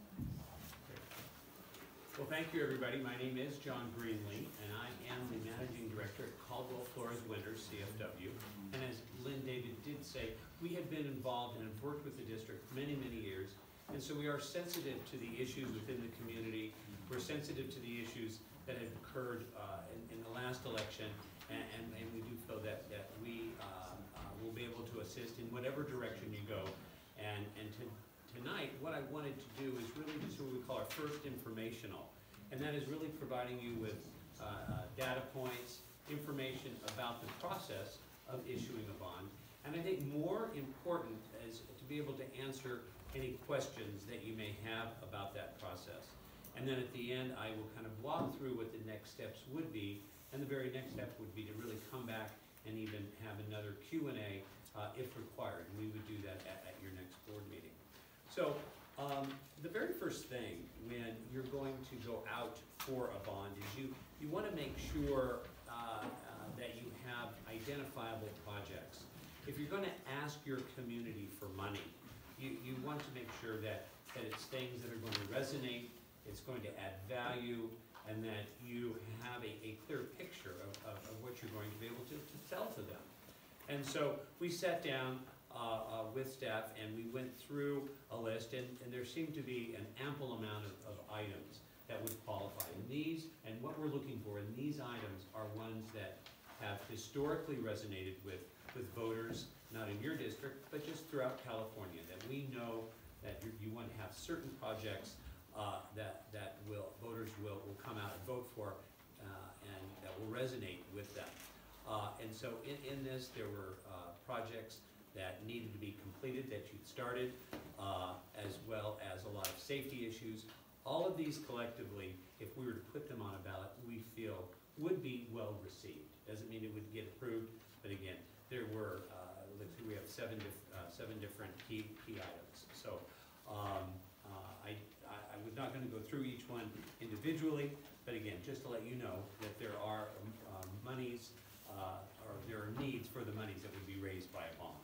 Speaker 9: Well, thank you, everybody. My name is John Greenlee, and I am the Managing Director at Caldwell Flores Winters, C F W. And as Lynn David did say, we have been involved and have worked with the district many, many years. And so we are sensitive to the issues within the community. We're sensitive to the issues that have occurred uh, in, in the last election. And, and, and we do feel that, that we um, uh, will be able to assist in whatever direction you go. And, and to, tonight, what I wanted to do is really just what we call our first informational. And that is really providing you with uh, uh, data points, information about the process of issuing a bond. And I think more important is to be able to answer any questions that you may have about that process. And then at the end, I will kind of walk through what the next steps would be. And the very next step would be to really come back and even have another Q and A uh, if required. And we would do that at, at your next board meeting. So um, the very first thing when you're going to go out for a bond is you, you want to make sure uh, uh, that you have identifiable projects. If you're going to ask your community for money, you, you want to make sure that, that it's things that are going to resonate, it's going to add value, and that you have a, a clear picture of, of, of what you're going to be able to, to sell to them. And so we sat down Uh, uh, with staff, and we went through a list, and, and there seemed to be an ample amount of, of items that would qualify. And these, and what we're looking for in these items are ones that have historically resonated with, with voters, not in your district, but just throughout California, that we know that you, you want to have certain projects uh, that, that will, voters will, will come out and vote for, uh, and that will resonate with them. Uh, and so in, in this, there were uh, projects that needed to be completed, that you'd started, uh, as well as a lot of safety issues. All of these collectively, if we were to put them on a ballot, we feel would be well received. Doesn't mean it would get approved, but again, there were, uh, let's see, we have seven, dif uh, seven different key, key items. So um, uh, I, I, I was not gonna go through each one individually, but again, just to let you know that there are um, uh, monies, uh, or there are needs for the monies that would be raised by a bond.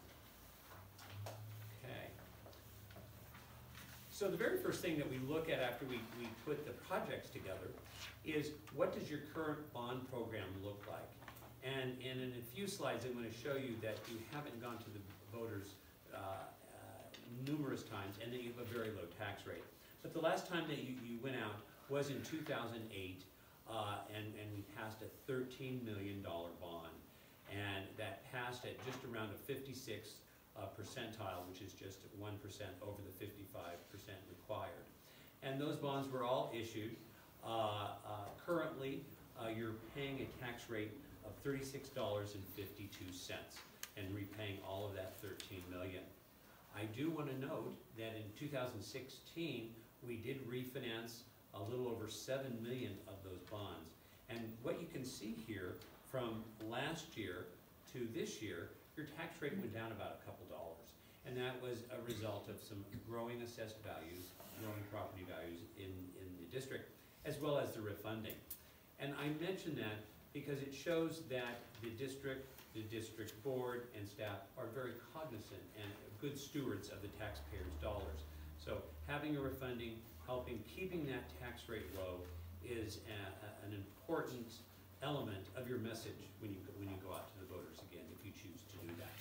Speaker 9: So the very first thing that we look at after we, we put the projects together is what does your current bond program look like? And, and in a few slides, I'm going to show you that you haven't gone to the voters uh, uh, numerous times and that you have a very low tax rate. But the last time that you, you went out was in two thousand eight, uh, and, and we passed a thirteen million dollar bond. And that passed at just around a fifty-six Uh, percentile, which is just one percent over the fifty-five percent required. And those bonds were all issued. Uh, uh, currently, uh, you're paying a tax rate of thirty-six dollars and fifty-two cents and repaying all of that thirteen million dollars. I do want to note that in two thousand sixteen, we did refinance a little over seven million dollars of those bonds. And what you can see here from last year to this year, your tax rate went down about a couple dollars. And that was a result of some growing assessed values, growing property values in, in the district, as well as the refunding. And I mention that because it shows that the district, the district board and staff are very cognizant and good stewards of the taxpayers' dollars. So having a refunding, helping keeping that tax rate low is a, a, an important element of your message when you, when you go out to the voters again, if you choose to do that.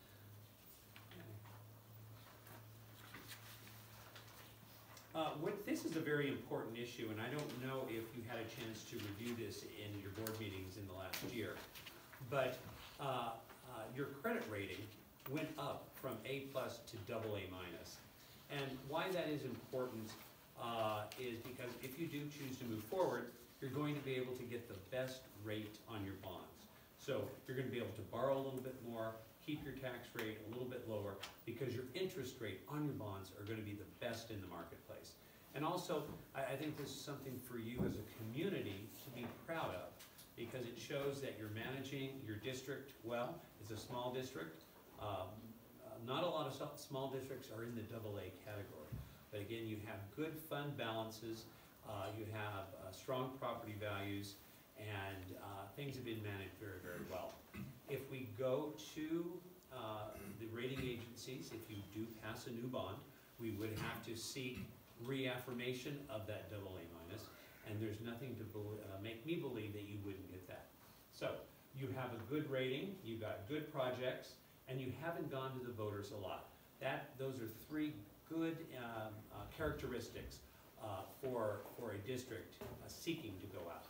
Speaker 9: Uh, what, this is a very important issue, and I don't know if you had a chance to review this in your board meetings in the last year, but uh, uh, your credit rating went up from A plus to double A minus. And why that is important uh, is because if you do choose to move forward, you're going to be able to get the best rate on your bonds. So you're going to be able to borrow a little bit more, keep your tax rate a little bit lower, because your interest rate on your bonds are going to be the best in the marketplace. And also, I, I think this is something for you as a community to be proud of, because it shows that you're managing your district well. It's a small district. Um, uh, not a lot of small districts are in the double A category. But again, you have good fund balances. Uh, you have uh, strong property values, and uh, things have been managed very, very well. If we go to uh, the rating agencies, if you do pass a new bond, we would have to seek reaffirmation of that double A minus, and there's nothing to bel- uh, make me believe that you wouldn't get that. So you have a good rating, you've got good projects, and you haven't gone to the voters a lot. That, those are three good um, uh, characteristics uh, for, for a district uh, seeking to go out.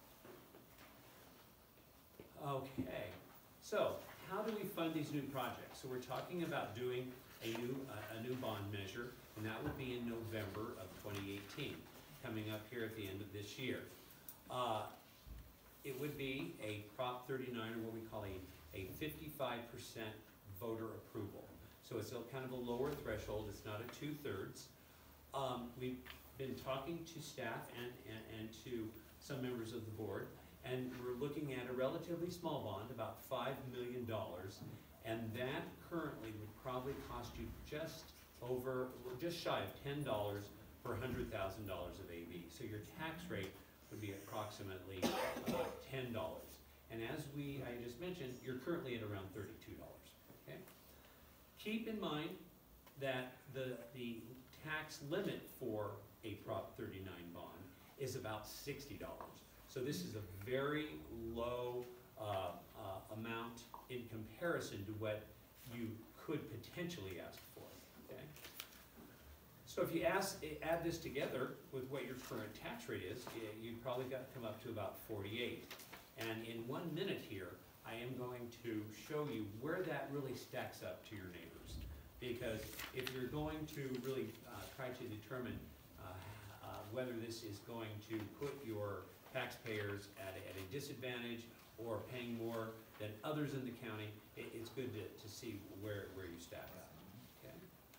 Speaker 9: Okay, so how do we fund these new projects? So we're talking about doing a new, uh, a new bond measure, and that will be in November of twenty eighteen, coming up here at the end of this year. Uh, it would be a Prop thirty-nine, or what we call a, a fifty-five percent voter approval. So it's a kind of a lower threshold, it's not a two-thirds. Um, we've been talking to staff and, and, and to some members of the board, and we're looking at a relatively small bond, about five million dollars, and that currently would probably cost you just over, just shy of ten dollars per one hundred thousand dollars of A V. So your tax rate would be approximately uh, ten dollars. And as we, I just mentioned, you're currently at around thirty-two dollars, okay? Keep in mind that the, the tax limit for a Prop thirty-nine bond is about sixty dollars. So this is a very low uh, uh, amount in comparison to what you could potentially ask for, okay? So if you ask, add this together with what your current tax rate is, you've probably got to come up to about forty-eight. And in one minute here, I am going to show you where that really stacks up to your neighbors. Because if you're going to really uh, try to determine uh, uh, whether this is going to put your taxpayers at a, at a disadvantage or paying more than others in the county, it, it's good to, to see where, where you stack up. Okay?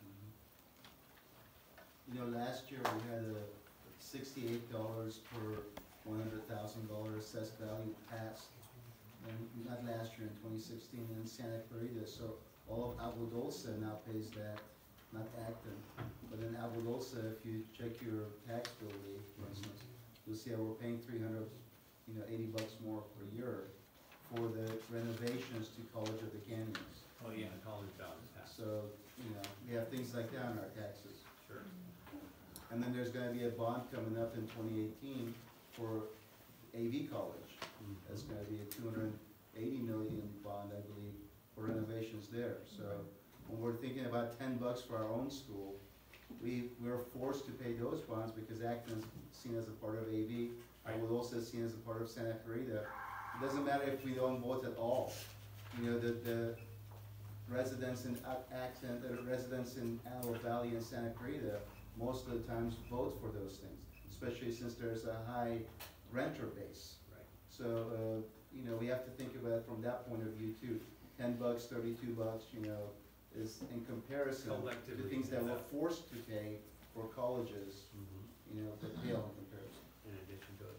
Speaker 1: You know, last year we had a sixty-eight dollars per one hundred thousand dollar assessed value passed. And not last year, in twenty sixteen in Santa Clarita, so all of Agua Dulce now pays that, not Acton. But in Agua Dulce, if you check your tax bill, Lee, for instance, you'll see how we're paying three hundred, you know, eighty bucks more per year for the renovations to College of the Canyons.
Speaker 9: Oh yeah, college dollars passed.
Speaker 1: So, you know, we have things like that in our taxes.
Speaker 9: Sure.
Speaker 1: And then there's gonna be a bond coming up in twenty eighteen for A V College. That's gonna be a two hundred eighty million bond, I believe, for renovations there. So when we're thinking about ten bucks for our own school, we, we're forced to pay those bonds because Acton's seen as a part of A V. I will also seen as a part of Santa Clarita. It doesn't matter if we don't vote at all. You know, the, the residents in Acton, the residents in Antelope Valley and Santa Clarita, most of the times vote for those things, especially since there's a high renter base.
Speaker 9: Right.
Speaker 1: So, uh, you know, we have to think about it from that point of view too. Ten bucks, thirty-two bucks, you know, is in comparison to
Speaker 9: Collectively,
Speaker 1: things that we're
Speaker 9: yeah.
Speaker 1: forced to pay for colleges, you know, that pale in comparison.
Speaker 9: In addition to it.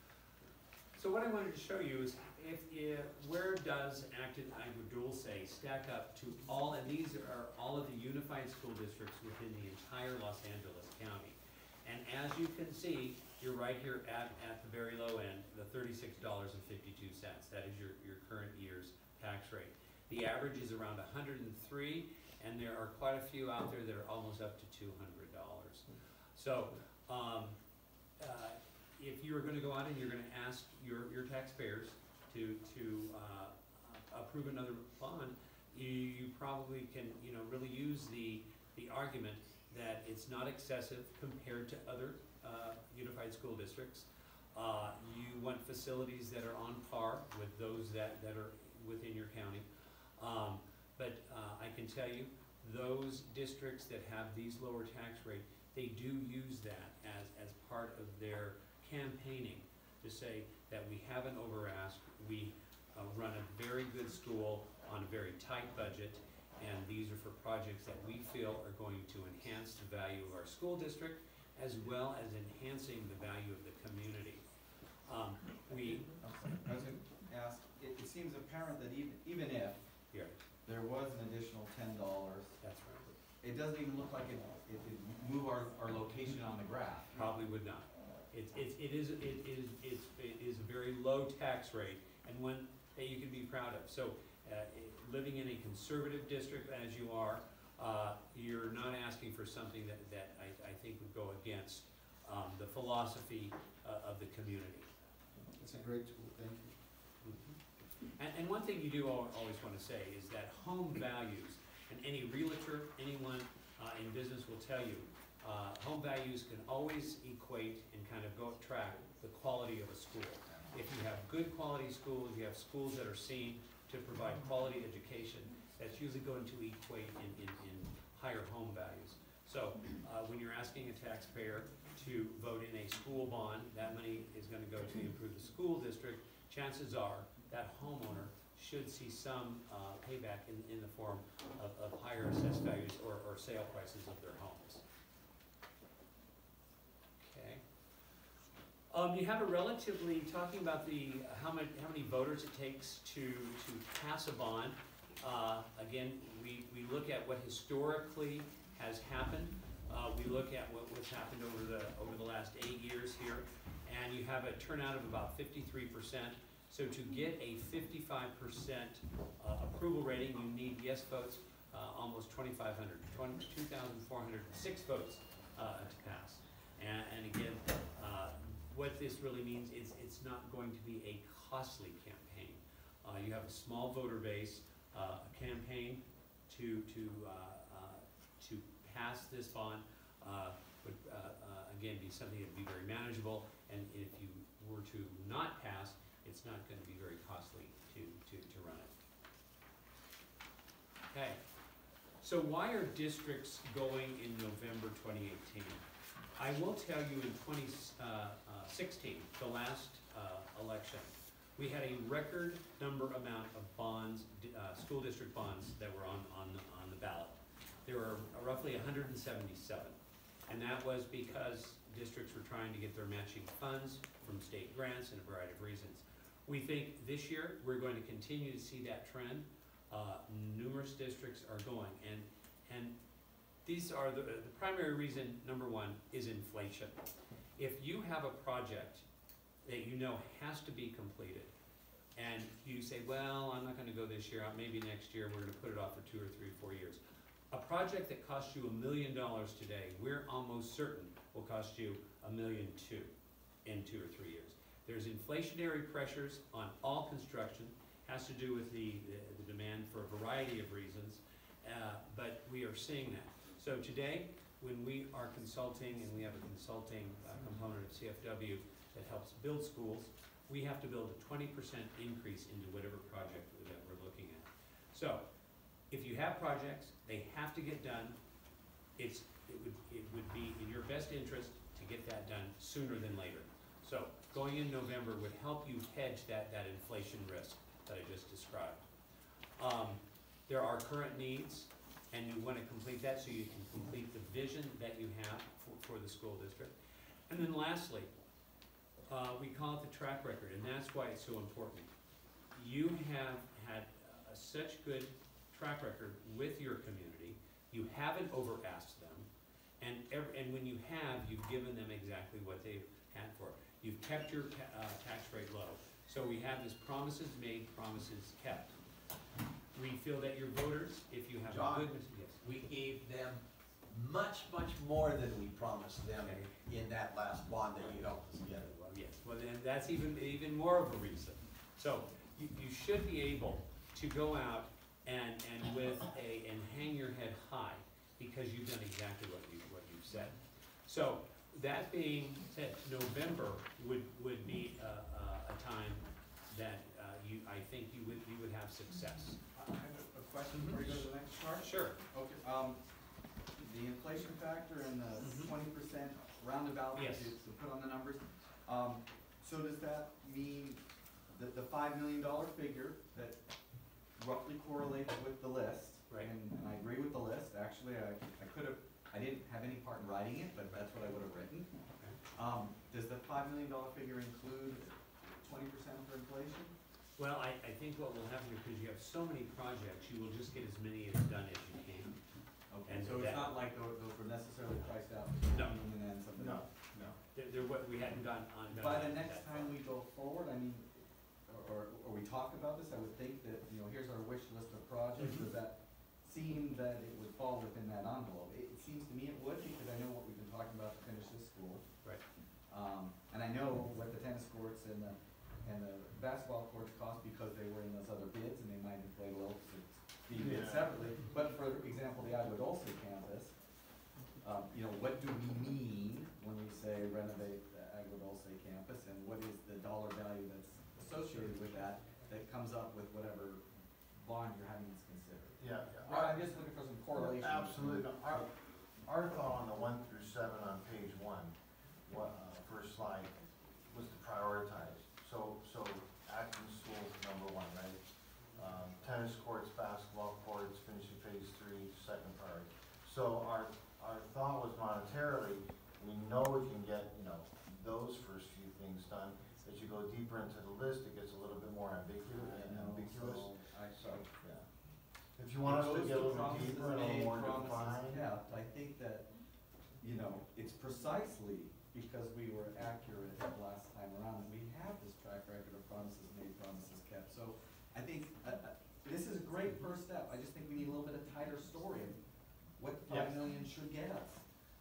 Speaker 9: So what I wanted to show you is if, if where does Acton Agua Dulce stack up to all, and these are all of the unified school districts within the entire Los Angeles County. And as you can see, you're right here at, at the very low end, the thirty-six dollars and fifty-two cents. That is your, your current year's tax rate. The average is around one hundred three, and there are quite a few out there that are almost up to two hundred dollars. So, um, uh, if you're gonna go out and you're gonna ask your, your taxpayers to, to uh, approve another bond, you, you probably can, you know, really use the, the argument that it's not excessive compared to other uh, unified school districts. Uh, you want facilities that are on par with those that, that are within your county. Um, but uh, I can tell you, those districts that have these lower tax rates, they do use that as, as part of their campaigning to say that we haven't over-asked, we uh, run a very good school on a very tight budget, and these are for projects that we feel are going to enhance the value of our school district as well as enhancing the value of the community. Um, we,
Speaker 14: I was going to ask, it, it seems apparent that even, even if
Speaker 9: yeah.
Speaker 14: there was an additional ten dollars,
Speaker 9: that's right.
Speaker 14: It doesn't even look like it, it would move our, our location on the graph.
Speaker 9: Probably would not. It's, it's, it is, it is, it's, it is a very low tax rate, and one that you can be proud of. So, uh, living in a conservative district as you are, uh, you're not asking for something that, that I, I think would go against um, the philosophy uh, of the community.
Speaker 1: It's a great tool, thank you.
Speaker 9: And, and one thing you do al always want to say is that home values, and any realtor, anyone uh, in business will tell you, uh, home values can always equate and kind of go track the quality of a school. If you have good quality schools, you have schools that are seen to provide quality education, that's usually going to equate in, in, in higher home values. So uh, when you're asking a taxpayer to vote in a school bond, that money is going to go to improve the school district, chances are that homeowner should see some uh, payback in, in the form of, of higher assessed values or, or sale prices of their homes. Okay. Um, you have a relatively, talking about the, how many, how many voters it takes to, to pass a bond. Uh, again, we, we look at what historically has happened. Uh, we look at what, what's happened over the, over the last eight years here, and you have a turnout of about fifty-three percent. So to get a fifty-five percent uh, approval rating, you need yes votes, uh, almost twenty-five hundred, two thousand four hundred six votes uh, to pass. And, and again, uh, what this really means is it's not going to be a costly campaign. Uh, you have a small voter base, uh, a campaign to, to, uh, uh, to pass this bond uh, would, uh, uh, again, be something that would be very manageable. And if you were to not pass, it's not going to be very costly to, to, to run it. Okay, so why are districts going in November twenty eighteen? I will tell you in twenty sixteen, the last uh, election, we had a record number amount of bonds, uh, school district bonds that were on, on, the, on the ballot. There were roughly one hundred seventy-seven, and that was because districts were trying to get their matching funds from state grants and a variety of reasons. We think this year we're going to continue to see that trend. Uh, numerous districts are going, and and these are the, the primary reason. Number one is inflation. If you have a project that you know has to be completed, and you say, well, I'm not going to go this year, maybe next year, we're going to put it off for two or three, four years. A project that costs you a million dollars today, we're almost certain will cost you a million two in two or three years. There's inflationary pressures on all construction, has to do with the, the, the demand for a variety of reasons, uh, but we are seeing that. So today, when we are consulting, and we have a consulting uh, component of C F W that helps build schools, we have to build a twenty percent increase into whatever project that we're looking at. So, if you have projects, they have to get done. It's, it would, it would be in your best interest to get that done sooner than later. So, going in November would help you hedge that, that inflation risk that I just described. Um, there are current needs, and you want to complete that so you can complete the vision that you have for, for the school district. And then lastly, uh, we call it the track record, and that's why it's so important. You have had uh, such good track record with your community. You haven't over-asked them, and, every, and when you have, you've given them exactly what they've had for. You've kept your uh, tax rate low. So we have this promises made, promises kept. We feel that your voters, if you have
Speaker 11: John,
Speaker 9: a good, yes.
Speaker 11: We gave them much, much more than we promised them in that last bond that you helped us get.
Speaker 9: Well, yes, well then that's even, even more of a reason. So you, you should be able to go out and, and with a, and hang your head high because you've done exactly what you, what you've said. So that being said, November would, would be a, a, a time that uh, you, I think you would, you would have success.
Speaker 14: I have a question before we go to the next chart.
Speaker 9: Sure.
Speaker 14: Okay, um, the inflation factor and the twenty percent roundabout that
Speaker 9: Yes.
Speaker 14: you to put on the numbers. Um, so does that mean that the five million dollar figure that roughly correlates with the list?
Speaker 9: Right.
Speaker 14: And, and I agree with the list, actually, I, I could have, I didn't have any part in writing it, but that's what I would have written.
Speaker 9: Okay.
Speaker 14: Um, does the five million dollar figure include twenty percent for inflation?
Speaker 9: Well, I, I think what will happen, because you have so many projects, you will just get as many as done as you can.
Speaker 14: Okay,
Speaker 9: And
Speaker 14: so
Speaker 9: that-
Speaker 14: it's not like those, those were necessarily priced out?
Speaker 9: No.
Speaker 14: And then something
Speaker 9: No,
Speaker 14: else?
Speaker 9: no. They're, they're what we hadn't done on. done
Speaker 14: By
Speaker 9: that-
Speaker 14: the next
Speaker 9: that
Speaker 14: time
Speaker 9: far.
Speaker 14: we go forward, I mean, I would think that, you know, here's our wish list of projects, does that seem that it would fall within that envelope? It, it seems to me it would, because I know what we've been talking about to finish this school.
Speaker 9: Right.
Speaker 14: Um, and I know what the tennis courts and the, and the basketball courts cost because they were in those other bids, and they might inflate a little to be bid
Speaker 4: Yeah.
Speaker 14: separately. But for example, the Agua Dulce campus, um, you know, what do we mean when we say renovate the Agua Dulce campus, and what is the dollar value that's associated with that, that comes up with whatever bond you're having us consider?
Speaker 4: Yeah, yeah.
Speaker 14: Right, I'm just looking for some correlation.
Speaker 4: Absolutely. No, Our, our thought on the one through seven on page one, what, uh, first slide, was to prioritize. So, so Atkins School, number one, right? Um, tennis courts, basketball courts, finishing phase three, second priority. So our, our thought was monetarily, we know we can get, you know, those first few things done. As you go deeper into the list, it gets a little bit more ambiguous, ambiguous.
Speaker 14: I,
Speaker 4: So, yeah. If you want us to
Speaker 14: It goes
Speaker 4: get a little
Speaker 14: promises
Speaker 4: bit deeper and a
Speaker 14: made,
Speaker 4: little more
Speaker 14: promises
Speaker 4: defined.
Speaker 14: kept. I think that, you know, it's precisely because we were accurate the last time around that we have this track record of promises made, promises kept. So I think, uh, uh, this is a great first step. I just think we need a little bit of tighter story of what the five
Speaker 4: Yes.
Speaker 14: million should get us.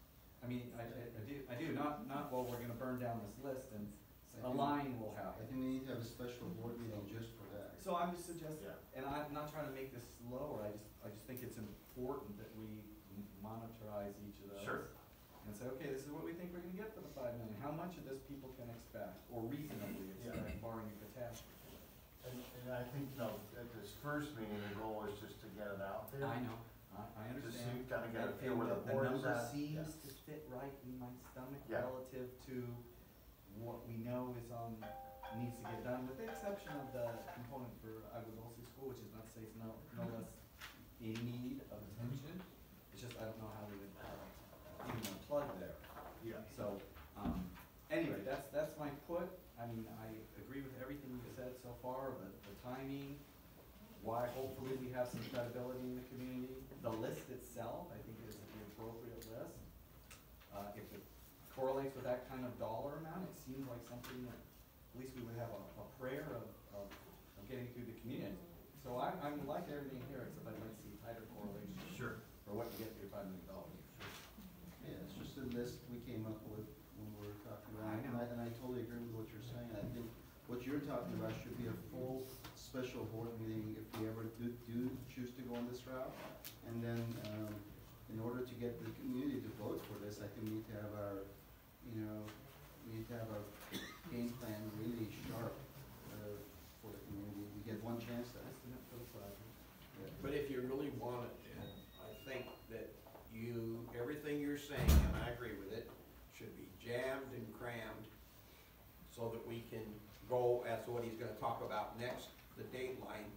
Speaker 14: I mean, I, I, I do, I do, not, not, well, we're gonna burn down this list and a line will
Speaker 1: I
Speaker 14: happen.
Speaker 1: think we need to have a special board meeting just for that.
Speaker 14: So I'm just suggesting,
Speaker 4: Yeah.
Speaker 14: and I'm not trying to make this slower, I just, I just think it's important that we m- monetize each of those.
Speaker 4: Sure.
Speaker 14: And say, okay, this is what we think we're gonna get for the five million, how much of this people can expect, or reasonably expect,
Speaker 4: Yeah.
Speaker 14: barring a catastrophe.
Speaker 4: And, and I think, you know, at this first meeting, the goal was just to get it out there.
Speaker 14: I know, I, I
Speaker 4: Just so
Speaker 14: understand.
Speaker 4: you kinda get a
Speaker 14: And-
Speaker 4: feel
Speaker 14: and
Speaker 4: where the
Speaker 14: the
Speaker 4: board is
Speaker 14: number
Speaker 4: at.
Speaker 14: seems
Speaker 4: Yeah.
Speaker 14: to fit right in my stomach
Speaker 4: Yeah.
Speaker 14: relative to what we know is on, needs to get done, with the exception of the component for Agua Dulce School, which is not to say it's no, no less in need of attention. It's just I don't know how we would, uh, even plug there.
Speaker 4: Yeah.
Speaker 14: So, um, anyway, that's, that's my put. I mean, I agree with everything you've said so far, but the timing, why hopefully we have some credibility in the community. The list itself, I think is the appropriate list. Uh, if it correlates with that kind of dollar amount, it seems like something that at least we would have a, a prayer of, of, of getting through the community. So I, I'm like everything here, except I'd like to see tighter correlation.
Speaker 4: Sure.
Speaker 14: For what you get for your five million dollars.
Speaker 1: Yeah, it's just a list we came up with when we were talking about.
Speaker 14: I
Speaker 1: it.
Speaker 14: know.
Speaker 1: And I, and I totally agree with what you're saying. I think what you're talking about should be a full special board meeting if we ever do, do choose to go on this route. And then, um, in order to get the community to vote for this, I think we need to have our, you know, we need to have our game plan really sharp, uh, for the community. We get one chance at it.
Speaker 14: Estimate for the project.
Speaker 1: Yeah.
Speaker 11: But if you really want it, then I think that you, everything you're saying, and I agree with it, should be jammed and crammed so that we can go, as what he's gonna talk about next, the dateline,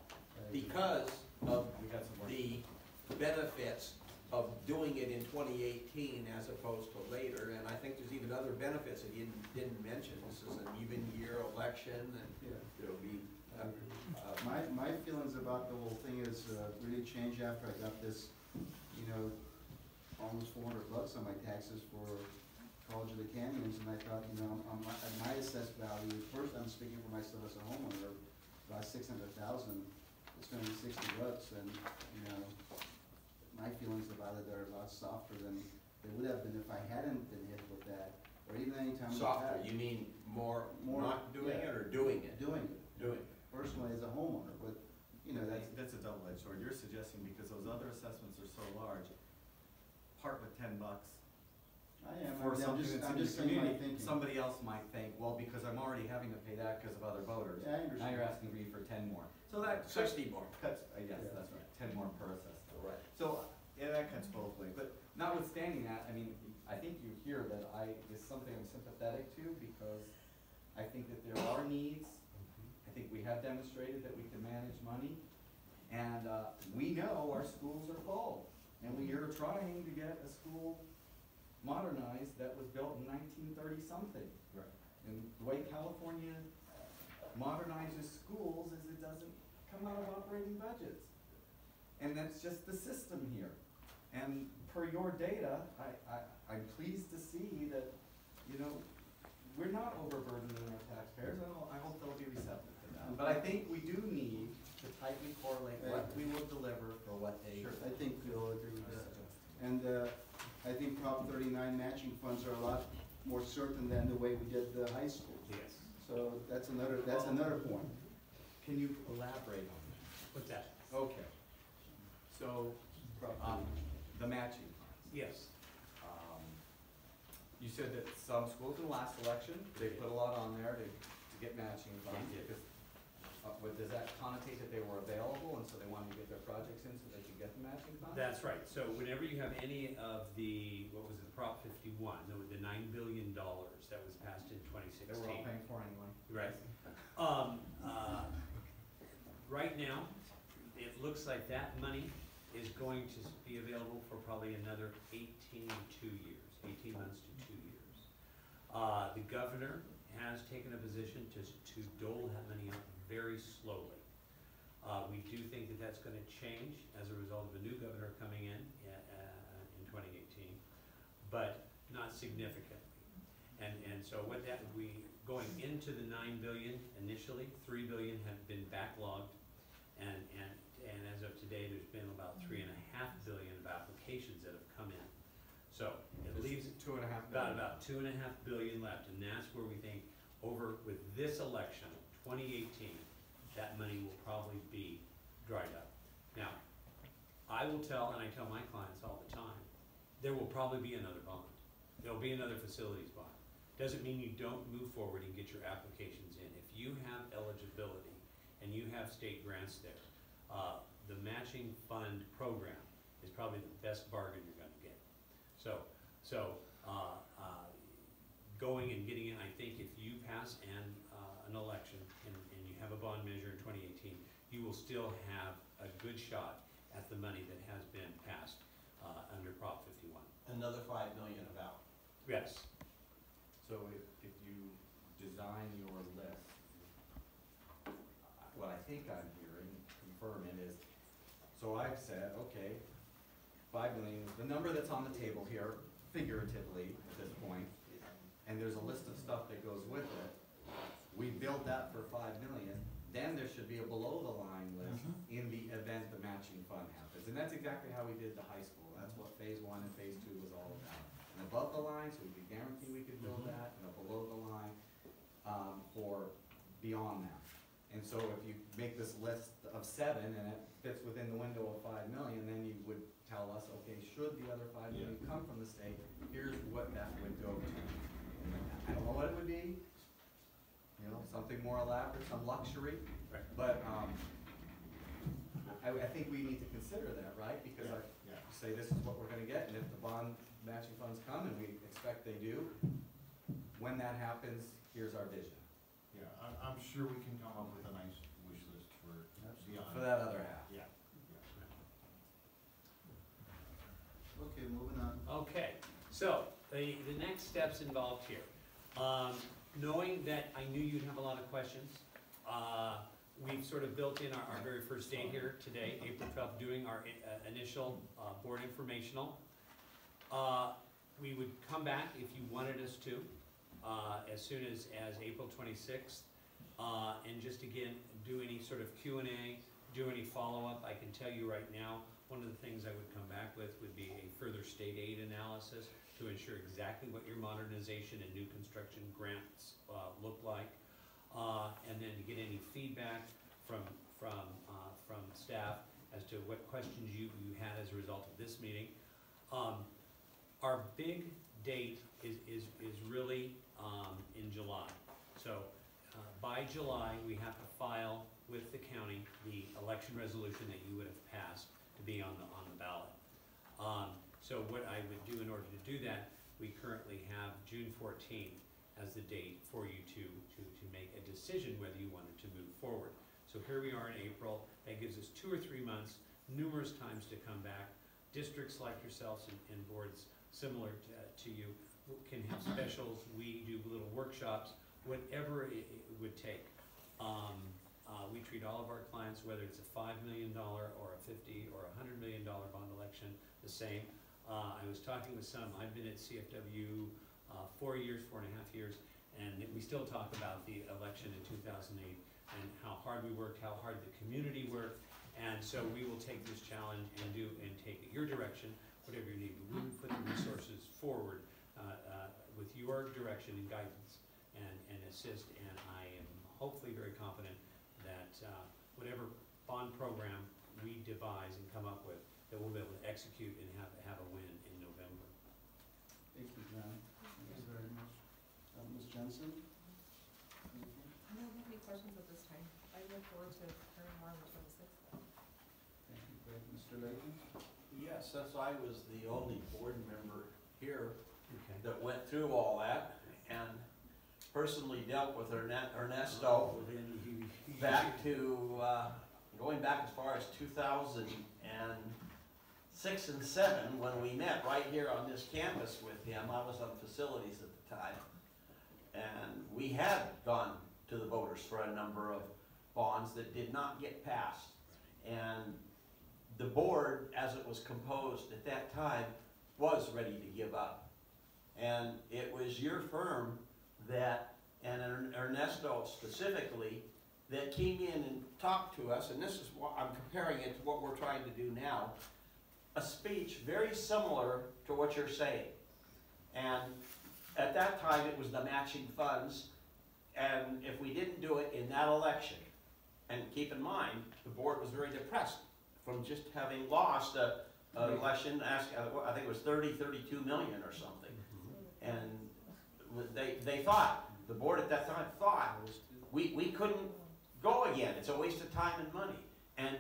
Speaker 11: because of
Speaker 14: We got some work.
Speaker 11: the benefits of doing it in twenty eighteen as opposed to later, and I think there's even other benefits that he didn't, didn't mention. This is an even year election, and
Speaker 1: Yeah.
Speaker 11: it'll be, uh, uh,
Speaker 1: My, my feelings about the whole thing is, uh, really changed after I got this, you know, almost four hundred bucks on my taxes for College of the Canyons, and I thought, you know, I'm, I'm, at my assessed value, first I'm speaking for myself as a homeowner, about six hundred thousand, it's gonna be sixty bucks, and, you know, my feelings about it are a lot softer than they would have been if I hadn't been hit with that, or even any time. in the
Speaker 11: softer,
Speaker 1: past.
Speaker 11: you mean more,
Speaker 1: More,
Speaker 11: not doing
Speaker 1: yeah.
Speaker 11: it or doing it?
Speaker 1: Doing it,
Speaker 11: Doing it.
Speaker 1: personally as a homeowner, but, you know,
Speaker 14: That's,
Speaker 1: that's,
Speaker 14: that's a double-edged sword. You're suggesting because those other assessments are so large, part with ten bucks.
Speaker 1: I am,
Speaker 14: For
Speaker 1: I'm
Speaker 14: something
Speaker 1: just,
Speaker 14: that's
Speaker 1: I'm
Speaker 14: in the
Speaker 1: just saying my
Speaker 14: community,
Speaker 1: thinking.
Speaker 14: somebody else might think, well, because I'm already having to pay that because of other voters.
Speaker 1: Yeah, I understand.
Speaker 14: Now you're asking me for ten more. So that cuts,
Speaker 11: Sixty more.
Speaker 14: cuts, uh, yes,
Speaker 1: Yeah.
Speaker 14: that's right, ten more per assessment.
Speaker 11: Right.
Speaker 14: So, yeah, that cuts both ways, but notwithstanding that, I mean, I think you hear that I, is something I'm sympathetic to because I think that there are needs. I think we have demonstrated that we can manage money. And, uh, we know our schools are full. And we are trying to get a school modernized that was built in nineteen thirty something.
Speaker 4: Right.
Speaker 14: And the way California modernizes schools is it doesn't come out of operating budgets. And that's just the system here. And per your data, I, I, I'm pleased to see that, you know, we're not overburdening our taxpayers. I, don't- I hope they'll be receptive to that. But I think we do need tightly correlate what we will deliver for what they.
Speaker 1: Sure, I think we all agree with that. And uh, I think Prop thirty-nine matching funds are a lot more certain than the way we did the high school.
Speaker 9: Yes.
Speaker 1: So that's another, that's another point.
Speaker 14: Can you elaborate on that?
Speaker 9: What's that?
Speaker 14: Okay. So, um, the matching funds.
Speaker 9: Yes.
Speaker 14: Um, You said that some schools in the last election, they put a lot on there to, to get matching funds.
Speaker 9: They did.
Speaker 14: because, uh, what, does that connotate that they were available and so they wanted to get their projects in so they could get the matching funds?
Speaker 9: That's right. So whenever you have any of the, what was it, Prop fifty-one, the, the nine billion dollars that was passed in twenty
Speaker 14: They
Speaker 9: sixteen.
Speaker 14: were all paying for anyway.
Speaker 9: Right. Um, uh, right now, it looks like that money is going to be available for probably another eighteen to two years, eighteen months to two years. Uh, the governor has taken a position to, to dole that money out very slowly. Uh, we do think that that's gonna change as a result of a new governor coming in, uh, in twenty eighteen, but not significantly. And, and so what that, we, going into the nine billion initially, three billion had been backlogged. And, and, and as of today, there's been about three and a half billion of applications that have come in. So it leaves
Speaker 14: Two and a half
Speaker 9: about,
Speaker 14: billion.
Speaker 9: about two and a half billion left, and that's where we think over with this election, twenty eighteen, that money will probably be dried up. Now, I will tell, and I tell my clients all the time, there will probably be another bond. There'll be another facilities bond. Doesn't mean you don't move forward and get your applications in. If you have eligibility and you have state grants there, uh, the matching fund program is probably the best bargain you're gonna get. So, so, uh, uh, going and getting in, I think if you pass an, uh, an election and, and you have a bond measure in twenty eighteen, you will still have a good shot at the money that has been passed, uh, under Prop fifty-one.
Speaker 11: Another five million about.
Speaker 9: Yes.
Speaker 14: So if, if you design your list, uh, what I think I'm hearing, confirming is, so I've said, okay, five million is the number that's on the table here, figuratively at this point, and there's a list of stuff that goes with it. We build that for five million, then there should be a below the line list in the event the matching fund happens. And that's exactly how we did the high school. That's what phase one and phase two was all about. And above the line, so we could guarantee we could build that, and a below the line, um, for beyond that. And so if you make this list of seven and it fits within the window of five million, then you would tell us, okay, should the other five million come from the state, here's what that would go to. I don't know what it would be, you know, something more elaborate, some luxury,
Speaker 9: Right.
Speaker 14: but, um, I, I think we need to consider that, right? Because I
Speaker 4: Yeah.
Speaker 14: say this is what we're gonna get, and if the bond matching funds come, and we expect they do, when that happens, here's our vision.
Speaker 4: Yeah, I'm, I'm sure we can come up with a nice wish list for beyond.
Speaker 14: For that other half.
Speaker 4: Yeah. Okay, moving on.
Speaker 9: Okay, so the, the next steps involved here. Um, knowing that I knew you'd have a lot of questions, uh, we've sort of built in our, our very first day here today, April twelfth, doing our uh, initial uh, board informational. Uh, we would come back if you wanted us to, uh, as soon as, as April twenty-sixth, uh, and just again, do any sort of Q and A, do any follow-up. I can tell you right now, one of the things I would come back with would be a further state aid analysis to ensure exactly what your modernization and new construction grants uh, look like, uh, and then to get any feedback from from uh, from staff as to what questions you you had as a result of this meeting. Um, our big date is is is really um, in July. So uh, by July we have to file with the county the election resolution that you would have passed to be on the on the ballot. Um, so what I would do in order to do that, we currently have June fourteenth as the date for you to, to, to make a decision whether you wanted to move forward. So here we are in April. That gives us two or three months, numerous times to come back. Districts like yourselves and, and boards similar to, uh, to you can have specials. We do little workshops, whatever it, it would take. Um, Uh, we treat all of our clients, whether it's a five million dollar or a fifty or a hundred million dollar bond election, the same. Uh, I was talking with some, I've been at C F W uh, four years, four and a half years, and we still talk about the election in two thousand eight and how hard hard we worked, how hard the community worked, and so we will take this challenge and do, and take it your direction, whatever you need. We will put the resources forward uh, uh, with your direction and guidance and, and assist, and I am hopefully very confident that uh, whatever bond program we devise and come up with, that we'll be able to execute and have, have a win in November.
Speaker 1: Thank you, John. Thank you very much. Uh, Miz Jensen?
Speaker 8: I don't have any questions at this time. I look forward to hearing more on the twenty-sixth.
Speaker 1: Thank you, Greg. Mister Layton?
Speaker 11: Yes, since I was the only board member here
Speaker 9: Okay.
Speaker 11: that went through all that and personally dealt with Erne- Ernesto back to, uh, going back as far as two thousand six and seven, when we met right here on this campus with him. I was on facilities at the time. And we had gone to the voters for a number of bonds that did not get passed. And the board, as it was composed at that time, was ready to give up. And it was your firm that, and Ernesto specifically, that came in and talked to us, and this is what I'm comparing it to what we're trying to do now, a speech very similar to what you're saying. And at that time, it was the matching funds, and if we didn't do it in that election, and keep in mind, the board was very depressed from just having lost a, a election, ask, I think it was thirty, thirty-two million or something. And they, they thought, the board at that time thought, we, we couldn't go again. It's a waste of time and money. And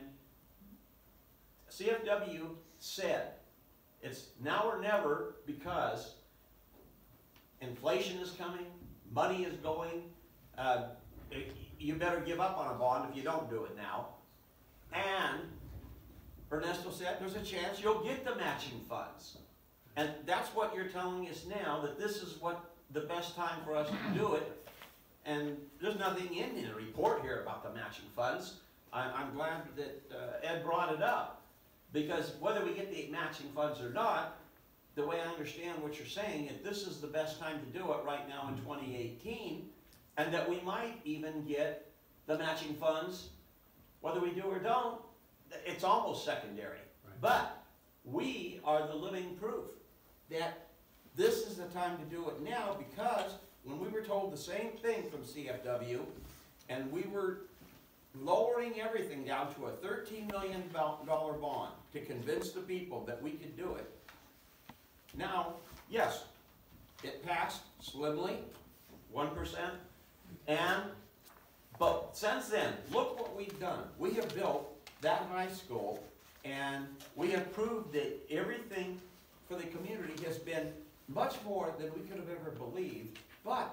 Speaker 11: C F W said, it's now or never, because inflation is coming, money is going, uh, it, you better give up on a bond if you don't do it now. And Ernesto said, there's a chance you'll get the matching funds. And that's what you're telling us now, that this is what the best time for us to do it. And there's nothing in the report here about the matching funds. I'm, I'm glad that uh, Ed brought it up, because whether we get the matching funds or not, the way I understand what you're saying, is this is the best time to do it right now in twenty eighteen, and that we might even get the matching funds, whether we do or don't, it's almost secondary. Right. But we are the living proof that this is the time to do it now, because when we were told the same thing from C F W, and we were lowering everything down to a thirteen million dollar bond to convince the people that we could do it. Now, yes, it passed slimly, one percent, and, but since then, look what we've done. We have built that high school, and we have proved that everything for the community has been much more than we could have ever believed. But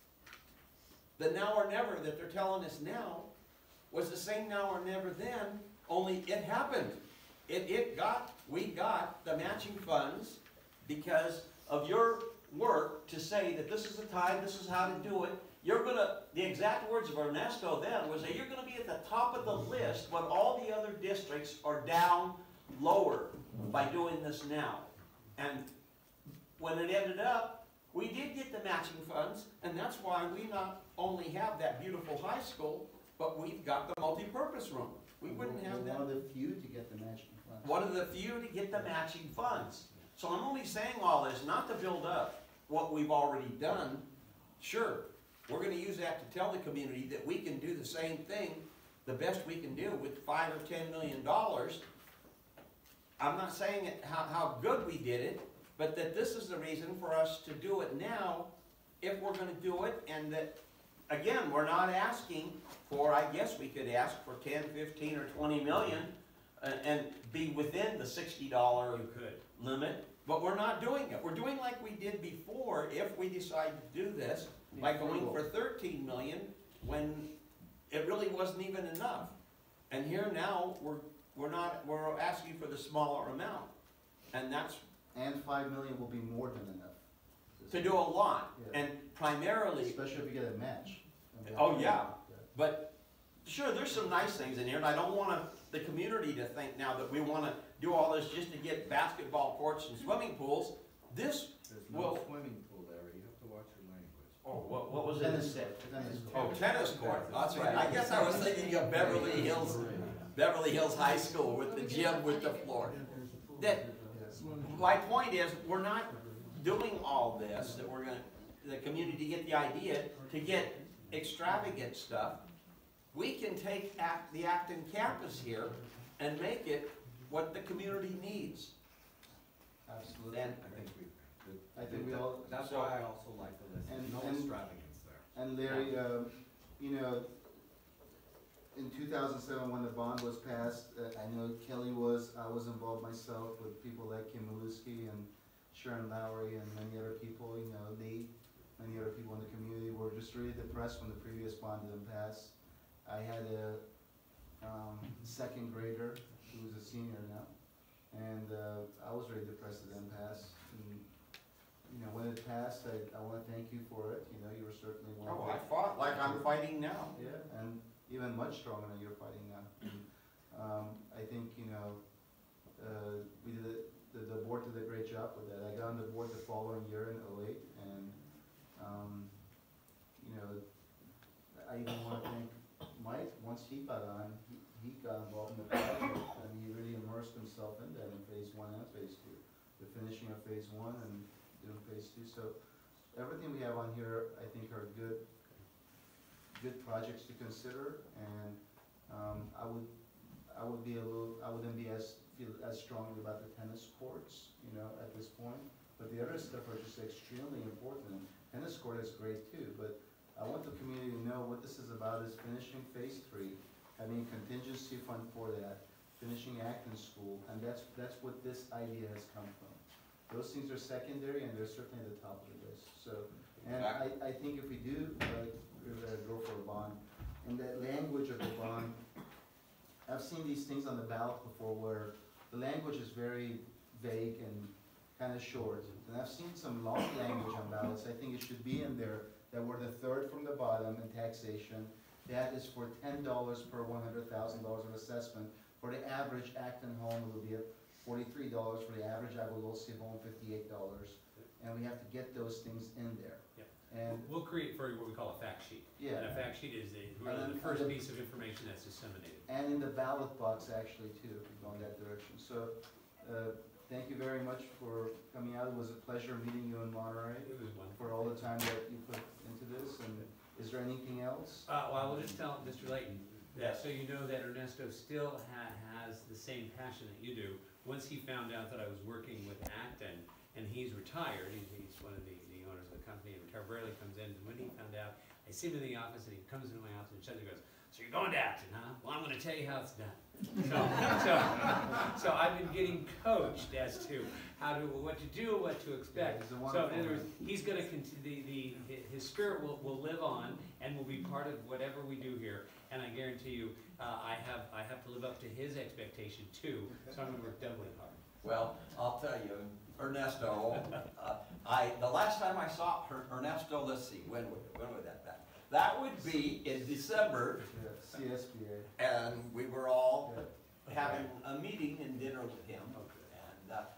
Speaker 11: the now or never that they're telling us now was the same now or never then, only it happened. It, it got, we got the matching funds because of your work to say that this is the time, this is how to do it. You're gonna, the exact words of Ernesto then was that you're gonna be at the top of the list when all the other districts are down lower by doing this now. And when it ended up, we did get the matching funds, and that's why we not only have that beautiful high school, but we've got the multi-purpose room. We wouldn't have that.
Speaker 1: One of the few to get the matching funds.
Speaker 11: One of the few to get the matching funds. So I'm only saying all this not to build up what we've already done. Sure, we're going to use that to tell the community that we can do the same thing, the best we can do with five or ten million dollars. I'm not saying it, how, how good we did it, but that this is the reason for us to do it now if we're going to do it, and that, again, we're not asking for, I guess we could ask for ten, fifteen, or twenty million uh, and be within the sixty dollar limit, but we're not doing it. We're doing like we did before if we decide to do this by going for thirteen million when it really wasn't even enough. And here now, we're, we're not, we're asking for the smaller amount. And that's...
Speaker 1: And five million will be more than enough.
Speaker 11: To do a lot,
Speaker 1: Yeah.
Speaker 11: and primarily...
Speaker 1: Especially if you get a match.
Speaker 11: Oh, yeah. But sure, there's some nice things in here, and I don't want the community to think now that we want to do all this just to get basketball courts and swimming pools. This
Speaker 15: There's no
Speaker 11: will...
Speaker 15: swimming pool there, you have to watch your language.
Speaker 11: Oh, what, what was it?
Speaker 1: Tennis court, tennis
Speaker 11: Oh,
Speaker 1: court.
Speaker 11: tennis court, that's right. I guess I was thinking of Beverly Hills, Beverly Hills High School with the gym with the floor. That, my point is, we're not doing all this, that we're gonna, the community get the idea to get extravagant stuff. We can take Act, the Acton campus here and make it what the community needs.
Speaker 1: Absolutely.
Speaker 11: And
Speaker 14: I think we,
Speaker 1: I think we all.
Speaker 14: that's
Speaker 11: So-
Speaker 14: why I also like the list,
Speaker 1: And-
Speaker 14: no
Speaker 1: and-
Speaker 14: extravagance there.
Speaker 1: And Larry, uh, you know, in two thousand seven, when the bond was passed, uh, I know Kelly was, I was involved myself with people like Kim Malusky and Sharon Lowry and many other people, you know, Nate, many other people in the community were just really depressed when the previous bond didn't pass. I had a, um, second grader who was a senior now, and, uh, I was very depressed it didn't pass. And, you know, when it passed, I, I wanna thank you for it, you know, you were certainly one of
Speaker 11: Oh,
Speaker 1: the.
Speaker 11: I fought like I'm fighting now.
Speaker 1: Yeah, and even much stronger than you're fighting now. Um, I think, you know, uh, we did, it- the, the board did a great job with that. I got on the board the following year in oh eight, and, um, you know, I even wanna thank Mike, once he got on, he, he got involved in the project, and he really immersed himself in that in phase one and phase two. The finishing of phase one and doing phase two, so everything we have on here, I think are good, good projects to consider, and, um, I would, I would be a little, I wouldn't be as, feel as strongly about the tennis courts, you know, at this point, but the other stuff are just extremely important. Tennis court is great too, but I want the community to know what this is about is finishing phase three, having a contingency fund for that, finishing Acton School, and that's, that's what this idea has come from. Those things are secondary, and they're certainly at the top of the list, so, and I, I think if we do, like, uh, go for a bond, in the language of the bond, I've seen these things on the ballot before where the language is very vague and kind of short, and I've seen some long language on ballots. I think it should be in there that we're the third from the bottom in taxation. That is for ten dollars per one hundred thousand dollars of assessment. For the average Acton home, it will be at forty-three dollars. For the average Avalosy home, fifty-eight dollars. And we have to get those things in there.
Speaker 9: Yep.
Speaker 1: And
Speaker 9: We'll create for you what we call a fact sheet.
Speaker 1: Yeah.
Speaker 9: And a fact sheet is the, really
Speaker 1: And
Speaker 9: the
Speaker 1: then-
Speaker 9: first
Speaker 1: and then-
Speaker 9: piece of information that's disseminated.
Speaker 1: and in the ballot box actually too, if you go in that direction. So, uh, thank you very much for coming out. It was a pleasure meeting you in Monterey.
Speaker 9: It was wonderful.
Speaker 1: For all the time that you put into this, and is there anything else?
Speaker 9: Uh, well, I will just tell Mister Layton, that,
Speaker 11: Yes.
Speaker 9: so you know that Ernesto still ha- has the same passion that you do. Once he found out that I was working with Acton, and he's retired, he's, he's one of the, the owners of the company, and retired, rarely comes in, and when he found out, I see him in the office, and he comes into my office, and suddenly goes, "So you're going to Acton, huh? Well, I'm gonna tell you how it's done." So, so, so I've been getting coached as to how to, what to do, what to expect.
Speaker 1: He's a
Speaker 9: So
Speaker 1: wonderful
Speaker 9: in other words,
Speaker 1: man.
Speaker 9: he's gonna conti- the, the, his spirit will, will live on and will be part of whatever we do here. And I guarantee you, uh, I have, I have to live up to his expectation too, so I'm gonna work doubly hard.
Speaker 11: Well, I'll tell you, Ernesto, uh, I, the last time I saw Er- Ernesto, let's see, when would, when would that, that? That would be in December,
Speaker 1: Yeah, C S B A.
Speaker 11: and we were all having a meeting and dinner with him. And, uh,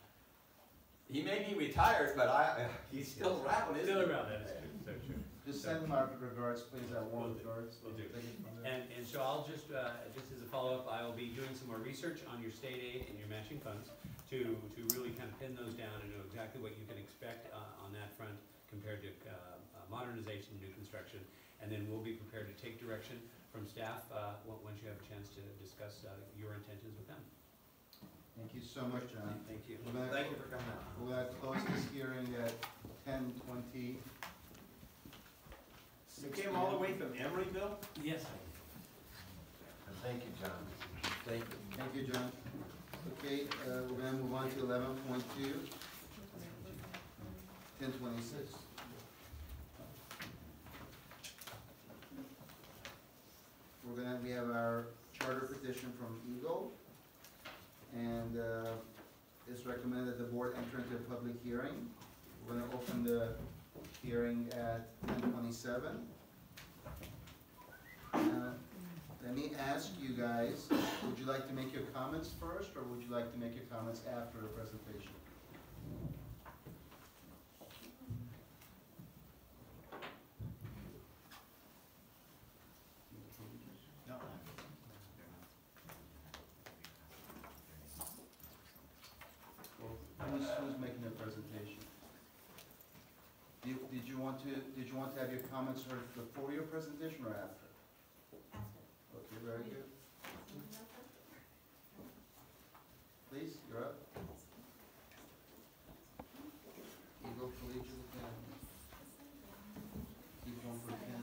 Speaker 11: he may be retired, but I, he's still around, isn't he?
Speaker 9: Still around, that is true, so true.
Speaker 1: Just send him our regards, please, our warm
Speaker 9: Will do.
Speaker 1: regards.
Speaker 9: Will do.
Speaker 1: Take it from there.
Speaker 9: And, and so I'll just, uh, just as a follow-up, I will be doing some more research on your state aid and your matching funds to, to really kind of pin those down and know exactly what you can expect, uh, on that front compared to, uh, uh, modernization, new construction. And then we'll be prepared to take direction from staff, uh, on- once you have a chance to discuss, uh, your intentions with them.
Speaker 1: Thank you so much, John.
Speaker 9: Thank you.
Speaker 1: We're gonna-
Speaker 11: Thank you for coming out.
Speaker 1: We're gonna close this hearing at ten twenty.
Speaker 11: You came all the way from Emeryville?
Speaker 9: Yes.
Speaker 4: Thank you, John.
Speaker 11: Thank you.
Speaker 1: Thank you, John. Okay, uh, we're gonna move on to eleven point two. Ten twenty-six. We're gonna, we have our charter petition from Eagle. And, uh, it's recommended that the board enter into a public hearing. We're gonna open the hearing at ten twenty-seven. Uh, Let me ask you guys, would you like to make your comments first, or would you like to make your comments after the presentation? who's making the presentation? Did, did you want to, did you want to have your comments heard before your presentation or after?
Speaker 15: After.
Speaker 1: Okay, very good. Please, you're up. Eagle Collegiate Academy. Keep going for ten.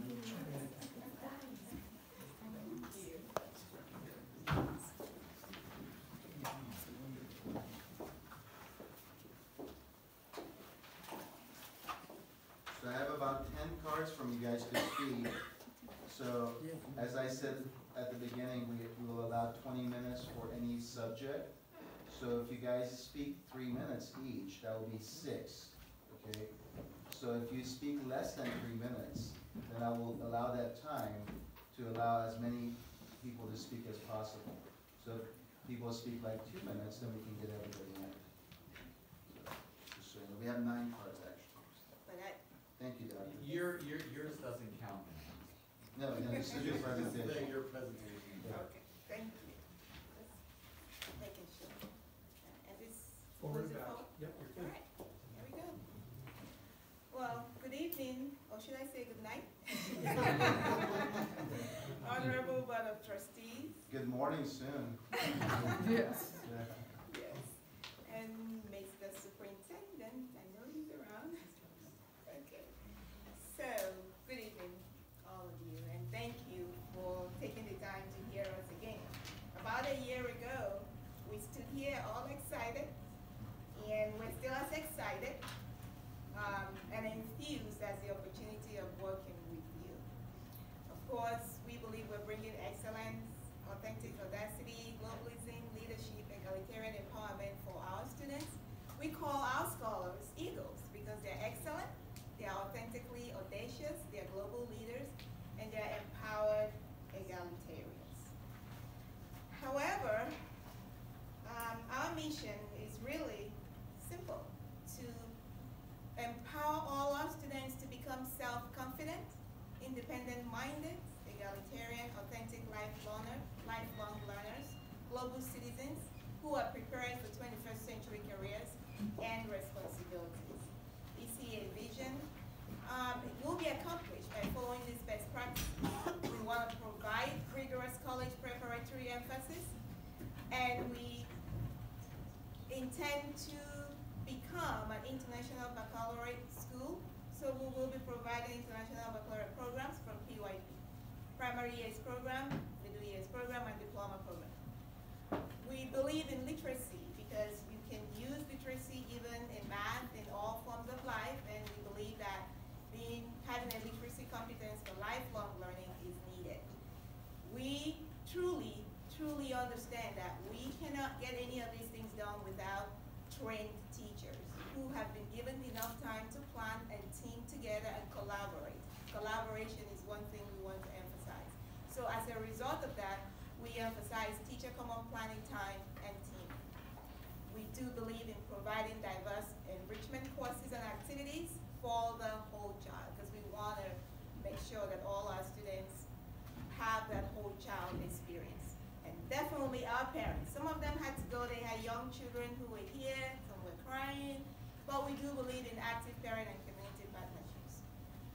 Speaker 1: So I have about ten cards from you guys to speak. So, as I said at the beginning, we we will allow twenty minutes for any subject. So if you guys speak three minutes each, that will be six, okay? So if you speak less than three minutes, then I will allow that time to allow as many people to speak as possible. So if people speak like two minutes, then we can get everybody in. So, just so you know, we have nine cards actually.
Speaker 15: But I,
Speaker 1: Thank you, Doctor.
Speaker 14: Your, your, yours doesn't count.
Speaker 1: No, no, this is your presentation.
Speaker 14: Your presentation.
Speaker 15: okay, thank you. Just making sure. Uh, And this.
Speaker 2: Forward
Speaker 15: was it
Speaker 2: back.
Speaker 15: forward?
Speaker 2: Yep, you're
Speaker 15: All
Speaker 2: good.
Speaker 15: right, here we go. Well, good evening, or should I say good night? Honorable Board of Trustees.
Speaker 1: Good morning soon.
Speaker 15: Yes.
Speaker 1: Yeah.
Speaker 15: Yes. And Mister Superintendent, I know he's around. Okay. So, good evening, all of you, and thank you for taking the time to hear us again. About a year ago, we stood here all excited, and we're still as excited um, and enthused as the opportunity of working with you. Of course, we believe we're bringing excellence, authentic audacity, globalism, leadership, egalitarian empowerment for our students. We call our scholars Eagles because they're excellent, they're authentically audacious, they're global leaders, and they're empowered egalitarians. However, um, our mission is really simple: to empower all our students to become self-confident, independent-minded, egalitarian, authentic lifelong learner- lifelong learners, global citizens who are prepared for twenty-first century careers and responsibilities. We see a vision. Um, it will be accomplished by following these best practices. We want to provide rigorous college preparatory emphasis, and we intend to become an international baccalaureate school, so we will be providing international baccalaureate programs from P Y P, primary years program, middle years program, and diploma program. We believe in literacy because you can use literacy even in math, in all forms of life, and we believe that being having a literacy competence for lifelong learning is needed. We truly, truly understand that we cannot get any of these things done without trained teachers who have been given enough time to plan and team together and collaborate. Collaboration is one thing we want to emphasize. So as a result of that, we emphasize teacher common planning time and team. We do believe in providing diverse enrichment courses and activities for the whole child, because we want to make sure that all our students have that whole child experience. And definitely our parents. Some of them had to go, they had young children who were here, some were crying, but we do believe in active parent and community partnerships.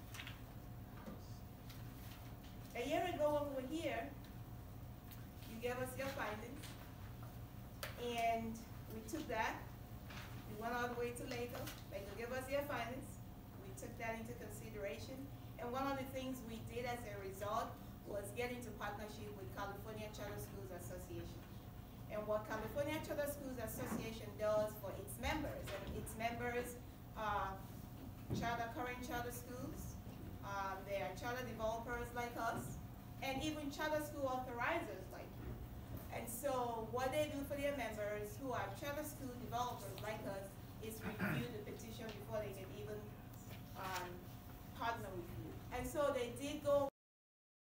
Speaker 15: A year ago when we were here, you gave us your findings, and we took that, we went all the way to Lagos, like you gave us your findings, we took that into consideration, and one of the things we did as a result was get into partnership with California Charter Schools Association. And what California Charter Schools Association does for its members, and its members are charter, current charter schools, um, they are charter developers like us, and even charter school authorizers like you. And so what they do for their members who are charter school developers